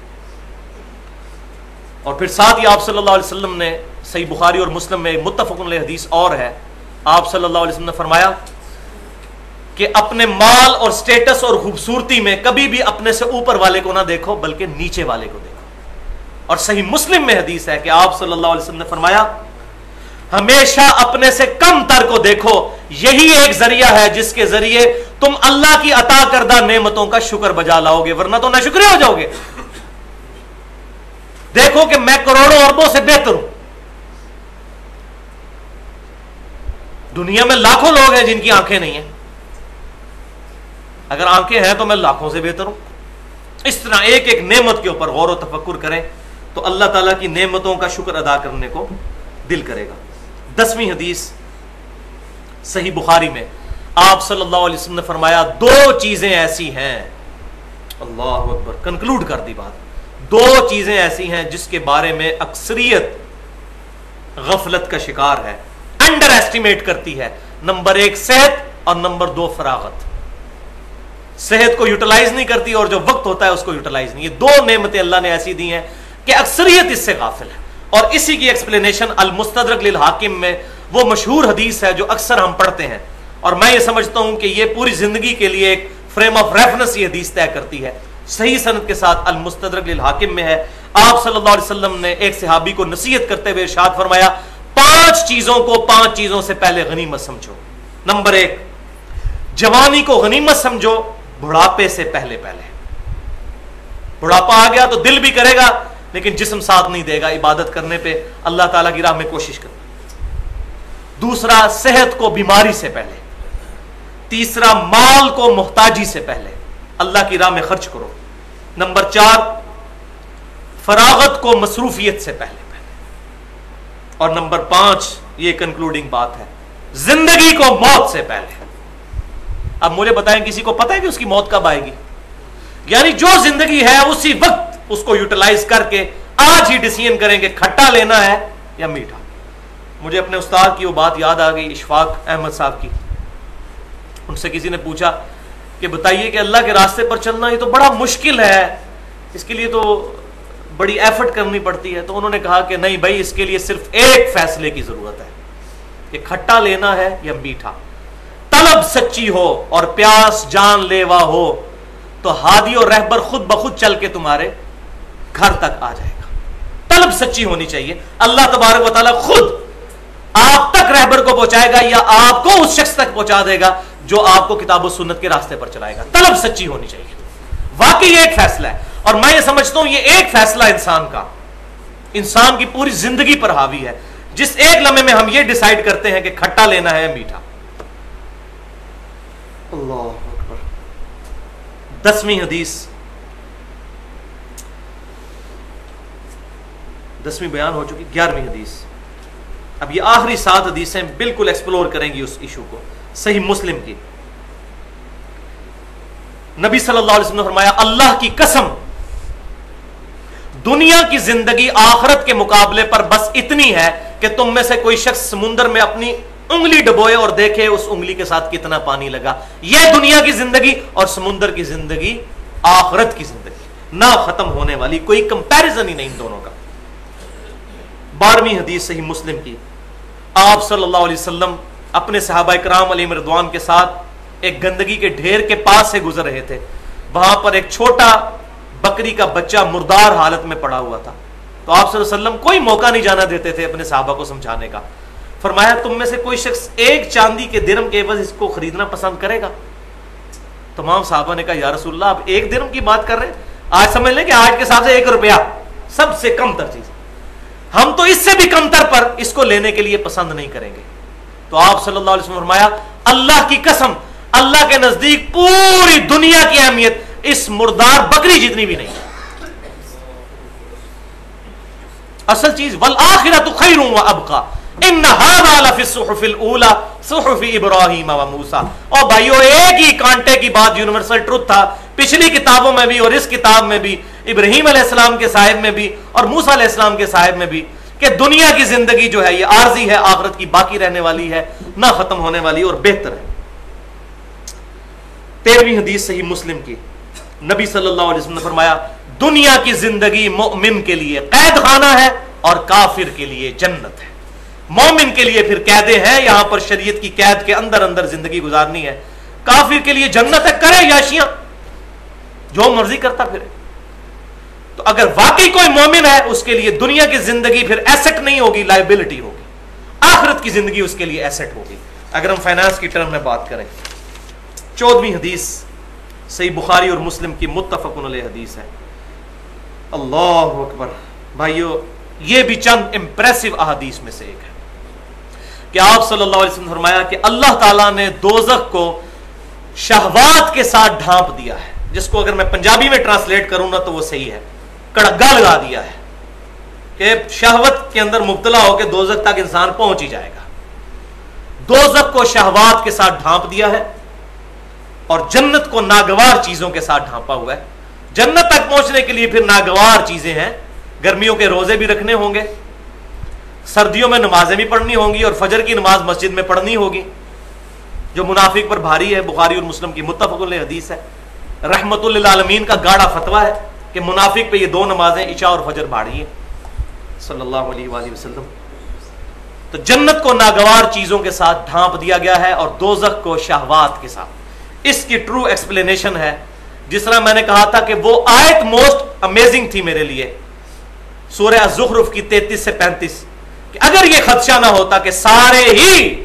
اور پھر ساتھ ہی آپ صلی اللہ علیہ وسلم نے صحیح بخاری اور مسلم میں متفق علیہ حدیث اور ہے, آپ صلی اللہ علیہ وسلم نے فرمایا کہ اپنے مال اور سٹیٹس اور خوبصورتی میں کبھی بھی اپنے سے اوپر والے کو نہ دیکھو بلکہ نیچے والے کو دیکھو. اور صحیح مسلم میں حدیث ہے کہ آپ صلی اللہ علیہ وسلم نے فرمایا ہمیشہ اپنے سے کم تر کو دیکھو, یہی ایک ذریعہ ہے جس کے ذریعے تم اللہ کی عطا کردہ نعمتوں کا شکر بجا لاؤ گے, ورنہ تو ناشکرے ہو جاؤ گے. دیکھو کہ میں کروڑوں اربوں سے بہتر ہوں. دنیا میں لاکھوں لوگ ہیں جن کی آنکھیں نہیں ہیں, اگر آنکھیں ہیں تو میں لاکھوں سے بہتر ہوں. اس طرح ایک ایک نعمت کے اوپر غور و تفکر کریں تو اللہ تعالیٰ کی نعمتوں کا شکر ادا کرنے کو دل کرے گا. دسویں حدیث صحیح بخاری میں آپ صلی اللہ علیہ وسلم نے فرمایا دو چیزیں ایسی ہیں, اللہ اکبر, کنکلوڈ کر دی بات, دو چیزیں ایسی ہیں جس کے بارے میں اکثریت غفلت کا شکار ہے, انڈر ایسٹیمیٹ کرتی ہے. نمبر ایک صحت اور نمبر دو فراغت. صحت کو یوٹیلائز نہیں کرتی اور جو وقت ہوتا ہے اس کو یوٹیلائز نہیں. یہ دو نعمتیں اللہ نے ایسی دی ہیں کہ اکثریت اس سے غافل ہے. اور اسی کی ایکسپلینیشن المستدرک للحاکم میں وہ مشہور حدیث ہے جو اکثر ہم پڑھتے ہیں, اور میں یہ سمجھتا ہوں کہ یہ پوری زندگی کے لیے ایک فریم آف ریفرنس یہ حدیث طے کرتی ہے. صحیح سند کے ساتھ المستدرک للحاکم میں ہے, آپ صلی اللہ علیہ وسلم نے ایک صحابی کو نصیحت کرتے ہوئے ارشاد فرمایا پانچ چیزوں کو پانچ چیزوں سے پہلے غنیمت سمجھو. نمبر ایک, جوانی کو غنیمت سمجھو بڑھاپے سے پہلے پہلے. بڑھاپا آ گیا تو دل بھی کرے گا لیکن جسم ساتھ نہیں دے گا عبادت کرنے پہ, اللہ تعالیٰ کی راہ میں کوشش کرنا. دوسرا, صحت کو بیماری سے پہلے. تیسرا, مال کو محتاجی سے پہلے, اللہ کی راہ میں خرچ کرو. نمبر چار, فراغت کو مصروفیت سے پہلے پہلے. اور نمبر پانچ, یہ کنکلوڈنگ بات ہے, زندگی کو موت سے پہلے. اب مجھے بتائیں کسی کو پتہ ہے کہ اس کی موت کب آئے گی؟ یعنی جو زندگی ہے اسی وقت اس کو یوٹیلائز کر کے آج ہی ڈیسیژن کریں کہ کھٹا لینا ہے یا میٹھا. مجھے اپنے استاد کی وہ بات یاد آ گئی, اشفاق احمد صاحب کی. ان سے کسی نے پوچھا کہ بتائیے کہ اللہ کے راستے پر چلنا یہ تو بڑا مشکل ہے, اس کے لیے تو بڑی ایفرٹ کرنی پڑتی ہے. تو انہوں نے کہا کہ نہیں بھائی, اس کے لیے صرف ایک فیصلے کی ضرورت ہے کہ کھٹا لینا ہے یا میٹھا. طلب سچی ہو اور پیاس جان لیوا ہو تو ہادی اور رہبر خود بخود چل کے تمہارے گھر تک آ جائے گا. طلب سچی ہونی چاہیے, اللہ تبارک و تعالیٰ خود آپ تک رہبر کو پہنچائے گا یا آپ کو اس شخص تک پہنچا دے گا جو آپ کو کتاب و سنت کے راستے پر چلائے گا. طلب سچی ہونی چاہیے. واقعی یہ ایک فیصلہ ہے, اور میں یہ سمجھتا ہوں یہ ایک فیصلہ انسان کا انسان کی پوری زندگی پر حاوی ہے. جس ایک لمحے میں ہم یہ ڈیسائیڈ کرتے ہیں کہ کھٹا لینا ہے میٹھا. اللہ اکبر. دسویں حدیث, دسویں بیان ہو چکی, گیارہویں حدیث. اب یہ آخری سات حدیثیں بالکل ایکسپلور کریں گی اس ایشو کو. صحیح مسلم کی, نبی صلی اللہ علیہ وسلم نے فرمایا اللہ کی قسم دنیا کی زندگی آخرت کے مقابلے پر بس اتنی ہے کہ تم میں سے کوئی شخص سمندر میں اپنی انگلی ڈبوئے اور دیکھے اس انگلی کے ساتھ کتنا پانی لگا. یہ دنیا کی زندگی اور سمندر کی زندگی آخرت کی زندگی نہ ختم ہونے والی, کوئی کمپیریزن ہی نہیں ان دونوں کا. بارہویں حدیث صحیح مسلم کی, آپ صلی اللہ علیہ وسلم اپنے صحابہ کرام علیہ رضوان کے ساتھ ایک گندگی کے ڈھیر کے پاس سے گزر رہے تھے. وہاں پر ایک چھوٹا بکری کا بچہ مردار حالت میں پڑا ہوا تھا. تو آپ صلی اللہ علیہ وسلم کوئی موقع نہیں جانا دیتے تھے اپنے صحابہ کو سمجھانے کا. فرمایا تم میں سے کوئی شخص ایک چاندی کے درہم کے عوض اس کو خریدنا پسند کرے گا؟ تمام صحابہ نے کہا یا رسول اللہ آپ ایک درہم کی بات کر رہے ہیں؟ آج سمجھ لیں کہ آج کے حساب سے ایک روپیہ سب سے کم تر چیز, ہم تو اس سے بھی کم تر پر اس کو لینے کے لیے پسند نہیں کریں گے. تو آپ صلی اللہ علیہ وسلم فرمایا اللہ کی قسم, اللہ کے نزدیک پوری دنیا کی اہمیت اس مردار بکری جتنی بھی نہیں. اصل چیز والآخرۃ خیر وابقی ان ھذا لفی الصحف الاولی صحف ابراہیم و موسیٰ. اور بھائیو ایک ہی کانٹے کی بات یونیورسل ٹروتھ تھا پچھلی کتابوں میں بھی اور اس کتاب میں بھی, ابراہیم علیہ السلام کے صاحب میں بھی اور موسیٰ علیہ السلام کے صاحب میں بھی, کہ دنیا کی زندگی جو ہے یہ عارضی ہے, آخرت کی باقی رہنے والی ہے, نہ ختم ہونے والی اور بہتر ہے. تیرہویں حدیث صحیح مسلم کی, نبی صلی اللہ علیہ وسلم نے فرمایا دنیا کی زندگی مومن کے لیے قید خانہ ہے اور کافر کے لیے جنت ہے. مومن کے لیے پھر قیدیں ہیں, یہاں پر شریعت کی قید کے اندر اندر زندگی گزارنی ہے. کافر کے لیے جنت ہے, کرے یاشیاں جو مرضی کرتا پھرے. تو اگر واقعی کوئی مومن ہے اس کے لیے دنیا کی زندگی پھر ایسٹ نہیں ہوگی, لائبلٹی ہوگی. آخرت کی زندگی اس کے لیے ایسٹ ہوگی اگر ہم فائنانس کی ٹرم میں بات کریں. چودہویں حدیث صحیح بخاری اور مسلم کی متفق علیہ حدیث ہے. اللہ اکبر بھائیو, یہ بھی چند امپریسو احادیث میں سے ایک ہے کہ آپ صلی اللہ علیہ وسلم نے فرمایا کہ اللہ تعالیٰ نے دوزخ کو شہوات کے ساتھ ڈھانپ دیا ہے, جس کو اگر میں پنجابی میں ٹرانسلیٹ کروں نا تو وہ صحیح ہے, کڑگا لگا دیا ہے کہ شہوت کے اندر مبتلا ہو کے دوزخ تک انسان پہنچ ہی جائے گا. دوزخ کو شہوات کے ساتھ ڈھانپ دیا ہے اور جنت کو ناگوار چیزوں کے ساتھ ڈھانپا ہوا ہے. جنت تک پہنچنے کے لیے پھر ناگوار چیزیں ہیں, گرمیوں کے روزے بھی رکھنے ہوں گے, سردیوں میں نمازیں بھی پڑھنی ہوں گی اور فجر کی نماز مسجد میں پڑھنی ہوگی, جو منافق پر بھاری ہے. بخاری اور مسلم کی متفق علیہ حدیث ہے. رحمت للعالمین کا گاڑا فتویٰ ہے کہ منافق پہ یہ دو نمازیں عشاء اور فجر بھاری ہیں صلی اللہ علیہ وآلہ وسلم. تو جنت کو ناگوار چیزوں کے ساتھ ڈھانپ دیا گیا ہے اور دوزخ کو شہوات کے ساتھ. اس کی ٹرو ایکسپلینیشن ہے, جس طرح میں نے کہا تھا کہ وہ آیت موسٹ امیزنگ تھی میرے لیے, سورہ الزخرف کی تینتیس سے پینتیس, کہ اگر یہ خدشہ نہ ہوتا کہ سارے ہی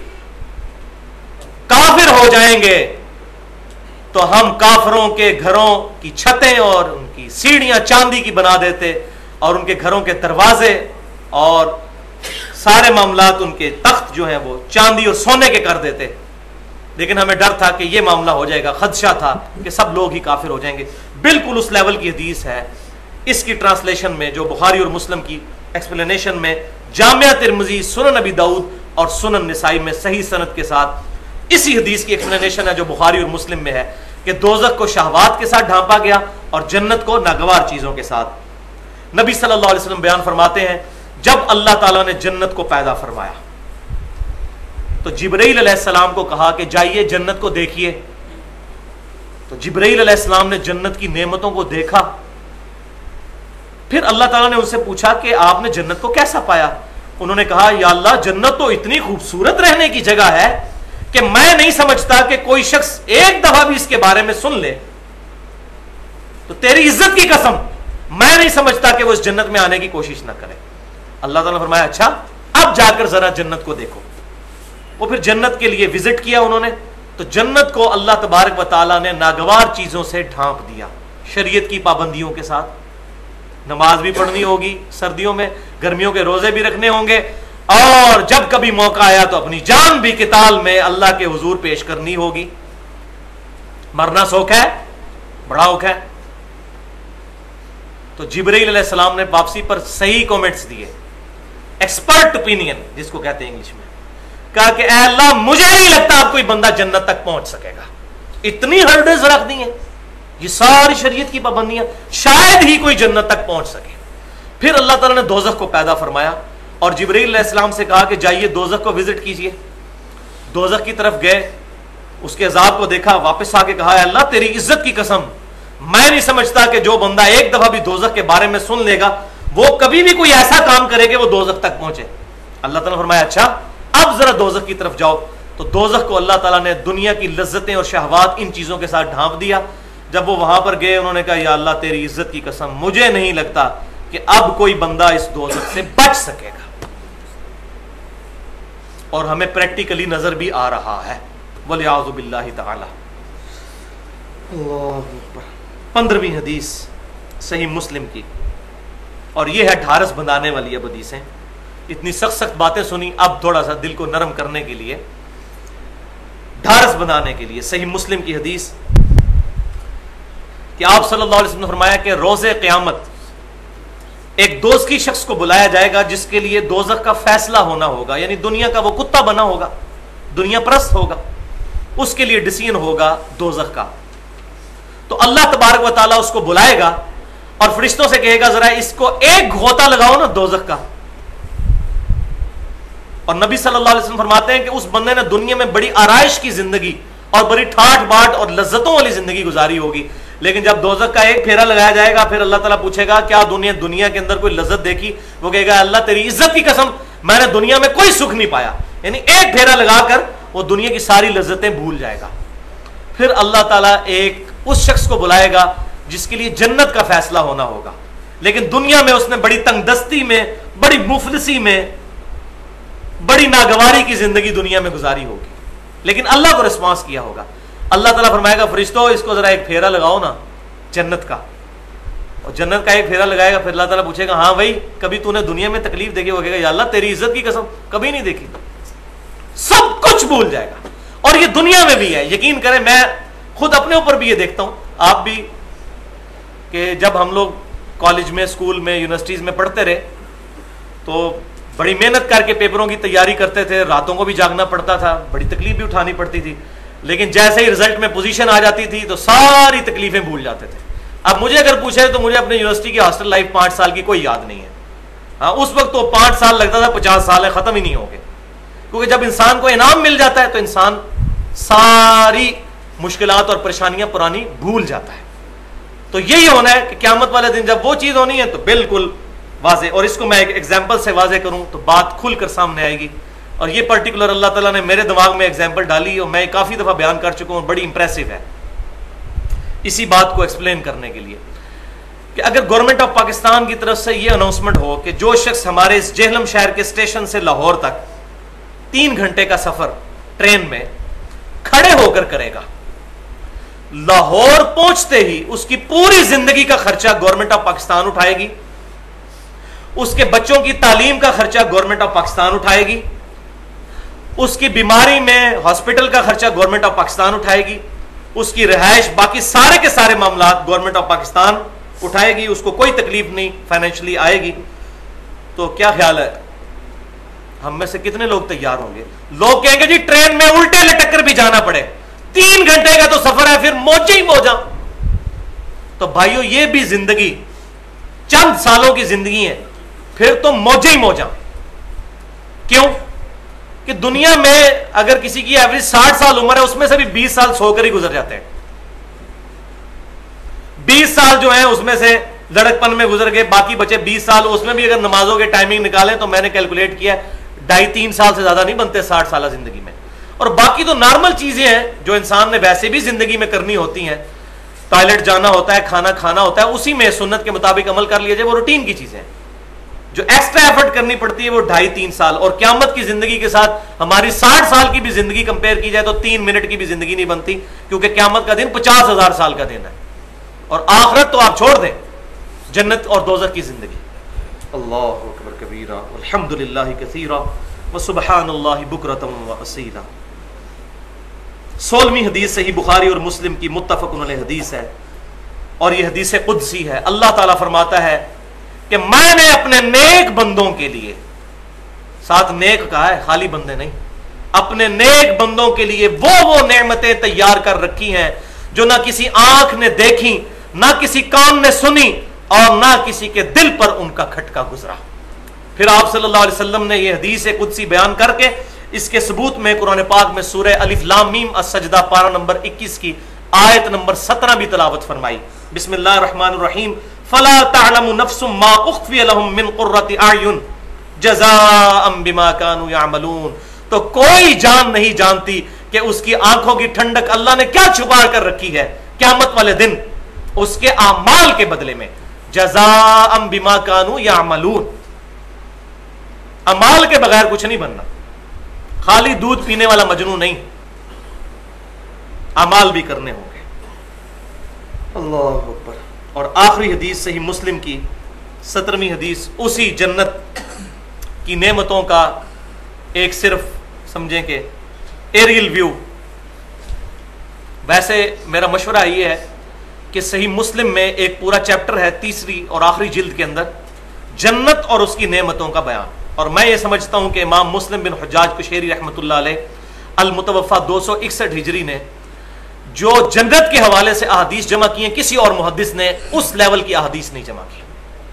کافر ہو جائیں گے تو ہم کافروں کے گھروں کی چھتیں اور ان کی سیڑھیاں چاندی کی بنا دیتے اور ان کے گھروں کے دروازے اور سارے معاملات, ان کے تخت جو ہیں وہ چاندی اور سونے کے کر دیتے. لیکن ہمیں ڈر تھا کہ یہ معاملہ ہو جائے گا, خدشہ تھا کہ سب لوگ ہی کافر ہو جائیں گے. بالکل اس لیول کی حدیث ہے. اس کی ٹرانسلیشن میں جو بخاری اور مسلم کی ایکسپلینیشن میں جامعہ ترمذی, سنن نبی داؤد اور سنن نسائی میں صحیح سند کے ساتھ اسی حدیث کی ایکسپلینیشن ہے جو بخاری اور مسلم میں ہے کہ دوزخ کو شہوات کے ساتھ ڈھانپا گیا اور جنت کو ناگوار چیزوں کے ساتھ. نبی صلی اللہ علیہ وسلم بیان فرماتے ہیں جب اللہ تعالیٰ نے جنت کو پیدا فرمایا تو جبرائیل علیہ السلام کو کہا کہ جائیے جنت کو دیکھیے. تو جبرائیل علیہ السلام نے جنت کی نعمتوں کو دیکھا. پھر اللہ تعالیٰ نے ان سے پوچھا کہ آپ نے جنت کو کیسا پایا؟ انہوں نے کہا یا اللہ جنت تو اتنی خوبصورت رہنے کی جگہ ہے کہ میں نہیں سمجھتا کہ کوئی شخص ایک دفعہ بھی اس کے بارے میں سن لے تو تیری عزت کی قسم میں نہیں سمجھتا کہ وہ اس جنت میں آنے کی کوشش نہ کرے. اللہ تعالیٰ نے فرمایا اچھا اب جا کر ذرا جنت کو دیکھو. وہ پھر جنت کے لیے وزٹ کیا انہوں نے, تو جنت کو اللہ تبارک و تعالیٰ نے ناگوار چیزوں سے ڈھانپ دیا, شریعت کی پابندیوں کے ساتھ. نماز بھی پڑھنی ہوگی سردیوں میں, گرمیوں کے روزے بھی رکھنے ہوں گے, اور جب کبھی موقع آیا تو اپنی جان بھی قتال میں اللہ کے حضور پیش کرنی ہوگی. مرنا سوکھ ہے, بڑا اوکھ ہے. تو جبرائیل علیہ السلام نے واپسی پر صحیح کومنٹس دیے, ایکسپرٹ اوپینین جس کو کہتے ہیں انگلش میں, کہا کہ اے اللہ مجھے نہیں لگتا اب کوئی بندہ جنت تک پہنچ سکے گا, اتنی ہرڈز رکھ دی ہیں, یہ ساری شریعت کی پابندیاں, شاید ہی کوئی جنت تک پہنچ سکے. پھر اللہ تعالیٰ نے دوزخ کو پیدا فرمایا اور جبرائیل علیہ السلام سے کہا کہ جائیے دوزخ کو وزٹ کیجئے. دوزخ کی طرف گئے, اس کے عذاب کو دیکھا, واپس آ کے کہا اے اللہ تیری عزت کی قسم میں نہیں سمجھتا کہ جو بندہ ایک دفعہ بھی دوزخ کے بارے میں سن لے گا وہ کبھی بھی کوئی ایسا کام کرے کہ وہ دوزخ تک پہنچے. اللہ تعالیٰ نے فرمایا اچھا اب ذرا دوزخ کی طرف جاؤ. تو دوزخ کو اللہ تعالیٰ نے دنیا کی لذتیں اور شہوات ان چیزوں کے ساتھ ڈھانپ دیا. جب وہ وہاں پر گئے انہوں نے کہا یا اللہ تیری عزت کی قسم مجھے نہیں لگتا کہ اب کوئی بندہ اس دوزخ سے بچ سکے گا. اور ہمیں پریکٹیکلی نظر بھی آ رہا ہے. وَلِعَوْذُ بِاللَّهِ تَعَالَى. اللہ اکبر. پندرہویں حدیث صحیح مسلم کی, اور یہ ہے ڈھارس بندانے والی اب حدیثیں. اتنی سخت سخت باتیں سنی, اب تھوڑا سا دل کو نرم کرنے کے لیے, ڈھارس بنانے کے لیے. صحیح مسلم کی حدیث کہ آپ صلی اللہ علیہ وسلم نے فرمایا کہ روز قیامت ایک دوزخی شخص کو بلایا جائے گا جس کے لیے دوزخ کا فیصلہ ہونا ہوگا, یعنی دنیا کا وہ کتا بنا ہوگا, دنیا پرست ہوگا, اس کے لیے ڈسیزن ہوگا دوزخ کا. تو اللہ تبارک و تعالیٰ اس کو بلائے گا اور فرشتوں سے کہے گا ذرا اس کو ایک غوطہ لگاؤ نا دوزخ کا. اور نبی صلی اللہ علیہ وسلم فرماتے ہیں کہ اس بندے نے دنیا میں بڑی آرائش کی زندگی اور بڑی ٹھاٹ باٹ اور لذتوں والی زندگی گزاری ہوگی, لیکن جب دوزخ کا ایک پھیرا لگایا جائے گا پھر اللہ تعالیٰ پوچھے گا کیا دنیا دنیا کے اندر کوئی لذت دیکھی؟ وہ کہے گا اللہ تیری عزت کی قسم میں نے دنیا میں کوئی سکھ نہیں پایا. یعنی ایک پھیرا لگا کر وہ دنیا کی ساری لذتیں بھول جائے گا. پھر اللہ تعالیٰ ایک اس شخص کو بلائے گا جس کے لیے جنت کا فیصلہ ہونا ہوگا, لیکن دنیا میں اس نے بڑی تنگ دستی میں, بڑی مفلسی میں, بڑی ناگواری کی زندگی دنیا میں گزاری ہوگی, لیکن اللہ کو رسپانس کیا ہوگا. اللہ تعالیٰ فرمائے گا فرشتوں اس کو ذرا ایک پھیرا لگاؤ نا جنت کا, اور جنت کا ایک پھیرا لگائے گا. پھر اللہ تعالیٰ پوچھے گا ہاں بھائی کبھی تو نے دنیا میں تکلیف دیکھی؟ وہ کہے گا یا اللہ تیری عزت کی قسم کبھی نہیں دیکھی. سب کچھ بھول جائے گا. اور یہ دنیا میں بھی ہے, یقین کریں میں خود اپنے اوپر بھی یہ دیکھتا ہوں, آپ بھی, کہ جب ہم لوگ کالج میں, اسکول میں, یونیورسٹیز میں پڑھتے رہے تو بڑی محنت کر کے پیپروں کی تیاری کرتے تھے, راتوں کو بھی جاگنا پڑتا تھا, بڑی تکلیف بھی اٹھانی پڑتی تھی, لیکن جیسے ہی رزلٹ میں پوزیشن آ جاتی تھی تو ساری تکلیفیں بھول جاتے تھے. اب مجھے اگر پوچھے تو مجھے اپنے یونیورسٹی کی ہاسٹل لائف پانچ سال کی کوئی یاد نہیں ہے. ہاں اس وقت تو پانچ سال لگتا تھا, پچاس سال ہے ختم ہی نہیں ہو گئے, کیونکہ جب انسان کو انعام مل جاتا ہے تو انسان ساری مشکلات اور پریشانیاں پرانی بھول جاتا ہے. تو یہی ہونا ہے کہ قیامت والے دن جب وہ چیز ہونی ہے تو بالکل واضح, اور اس کو میں ایک ایگزامپل سے واضح کروں تو بات کھل کر سامنے آئے گی. اور یہ پرٹیکولر اللہ تعالیٰ نے میرے دماغ میں ایگزامپل ڈالی اور میں کافی دفعہ بیان کر چکا ہوں, بڑی امپریسو ہے اسی بات کو ایکسپلین کرنے کے لیے کہ اگر گورنمنٹ آف پاکستان کی طرف سے یہ اناؤنسمنٹ ہو کہ جو شخص ہمارے اس جہلم شہر کے اسٹیشن سے لاہور تک تین گھنٹے کا سفر ٹرین میں کھڑے ہو کر کرے گا, لاہور پہنچتے ہی اس کی پوری زندگی کا خرچہ گورنمنٹ آف پاکستان اٹھائے گی, اس کے بچوں کی تعلیم کا خرچہ گورنمنٹ آف پاکستان اٹھائے گی, اس کی بیماری میں ہاسپٹل کا خرچہ گورنمنٹ آف پاکستان اٹھائے گی, اس کی رہائش, باقی سارے کے سارے معاملات گورنمنٹ آف پاکستان اٹھائے گی, اس کو کوئی تکلیف نہیں فائنینشلی آئے گی. تو کیا خیال ہے ہم میں سے کتنے لوگ تیار ہوں گے؟ لوگ کہیں گے جی ٹرین میں الٹے لٹک کر بھی جانا پڑے, تین گھنٹے کا تو سفر ہے پھر موجے ہی موجا. تو بھائیو یہ بھی زندگی چند سالوں کی زندگی ہے, پھر تو موجے ہی موجا. کیوں کہ دنیا میں اگر کسی کی ایوریج ساٹھ سال عمر ہے اس میں سے بھی بیس سال سو کر ہی گزر جاتے ہیں. بیس سال جو ہیں اس میں سے لڑکپن میں گزر گئے, باقی بچے بیس سال, اس میں بھی اگر نمازوں کے ٹائمنگ نکالیں تو میں نے کیلکولیٹ کیا ڈھائی تین سال سے زیادہ نہیں بنتے ساٹھ سالہ زندگی میں. اور باقی تو نارمل چیزیں ہیں جو انسان نے ویسے بھی زندگی میں کرنی ہوتی ہیں, ٹوائلٹ جانا ہوتا ہے, کھانا کھانا ہوتا ہے, اسی میں سنت کے مطابق عمل کر لیا جائے, وہ روٹین کی چیزیں ہیں. جو ایکسٹرا ایفرٹ کرنی پڑتی ہے وہ ڈھائی تین سال, اور قیامت کی زندگی کے ساتھ ہماری ساٹھ سال کی بھی زندگی کمپیئر کی جائے تو تین منٹ کی بھی زندگی نہیں بنتی, کیونکہ قیامت کا دن پچاس ہزار سال کا دن ہے, اور آخرت تو آپ چھوڑ دیں, جنت اور دوزخ کی زندگی. اللہ اکبر کبیرہ والحمد للہ کثیرہ وسبحان اللہ بکرۃ واصیلا. سولہویں حدیث صحیح بخاری اور مسلم کی متفق علیہ حدیث ہے, اور یہ حدیث قدسی ہے. اللہ تعالیٰ فرماتا ہے کہ میں نے اپنے نیک بندوں کے لیے, ساتھ نیک کہا ہے خالی بندے نہیں, اپنے نیک بندوں کے لیے وہ وہ نعمتیں تیار کر رکھی ہیں جو نہ کسی آنکھ نے دیکھی, نہ کسی کان نے سنی, اور نہ کسی کے دل پر ان کا کھٹکا گزرا. پھر آپ صلی اللہ علیہ وسلم نے یہ حدیث قدسی بیان کر کے اس کے ثبوت میں قرآن پاک میں سورہ الف لام میم السجدہ پارہ نمبر اکیس کی آیت نمبر سترہ بھی تلاوت فرمائی. بسم اللہ الرحمن الرحیم. فلا تعلم نفس ما اخفی لهم من قرۃ اعین جزاء بما كانوا يعملون تو کوئی جان نہیں جانتی کہ اس کی آنکھوں کی ٹھنڈک اللہ نے کیا چھپا کر رکھی ہے قیامت والے دن اس کے اعمال کے بدلے میں. جزاء بما کانوا یعملون. اعمال کے بغیر کچھ نہیں بننا, خالی دودھ پینے والا مجنو نہیں, اعمال بھی کرنے ہوں گے. اللہ اکبر. اور آخری حدیث صحیح مسلم کی سترویں حدیث, اسی جنت کی نعمتوں کا ایک صرف سمجھیں کہ ایریل ویو. ویسے میرا مشورہ یہ ہے کہ صحیح مسلم میں ایک پورا چیپٹر ہے تیسری اور آخری جلد کے اندر جنت اور اس کی نعمتوں کا بیان, اور میں یہ سمجھتا ہوں کہ امام مسلم بن حجاج قشیری رحمۃ اللہ علیہ المتوفا دو سو اکسٹھ ہجری نے جو جنت کے حوالے سے احادیث جمع کی ہیں, کسی اور محدث نے اس لیول کی احادیث نہیں جمع کی.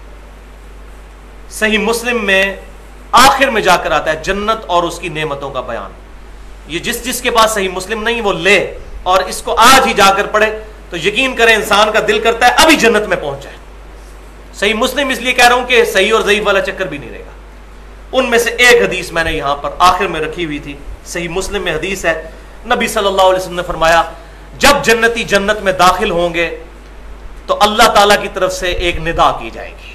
صحیح مسلم میں آخر میں جا کر آتا ہے جنت اور اس کی نعمتوں کا بیان. یہ جس جس کے پاس صحیح مسلم نہیں وہ لے اور اس کو آج ہی جا کر پڑھے تو یقین کریں انسان کا دل کرتا ہے ابھی جنت میں پہنچ جائے. صحیح مسلم اس لیے کہہ رہا ہوں کہ صحیح اور ضعیف والا چکر بھی نہیں رہے گا. ان میں سے ایک حدیث میں نے یہاں پر آخر میں رکھی ہوئی تھی, صحیح مسلم میں حدیث ہے, نبی صلی اللہ علیہ وسلم نے فرمایا جب جنتی جنت میں داخل ہوں گے تو اللہ تعالیٰ کی طرف سے ایک ندا کی جائے گی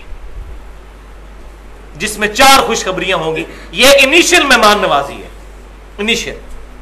جس میں چار خوشخبریاں ہوں گی. یہ انیشل مہمان نوازی ہے, انیشل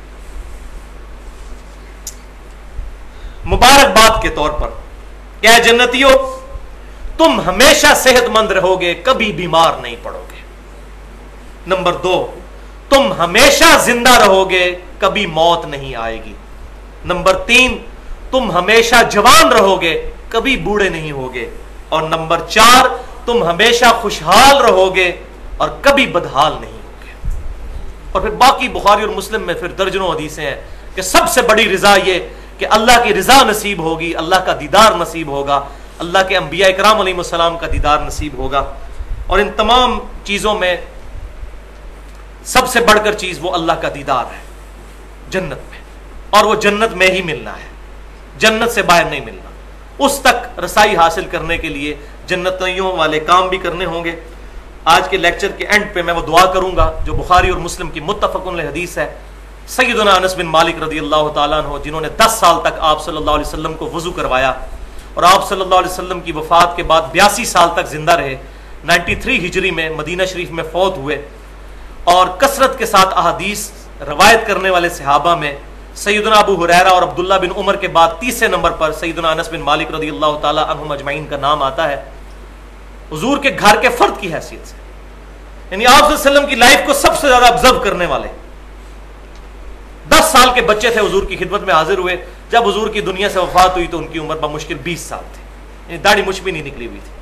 مبارکباد کے طور پر. کیا ہے جنتیوں, تم ہمیشہ صحت مند رہو گے, کبھی بیمار نہیں پڑو گے. نمبر دو, تم ہمیشہ زندہ رہو گے, کبھی موت نہیں آئے گی. نمبر تین, تم ہمیشہ جوان رہو گے, کبھی بوڑھے نہیں ہوگے. اور نمبر چار, تم ہمیشہ خوشحال رہو گے اور کبھی بدحال نہیں ہوگے. اور پھر باقی بخاری اور مسلم میں پھر درجنوں حدیثیں ہیں کہ سب سے بڑی رضا یہ کہ اللہ کی رضا نصیب ہوگی, اللہ کا دیدار نصیب ہوگا, اللہ کے انبیاء کرام علیہ السلام کا دیدار نصیب ہوگا. اور ان تمام چیزوں میں سب سے بڑھ کر چیز وہ اللہ کا دیدار ہے جنت میں, اور وہ جنت میں ہی ملنا ہے, جنت سے باہر نہیں ملنا. اس تک رسائی حاصل کرنے کے لیے جنتیوں والے کام بھی کرنے ہوں گے. آج کے لیکچر کے اینڈ پہ میں وہ دعا کروں گا جو بخاری اور مسلم کی متفق علیہ حدیث ہے. سیدنا انس بن مالک رضی اللہ تعالیٰ عنہ جنہوں نے دس سال تک آپ صلی اللہ علیہ وسلم کو وضو کروایا اور آپ صلی اللہ علیہ وسلم کی وفات کے بعد بیاسی سال تک زندہ رہے, نائنٹی تھری ہجری میں مدینہ شریف میں فوت ہوئے, اور کثرت کے ساتھ احادیث روایت کرنے والے صحابہ میں سیدنا ابو ہریرہ اور عبداللہ بن عمر کے بعد تیسرے نمبر پر سیدنا انس بن مالک رضی اللہ تعالیٰ عنہم اجمعین کا نام آتا ہے, حضور کے گھر کے فرد کی حیثیت سے. یعنی آپ صلی اللہ علیہ وسلم کی لائف کو سب سے زیادہ آبزرو کرنے والے. دس سال کے بچے تھے, حضور کی خدمت میں حاضر ہوئے. جب حضور کی دنیا سے وفات ہوئی تو ان کی عمر بمشکل بیس سال تھی, یعنی داڑھی مچھ بھی نہیں نکلی ہوئی تھی.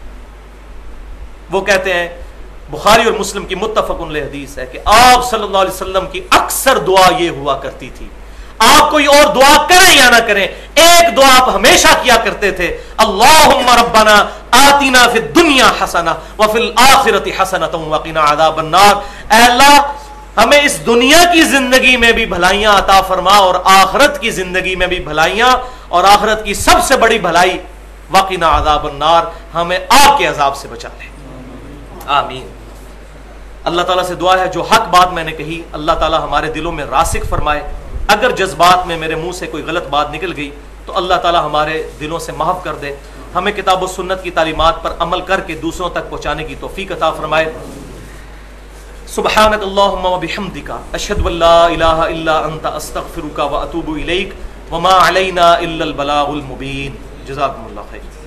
وہ کہتے ہیں بخاری اور مسلم کی متفق علیہ حدیث ہے کہ آپ صلی اللہ علیہ وسلم کی اکثر دعا یہ ہوا کرتی تھی, آپ کوئی اور دعا کریں یا نہ کریں, ایک دعا آپ ہمیشہ کیا کرتے تھے, اللہم ربنا آتنا فی الدنیا حسنہ وفی الآخرۃ حسنۃ وقنا عذاب النار. اے اللہ ہمیں اس دنیا کی زندگی میں بھی بھلائیاں عطا فرما اور آخرت کی زندگی میں بھی بھلائیاں, اور آخرت کی سب سے بڑی بھلائی وقنا عذاب النار, ہمیں آگ کے عذاب سے بچا لے. آمین. اللہ تعالیٰ سے دعا ہے جو حق بات میں نے کہی اللہ تعالیٰ ہمارے دلوں میں راسخ فرمائے. اگر جذبات میں میرے منہ سے کوئی غلط بات نکل گئی تو اللہ تعالیٰ ہمارے دلوں سے معاف کر دے. ہمیں کتاب و سنت کی تعلیمات پر عمل کر کے دوسروں تک پہنچانے کی توفیق عطا فرمائے. سبحانک اللہم و بحمدک اشہد ان لا الہ الا انت استغفرک و اتوب الیک وما علینا الا البلاغ المبین. جزاکم اللہ خیر.